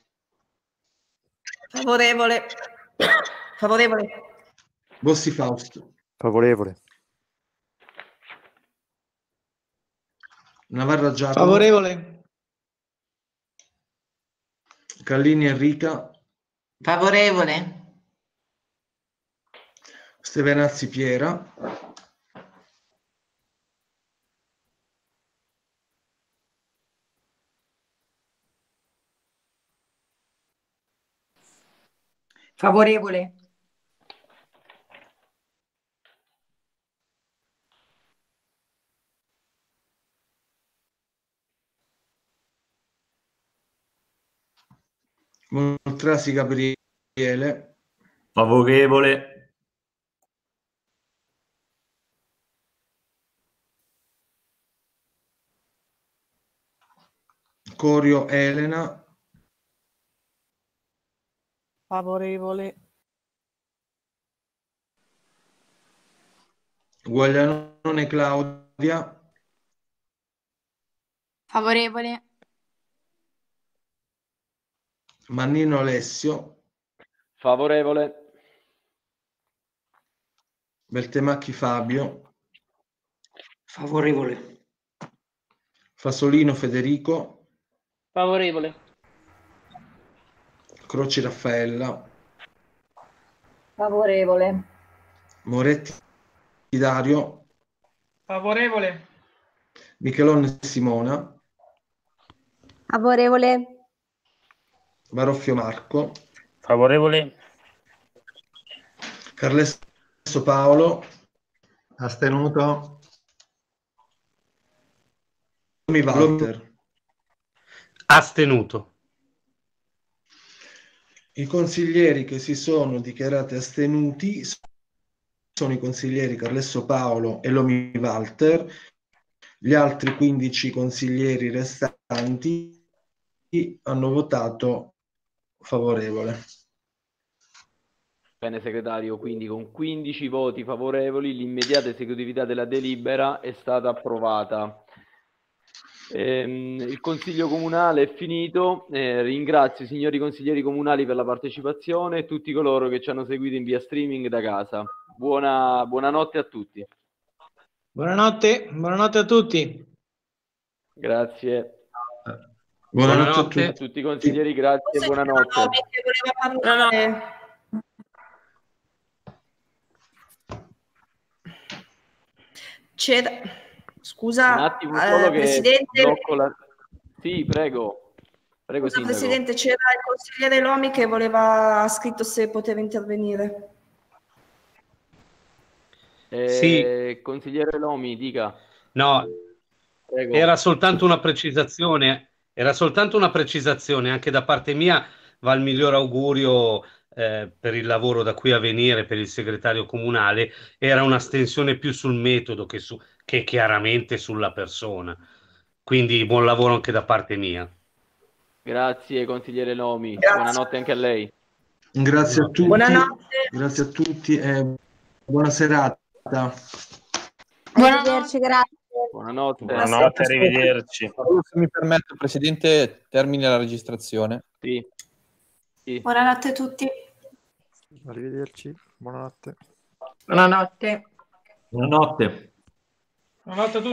Favorevole. Favorevole. Bossi Fausto. Favorevole. Navarra Giacomo. Favorevole. Callini Enrica. Favorevole. Stevenazzi Piera. Favorevole. Moltrasi Gabriele. Favorevole. Corio Elena. Favorevole. Guaglianone Claudia. Favorevole. Mannino Alessio. Favorevole. Beltemacchi Fabio. Favorevole. Fasolino Federico. Favorevole. Croci Raffaella. Favorevole. Moretti Dario. Favorevole. Michelon Simona. Favorevole. Baroffio Marco. Favorevole. Carlesso Paolo. Astenuto. Lomi Walter. Astenuto. I consiglieri che si sono dichiarati astenuti sono i consiglieri Carlesso Paolo e Lomi Walter. Gli altri quindici consiglieri restanti hanno votato favorevole. Bene segretario, quindi con quindici voti favorevoli l'immediata esecutività della delibera è stata approvata. Ehm, il Consiglio Comunale è finito, eh, ringrazio i signori consiglieri comunali per la partecipazione e tutti coloro che ci hanno seguito in via streaming da casa. Buona, buonanotte a tutti. Buonanotte, buonanotte a tutti. Grazie. Buonanotte, Buonanotte. A tutti i consiglieri, grazie e buonanotte. C'era... Scusa, Un attimo solo eh, che Presidente. blocco la... Sì, prego. Prego, Scusa, Sindaco. Presidente, c'era il consigliere Lomi che voleva, ha scritto se poteva intervenire. Eh, Sì. Consigliere Lomi, dica. No, Prego. era soltanto una precisazione, era soltanto una precisazione, anche da parte mia va il miglior augurio eh, per il lavoro da qui a venire per il segretario comunale. Era un'astensione più sul metodo che, su, che chiaramente sulla persona. Quindi buon lavoro anche da parte mia. Grazie, consigliere Lomi. Grazie. Buonanotte anche a lei. Grazie a tutti. Buonanotte. Grazie a tutti e buona serata. Arrivederci, grazie. Buonanotte. Buonanotte, arrivederci. Se mi permette, Presidente, termini la registrazione. Sì. Sì. Buonanotte a tutti. Arrivederci. Buonanotte. Buonanotte. Buonanotte. Buonanotte a tutti.